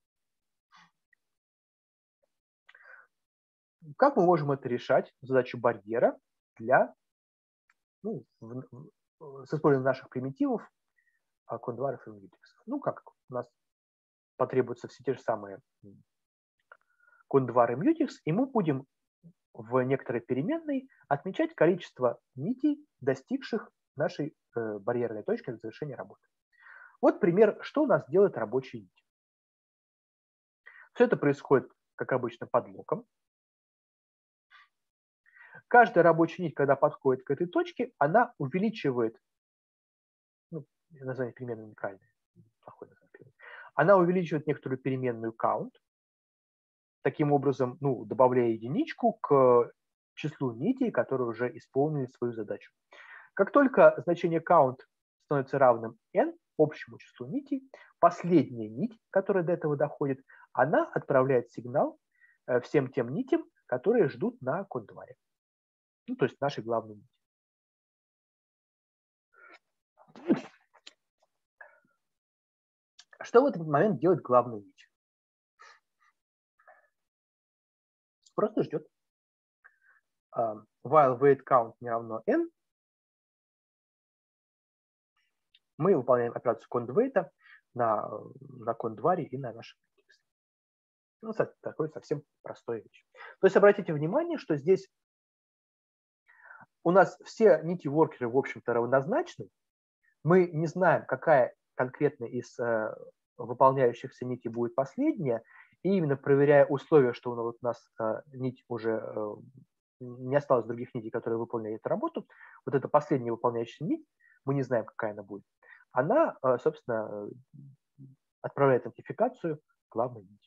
Как мы можем это решать? Задачу барьера для, ну, в, в, с использованием наших примитивов, кондваров и мьютиксов. Ну, как у нас потребуются все те же самые кондвар и мьютикс, и мы будем в некоторой переменной отмечать количество нитей, достигших нашей э, барьерной точки для завершения работы. Вот пример, что у нас делает рабочая нить. Все это происходит, как обычно, под локом. Каждая рабочая нить, когда подходит к этой точке, она увеличивает, ну, название переменной неправильное, плохое название, она увеличивает некоторую переменную count, таким образом, ну, добавляя единичку к числу нитей, которые уже исполнили свою задачу. Как только значение count становится равным n, общему числу нитей, последняя нить, которая до этого доходит, она отправляет сигнал всем тем нитям, которые ждут на кондваре. Ну, то есть нашей главной нити. Что в этот момент делает главная нить? Просто ждет. Uh, while wait count не равно n, мы выполняем операцию conwait, на, на кондваре и на нашем тексте. Ну, такой совсем простой вещь. То есть обратите внимание, что здесь у нас все нити-воркеры, в общем-то, равнозначны. Мы не знаем, какая конкретно из э, выполняющихся нитей будет последняя, и именно проверяя условия, что у нас э, нить уже э, не осталось других нитей, которые выполняли эту работу, вот эта последняя выполняющая нить, мы не знаем, какая она будет, она, э, собственно, отправляет нотификацию главной нити.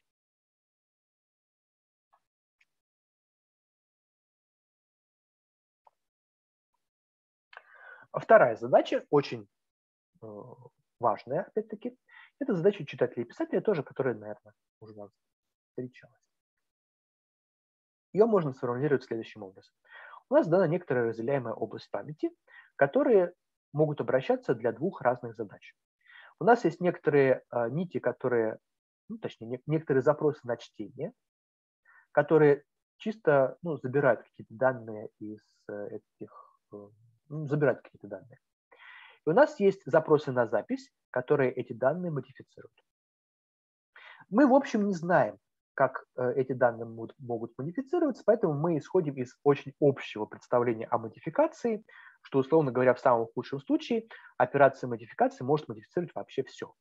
Вторая задача, очень э, важная, опять-таки, это задача читателя и писателя, тоже, которая, наверное, уже у нас встречалась. Ее можно сформулировать следующим образом. У нас дана некоторая разделяемая область памяти, которые могут обращаться для двух разных задач. У нас есть некоторые э, нити, которые, ну, точнее, не, некоторые запросы на чтение, которые чисто ну, забирают какие-то данные из э, этих, э, ну, забирают какие-то данные. И у нас есть запросы на запись, которые эти данные модифицируют. Мы, в общем, не знаем, как э, эти данные могут, могут модифицироваться, поэтому мы исходим из очень общего представления о модификации, что, условно говоря, в самом худшем случае операция модификации может модифицировать вообще все.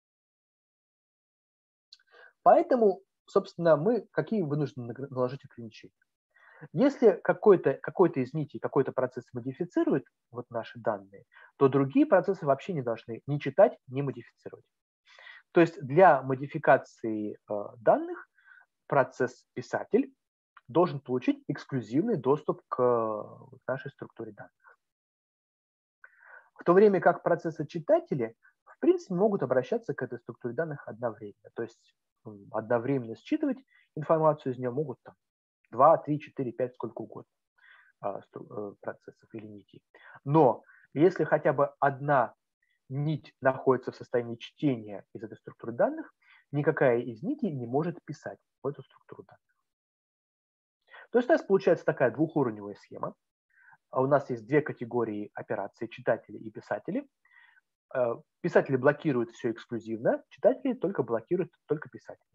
Поэтому, собственно, мы какие вынуждены наложить ограничения? Если какой-то какой-то из нитей, какой-то процесс модифицирует вот наши данные, то другие процессы вообще не должны ни читать, ни модифицировать. То есть для модификации э, данных процесс писатель должен получить эксклюзивный доступ к э, нашей структуре данных. В то время как процессы читатели, в принципе, могут обращаться к этой структуре данных одновременно. То есть одновременно считывать информацию из нее могут там два, три, четыре, пять, сколько угодно процессов или нитей. Но если хотя бы одна нить находится в состоянии чтения из этой структуры данных, никакая из нитей не может писать в эту структуру данных. То есть у нас получается такая двухуровневая схема. У нас есть две категории операций: читатели и писатели. Писатели блокируют все эксклюзивно, читатели только блокируют только писателей.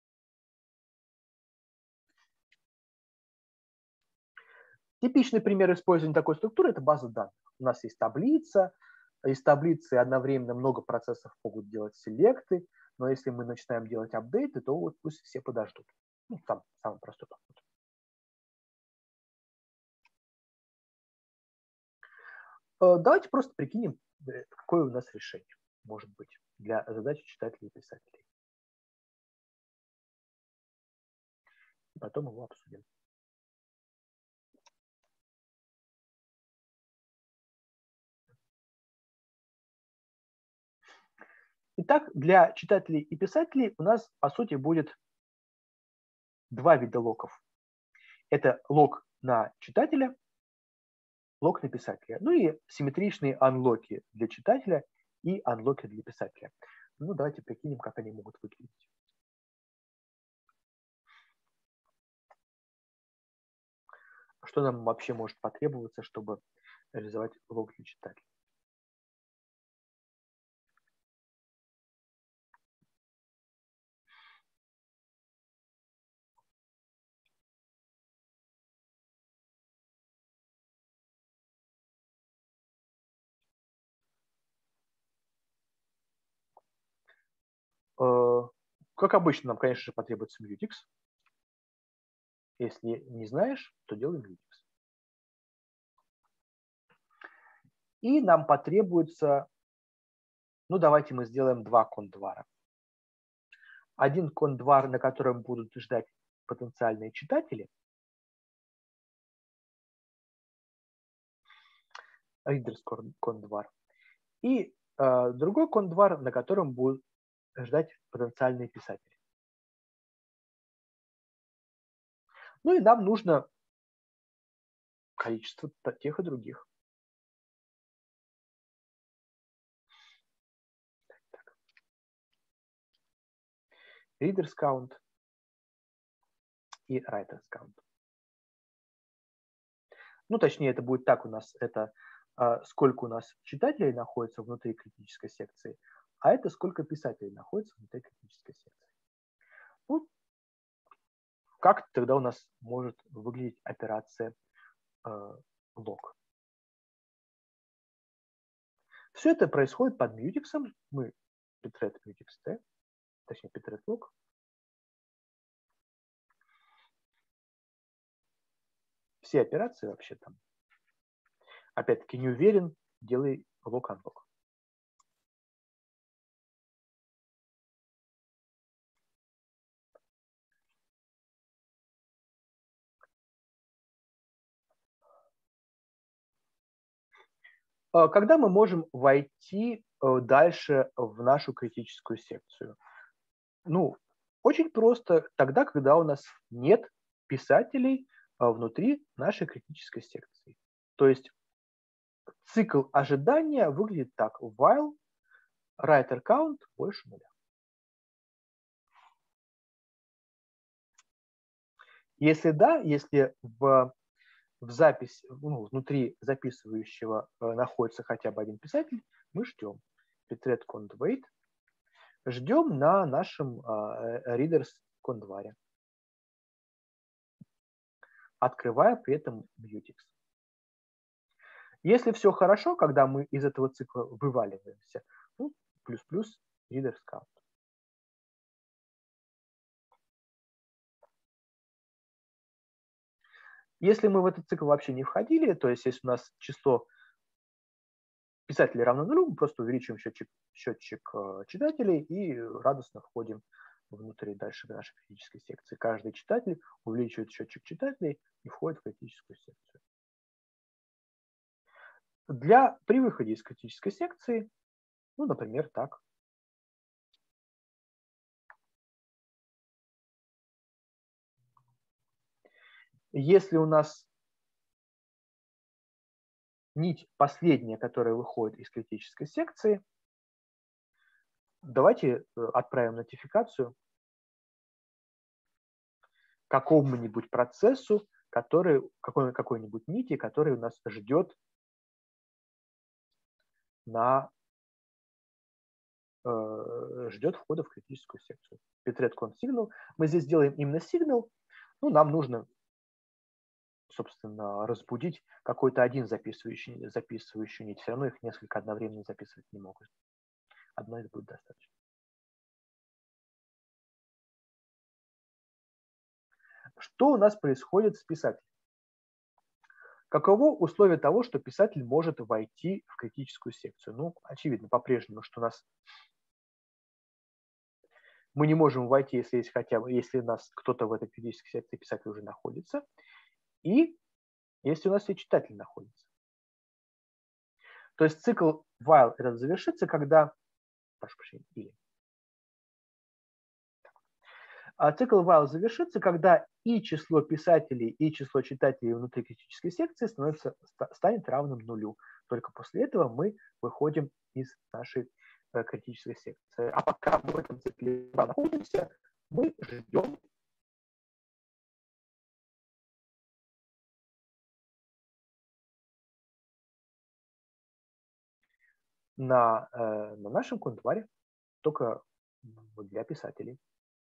Типичный пример использования такой структуры – это база данных. У нас есть таблица, из таблицы одновременно много процессов могут делать селекты, но если мы начинаем делать апдейты, то вот пусть все подождут. Ну, сам, самый простой подход. Давайте просто прикинем, какое у нас решение может быть для задачи читателей и писателей. И потом его обсудим. Итак, для читателей и писателей у нас, по сути, будет два вида локов. Это лок на читателя, лок на писателя. Ну и симметричные анлоки для читателя и анлоки для писателя. Ну, давайте прикинем, как они могут выглядеть. Что нам вообще может потребоваться, чтобы реализовать лок для читателя? Как обычно, нам, конечно же, потребуется mutex. Если не знаешь, то делай mutex. И нам потребуется, ну давайте мы сделаем два кондвара. Один кондвар, на котором будут ждать потенциальные читатели, readers кондвар, и э, другой кондвар, на котором будут ждать потенциальные писатели. Ну и нам нужно количество тех и других. Так. Readers count и writers count. Ну, точнее, это будет так у нас, это а, сколько у нас читателей находится внутри критической секции, а это сколько писателей находится внутри критической секции. Ну, как тогда у нас может выглядеть операция э, лог? Все это происходит под мьютексом. Мы pthread mutex t, точнее pthread log. Все операции вообще там. Опять-таки не уверен, делай log unlock. Когда мы можем войти дальше в нашу критическую секцию? Ну, очень просто тогда, когда у нас нет писателей внутри нашей критической секции. То есть цикл ожидания выглядит так. While writer count больше нуля. Если да, если в, в запись, ну, внутри записывающего э, находится хотя бы один писатель, мы ждем. pthread cond wait. Ждем на нашем э, readers кондваре, открывая при этом mutex. Если все хорошо, когда мы из этого цикла вываливаемся, ну, плюс-плюс readers count. Если мы в этот цикл вообще не входили, то есть если у нас число писателей равно нулю, мы просто увеличиваем счетчик, счетчик э, читателей и радостно входим внутри дальше нашей критической секции. Каждый читатель увеличивает счетчик читателей и входит в критическую секцию. Для, при выходе из критической секции, ну, например, так. Если у нас нить последняя, которая выходит из критической секции, давайте отправим нотификацию какому-нибудь процессу, который, какой, какой-нибудь нити, который у нас ждет на э, ждет входа в критическую секцию. pthread cond signal. Мы здесь делаем именно сигнал. Ну, нам нужно, собственно, разбудить какой-то один записывающий, записывающий нить. Все равно их несколько одновременно записывать не могут. Одной будет достаточно. Что у нас происходит с писателем? Каково условие того, что писатель может войти в критическую секцию? Ну, очевидно, по-прежнему, что у нас мы не можем войти, если есть хотя бы, если у нас кто-то в этой критической секции писатель уже находится, и если у нас все читатель находится. То есть цикл while этот завершится, когда, прошу прощения, или. А цикл while завершится, когда и число писателей, и число читателей внутри критической секции становится, станет равным нулю. Только после этого мы выходим из нашей э, критической секции. А пока мы в этом цикле находимся, мы ждем на, э, на нашем кондваре, только для писателей.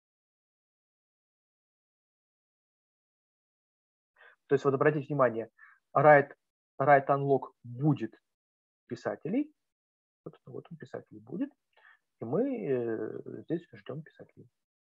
То есть вот обратите внимание, write, write unlock будет писателей. Собственно, вот он писателей будет. И мы э, здесь ждем писателей.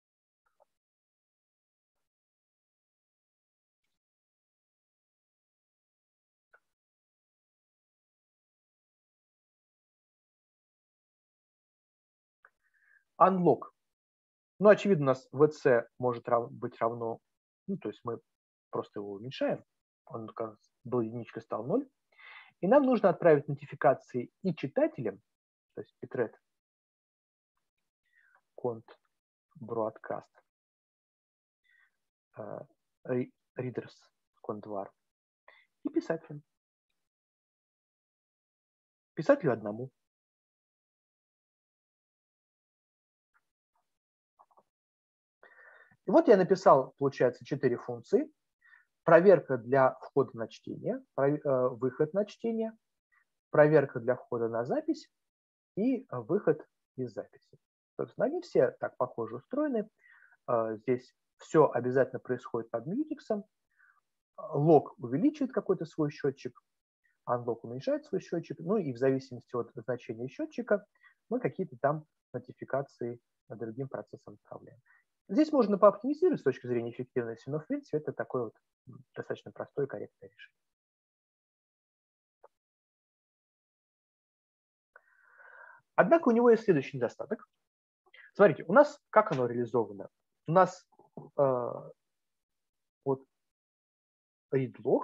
Unlock. Ну, очевидно, у нас ви си может рав, быть равно, ну, то есть мы просто его уменьшаем. Он как был единичкой, стал ноль. И нам нужно отправить нотификации и читателям, то есть pthread cond broadcast uh, readers coндvar и писателям. Писателю одному. И вот я написал, получается, четыре функции. Проверка для входа на чтение, выход на чтение, проверка для входа на запись и выход из записи. Собственно, они все так похоже устроены. Здесь все обязательно происходит под мьютиксом. Лог увеличивает какой-то свой счетчик, unlock уменьшает свой счетчик, ну и в зависимости от значения счетчика мы какие-то там нотификации другим процессам отправляем. Здесь можно пооптимизировать с точки зрения эффективности, но в принципе это такое вот достаточно простое и корректное решение. Однако у него есть следующий недостаток. Смотрите, у нас как оно реализовано? У нас э, вот read-log,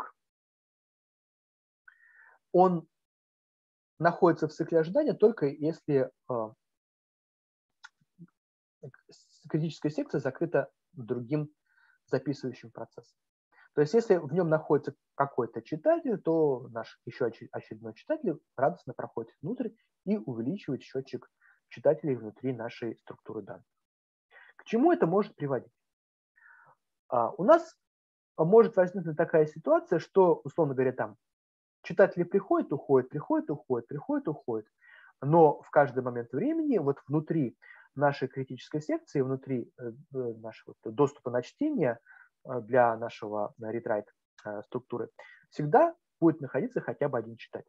он находится в цикле ожидания только если э, критическая секция закрыта другим записывающим процессом. То есть если в нем находится какой-то читатель, то наш еще очередной читатель радостно проходит внутрь и увеличивает счетчик читателей внутри нашей структуры данных. К чему это может приводить? А, у нас может возникнуть такая ситуация, что, условно говоря, там читатели приходят, уходят, приходят, уходят, приходят, уходят, но в каждый момент времени вот внутри нашей критической секции, внутри нашего доступа на чтение для нашего read-write структуры всегда будет находиться хотя бы один читатель.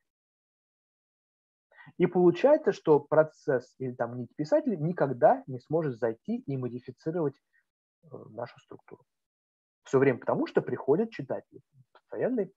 И получается, что процесс или там нить писателя никогда не сможет зайти и модифицировать нашу структуру. Все время потому, что приходят читатели. Постоянный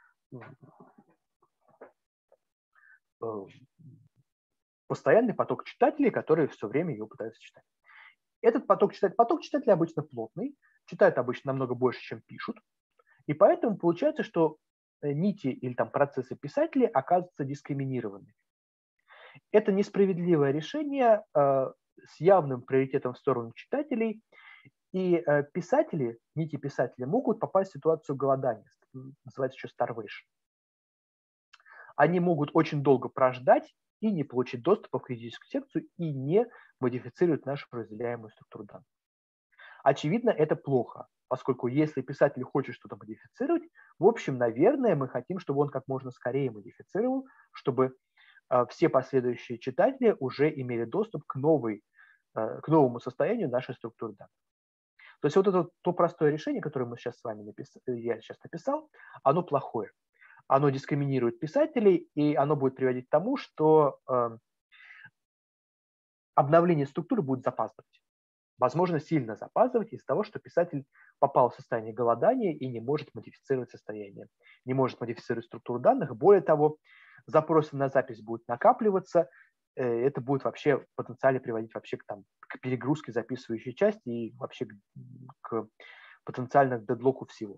постоянный поток читателей, которые все время ее пытаются читать. Этот поток читателей, поток читателей обычно плотный, читают обычно намного больше, чем пишут, и поэтому получается, что нити или там процессы писателей оказываются дискриминированными. Это несправедливое решение э, с явным приоритетом в сторону читателей, и э, писатели, нити писателей могут попасть в ситуацию голодания, называется еще starvation. Они могут очень долго прождать и не получить доступа в критическую секцию и не модифицировать нашу разделяемую структуру данных. Очевидно, это плохо, поскольку если писатель хочет что-то модифицировать, в общем, наверное, мы хотим, чтобы он как можно скорее модифицировал, чтобы э, все последующие читатели уже имели доступ к, новой, э, к новому состоянию нашей структуры данных. То есть вот это то простое решение, которое мы сейчас с вами написали, я сейчас написал, оно плохое. Оно дискриминирует писателей, и оно будет приводить к тому, что э, обновление структуры будет запаздывать. Возможно, сильно запаздывать из-за того, что писатель попал в состояние голодания и не может модифицировать состояние, не может модифицировать структуру данных. Более того, запросы на запись будут накапливаться, э, это будет вообще в потенциале приводить вообще к, там, к перегрузке записывающей части и вообще к, к потенциально к дедлоку всего.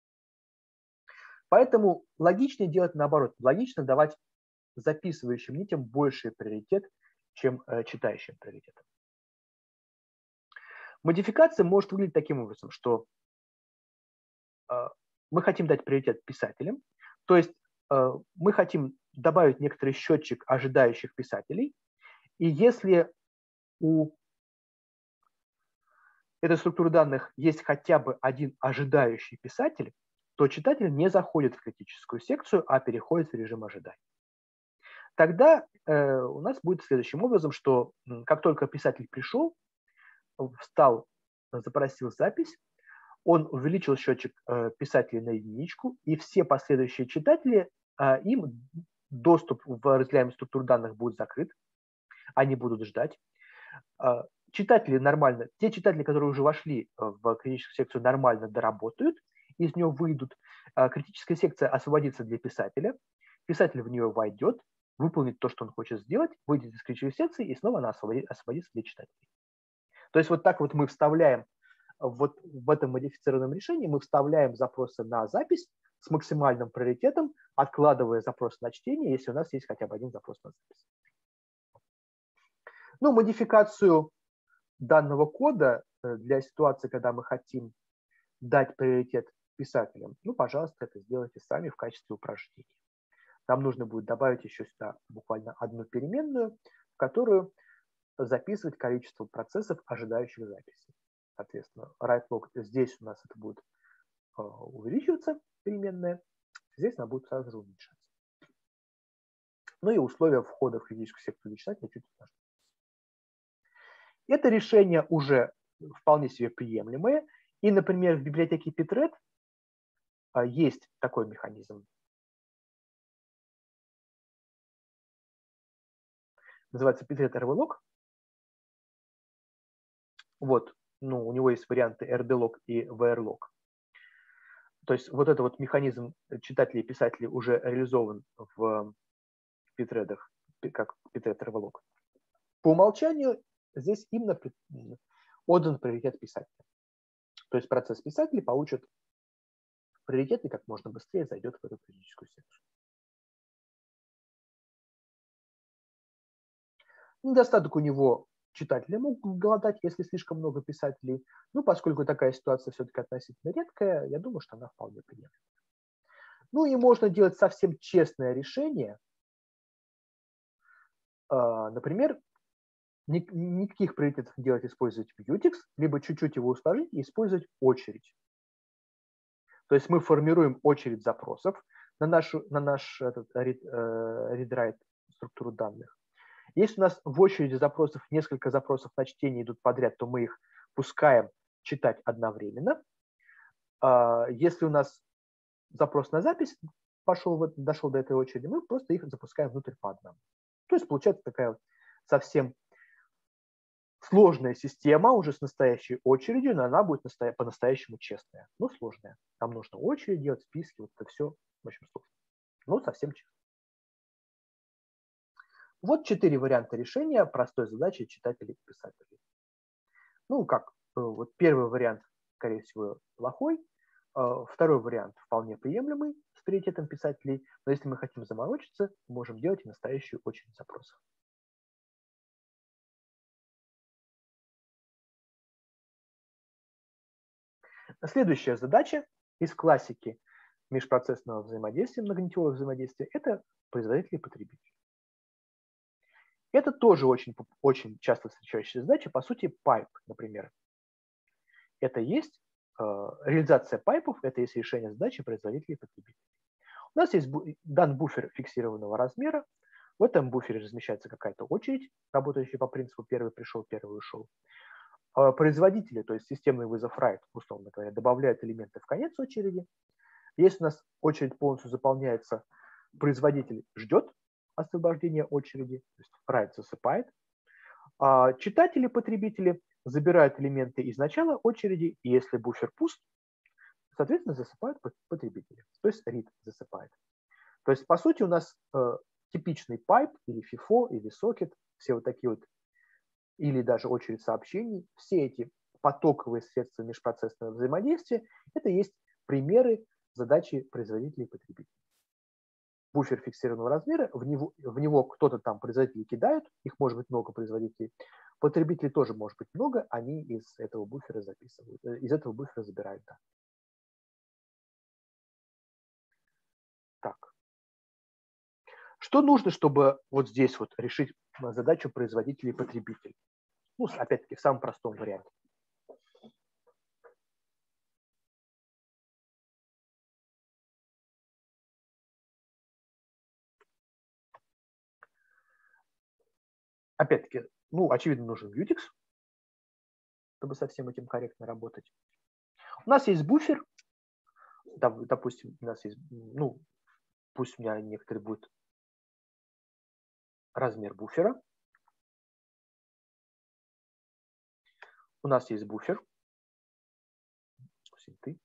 Поэтому логичнее делать наоборот. Логично давать записывающим нитям больший приоритет, чем э, читающим приоритетом. Модификация может выглядеть таким образом, что э, мы хотим дать приоритет писателям, то есть э, мы хотим добавить некоторый счетчик ожидающих писателей, и если у этой структуры данных есть хотя бы один ожидающий писатель, то читатель не заходит в критическую секцию, а переходит в режим ожидания. Тогда э, у нас будет следующим образом, что э, как только писатель пришел, встал, запросил запись, он увеличил счетчик э, писателей на единичку, и все последующие читатели, э, им доступ в разделяемую структуру данных будет закрыт, они будут ждать. Э, читатели нормально, те читатели, которые уже вошли в критическую секцию, нормально доработают, из нее выйдут. Э, критическая секция освободится для писателя, писатель в нее войдет, выполнит то, что он хочет сделать, выйдет из критической секции, и снова она освободится для читателей. То есть вот так вот мы вставляем, вот в этом модифицированном решении мы вставляем запросы на запись с максимальным приоритетом, откладывая запрос на чтение, если у нас есть хотя бы один запрос на запись. Ну, модификацию данного кода для ситуации, когда мы хотим дать приоритет писателям, ну, пожалуйста, это сделайте сами в качестве упражнения. Нам нужно будет добавить еще сюда буквально одну переменную, в которую записывать количество процессов, ожидающих записи. Соответственно, write-log здесь у нас это будет э, увеличиваться, переменная, здесь она будет сразу же уменьшаться. Ну и условия входа в критическую секцию для читателя чуть усложняются. Это решение уже вполне себе приемлемое. И, например, в библиотеке Pthread есть такой механизм. Называется Pthread эр ви лог. Вот, ну, у него есть варианты эр ди лог и ви ар лог. То есть вот этот вот механизм читателей и писателей уже реализован в Pthread, как Pthread эр ви лог. По умолчанию здесь именно отдан приоритет писателя. То есть процесс писателей получит приоритет и как можно быстрее зайдет в эту критическую секцию. Недостаток у него: читатели могут голодать, если слишком много писателей. Ну, поскольку такая ситуация все-таки относительно редкая, я думаю, что она вполне приемлема. Ну и можно делать совсем честное решение. Например, никаких приоритетов делать, использовать Mutex, либо чуть-чуть его усложнить и использовать очередь. То есть мы формируем очередь запросов на нашу, на наш этот read-write структуру данных. Если у нас в очереди запросов несколько запросов на чтение идут подряд, то мы их пускаем читать одновременно. Если у нас запрос на запись пошел, дошел до этой очереди, мы просто их запускаем внутрь по одному. То есть получается такая вот совсем сложная система уже с настоящей очередью, но она будет по-настоящему честная. Но сложная. Нам нужно очередь делать, списки, вот это все в общем сложно. Но совсем честно. Вот четыре варианта решения простой задачи читателей и писателей. Ну, как, вот первый вариант, скорее всего, плохой. Второй вариант вполне приемлемый с приоритетом писателей. Но если мы хотим заморочиться, можем делать и настоящую очередь запросов. Следующая задача из классики межпроцессного взаимодействия, многонитевого взаимодействия – это производители и потребители. Это тоже очень, очень часто встречающаяся задача. По сути, пайп, например. Это есть э, реализация пайпов, это есть решение задачи производителей и потребителей. У нас есть дан буфер фиксированного размера. В этом буфере размещается какая-то очередь, работающая по принципу первый пришел, первый ушел. Э, производители, то есть системный вызов write, условно говоря, добавляют элементы в конец очереди. Если у нас очередь полностью заполняется, производитель ждет освобождения очереди, то есть write засыпает. А читатели, потребители забирают элементы из начала очереди, и если буфер пуст, соответственно, засыпают потребители. То есть read засыпает. То есть, по сути, у нас э, типичный пайп или фифо, или сокет, все вот такие вот, или даже очередь сообщений, все эти потоковые средства межпроцессного взаимодействия, это есть примеры задачи производителей и потребителей. Буфер фиксированного размера, в него, в него кто-то там производители кидают, их может быть много производителей, потребителей тоже может быть много, они из этого буфера записывают, из этого буфера забирают данные. Так. Что нужно, чтобы вот здесь вот решить задачу производителей и потребителей? Ну, опять-таки, в самом простом варианте. Опять-таки, ну, очевидно, нужен Mutex, чтобы со всем этим корректно работать. У нас есть буфер, допустим, у нас есть, ну, пусть у меня некоторый будет размер буфера. У нас есть буфер. Ты.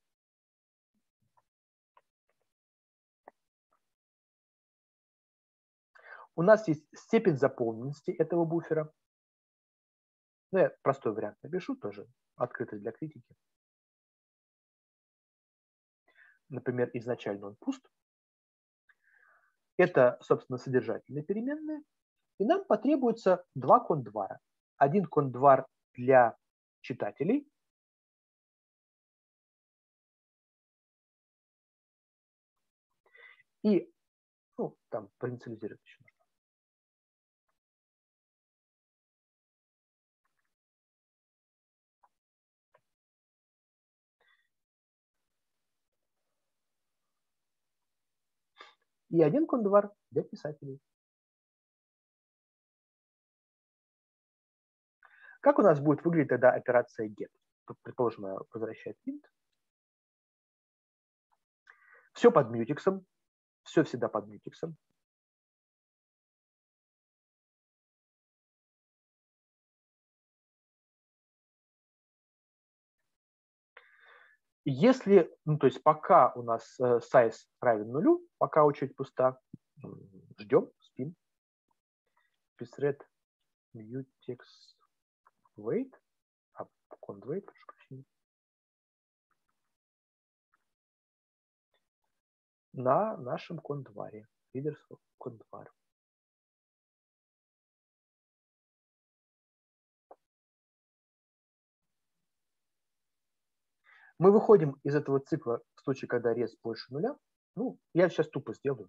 У нас есть степень заполненности этого буфера. Ну, я простой вариант напишу, тоже открытый для критики. Например, изначально он пуст. Это, собственно, содержательные переменные. И нам потребуется два кондвара. Один кондвар для читателей. И, ну, там, проинициализировать еще нужно. И один кондвар для писателей. Как у нас будет выглядеть тогда операция get? Предположим, она возвращает int. Все под мьютиксом. Все всегда под мьютиксом. Если, ну, то есть пока у нас э, size равен нулю, пока очередь пуста, ждем, спим. pthread mutex wait, а const wait, прошу прощения, на нашем контваре, readers контвар. Мы выходим из этого цикла в случае, когда рез больше нуля. Ну, я сейчас тупо сделаю.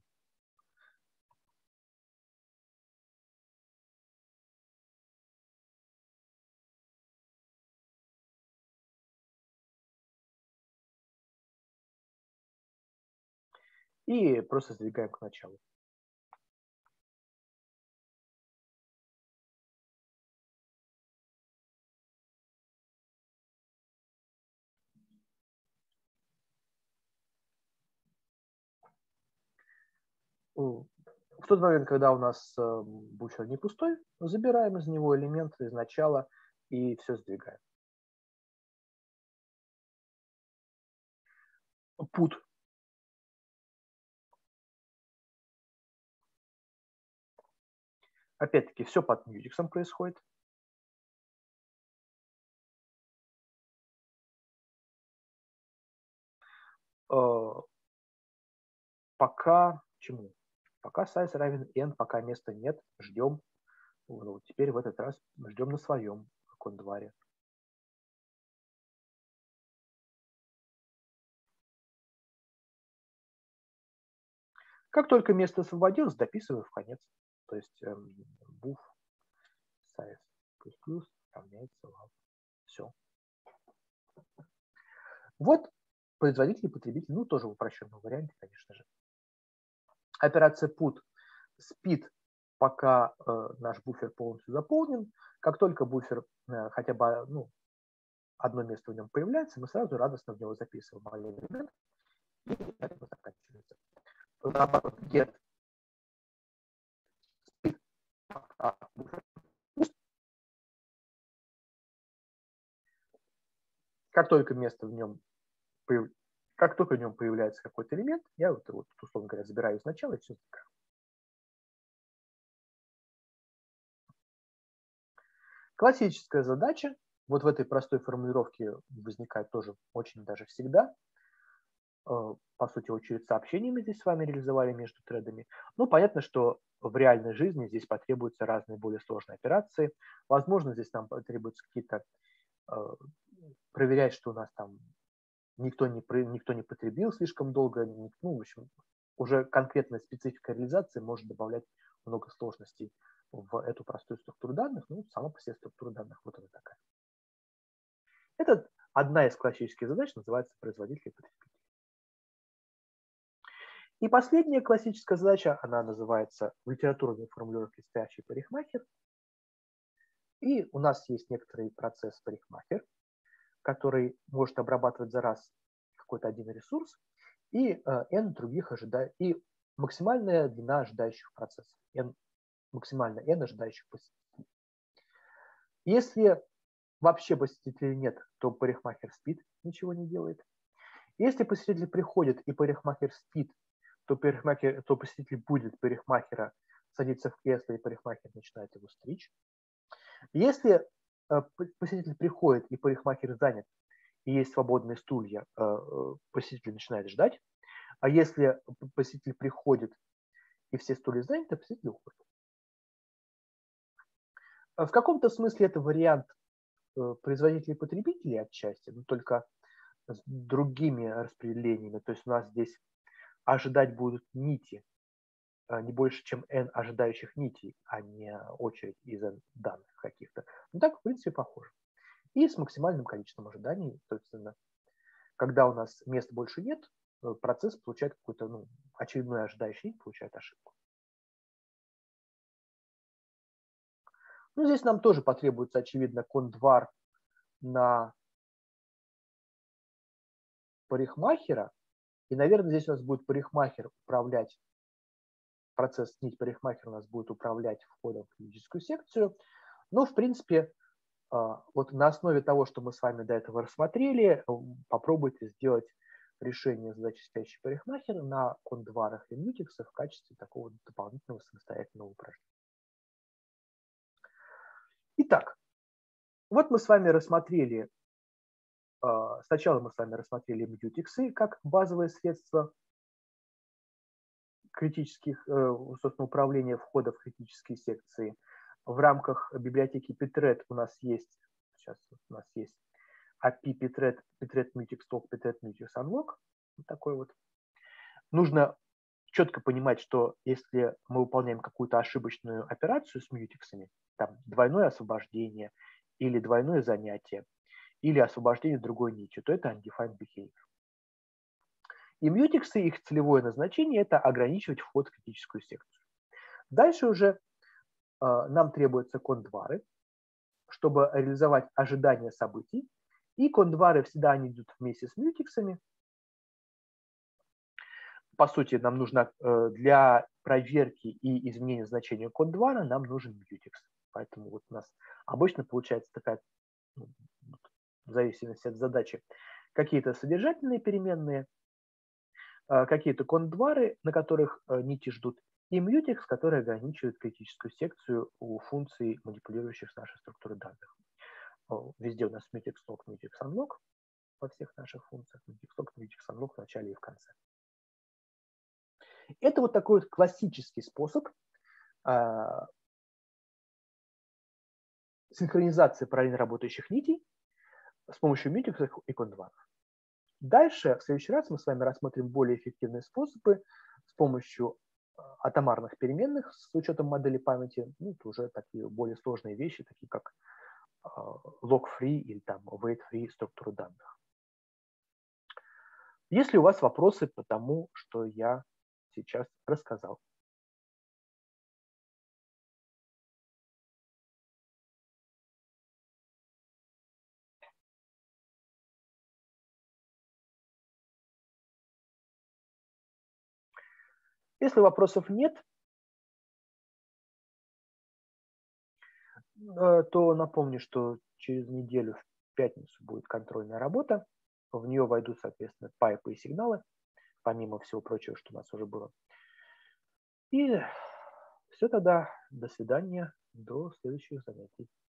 И просто сдвигаем к началу. В тот момент, когда у нас буфер не пустой, забираем из него элементы из начала и все сдвигаем. Put. Опять-таки, все под мьютиксом происходит. Пока чему? Пока size равен n, пока места нет, ждем. Ну, теперь в этот раз ждем на своем контваре. Как только место освободилось, дописываю в конец. То есть эм, buff size плюс плюс равняется love. Все. Вот производитель и потребитель, ну тоже в упрощенном варианте, конечно же. Операция put спит, пока э, наш буфер полностью заполнен. Как только буфер э, хотя бы ну, одно место в нем появляется, мы сразу радостно в него записываем элемент, и это заканчивается. Наоборот, get спит, пока буфер пуст. Как только место в нем появляется, как только в нем появляется какой-то элемент, я вот, вот условно говоря, забираю сначала и все закрываю. Классическая задача, вот в этой простой формулировке возникает тоже очень даже всегда. По сути, очередь сообщений мы здесь с вами реализовали между тредами. Ну, понятно, что в реальной жизни здесь потребуются разные более сложные операции. Возможно, здесь нам потребуется какие-то проверять, что у нас там никто не, никто не потребил слишком долго. Ну, в общем, уже конкретная специфика реализации может добавлять много сложностей в эту простую структуру данных. Ну, сама по себе структура данных вот она такая. Это одна из классических задач, называется производитель и потребитель. И последняя классическая задача, она называется в литературной формулировке стоящий парикмахер. И у нас есть некоторый процесс парикмахер, который может обрабатывать за раз какой-то один ресурс и э, n других ожидающих, и максимальная длина ожидающих процессов, n, максимально n ожидающих посетителей. Если вообще посетителей нет, то парикмахер спит, ничего не делает. Если посетитель приходит и парикмахер спит, то, парикмахер, то посетитель будет парикмахера, садится в кресло, и парикмахер начинает его стричь. Если э, посетитель приходит, и парикмахер занят, и есть свободные стулья, э, посетитель начинает ждать. А если посетитель приходит, и все стулья заняты, посетитель уходит. В каком-то смысле это вариант э, производителей и потребителей отчасти, но только с другими распределениями. То есть у нас здесь ожидать будут нити, не больше, чем n ожидающих нитей, а не очередь из n данных каких-то. Ну так, в принципе, похоже. И с максимальным количеством ожиданий, собственно, когда у нас места больше нет, процесс получает какой-то ну, очередной ожидающий нить, получает ошибку. Ну, здесь нам тоже потребуется, очевидно, кондвар на парикмахера. И, наверное, здесь у нас будет парикмахер управлять, процесс нить парикмахер у нас будет управлять входом в критическую секцию. Но, в принципе, вот на основе того, что мы с вами до этого рассмотрели, попробуйте сделать решение задачи спящий парикмахер на кондварах и мьютиксах в качестве такого дополнительного самостоятельного упражнения. Итак, вот мы с вами рассмотрели, сначала мы с вами рассмотрели мьютиксы как базовое средство критических, собственно, управления входа в критические секции. В рамках библиотеки Pthread у нас есть, сейчас у нас есть эй пи ай Pthread, Pthread Mutix Talk, Pthread Mutix Unlock. Вот такой вот. Нужно четко понимать, что если мы выполняем какую-то ошибочную операцию с мьютиксами, там двойное освобождение или двойное занятие, или освобождение другой нитью, то это undefined behavior. И мьютиксы, их целевое назначение – это ограничивать вход в критическую секцию. Дальше уже э, нам требуются кондвары, чтобы реализовать ожидания событий. И кондвары всегда они идут вместе с мьютиксами. По сути, нам нужно э, для проверки и изменения значения кондвара нам нужен мьютикс. Поэтому вот у нас обычно получается такая, ну, в зависимости от задачи, какие-то содержательные переменные, какие-то кондвары, на которых нити ждут, и мьютикс, который ограничивает критическую секцию у функций, манипулирующих с нашей структурой данных. Везде у нас mutix talk, mutix unlock во всех наших функциях, mutix talk, mutix unlock в начале и в конце. Это вот такой вот классический способ э, синхронизации параллельно работающих нитей с помощью мьютиксов и кондваров. Дальше, в следующий раз, мы с вами рассмотрим более эффективные способы с помощью атомарных переменных с учетом модели памяти. Ну, это уже такие более сложные вещи, такие как log-free или там wait-free структуры данных. Есть ли у вас вопросы по тому, что я сейчас рассказал? Если вопросов нет, то напомню, что через неделю в пятницу будет контрольная работа. В нее войдут, соответственно, пайпы и сигналы, помимо всего прочего, что у нас уже было. И все тогда. До свидания. До следующих занятий.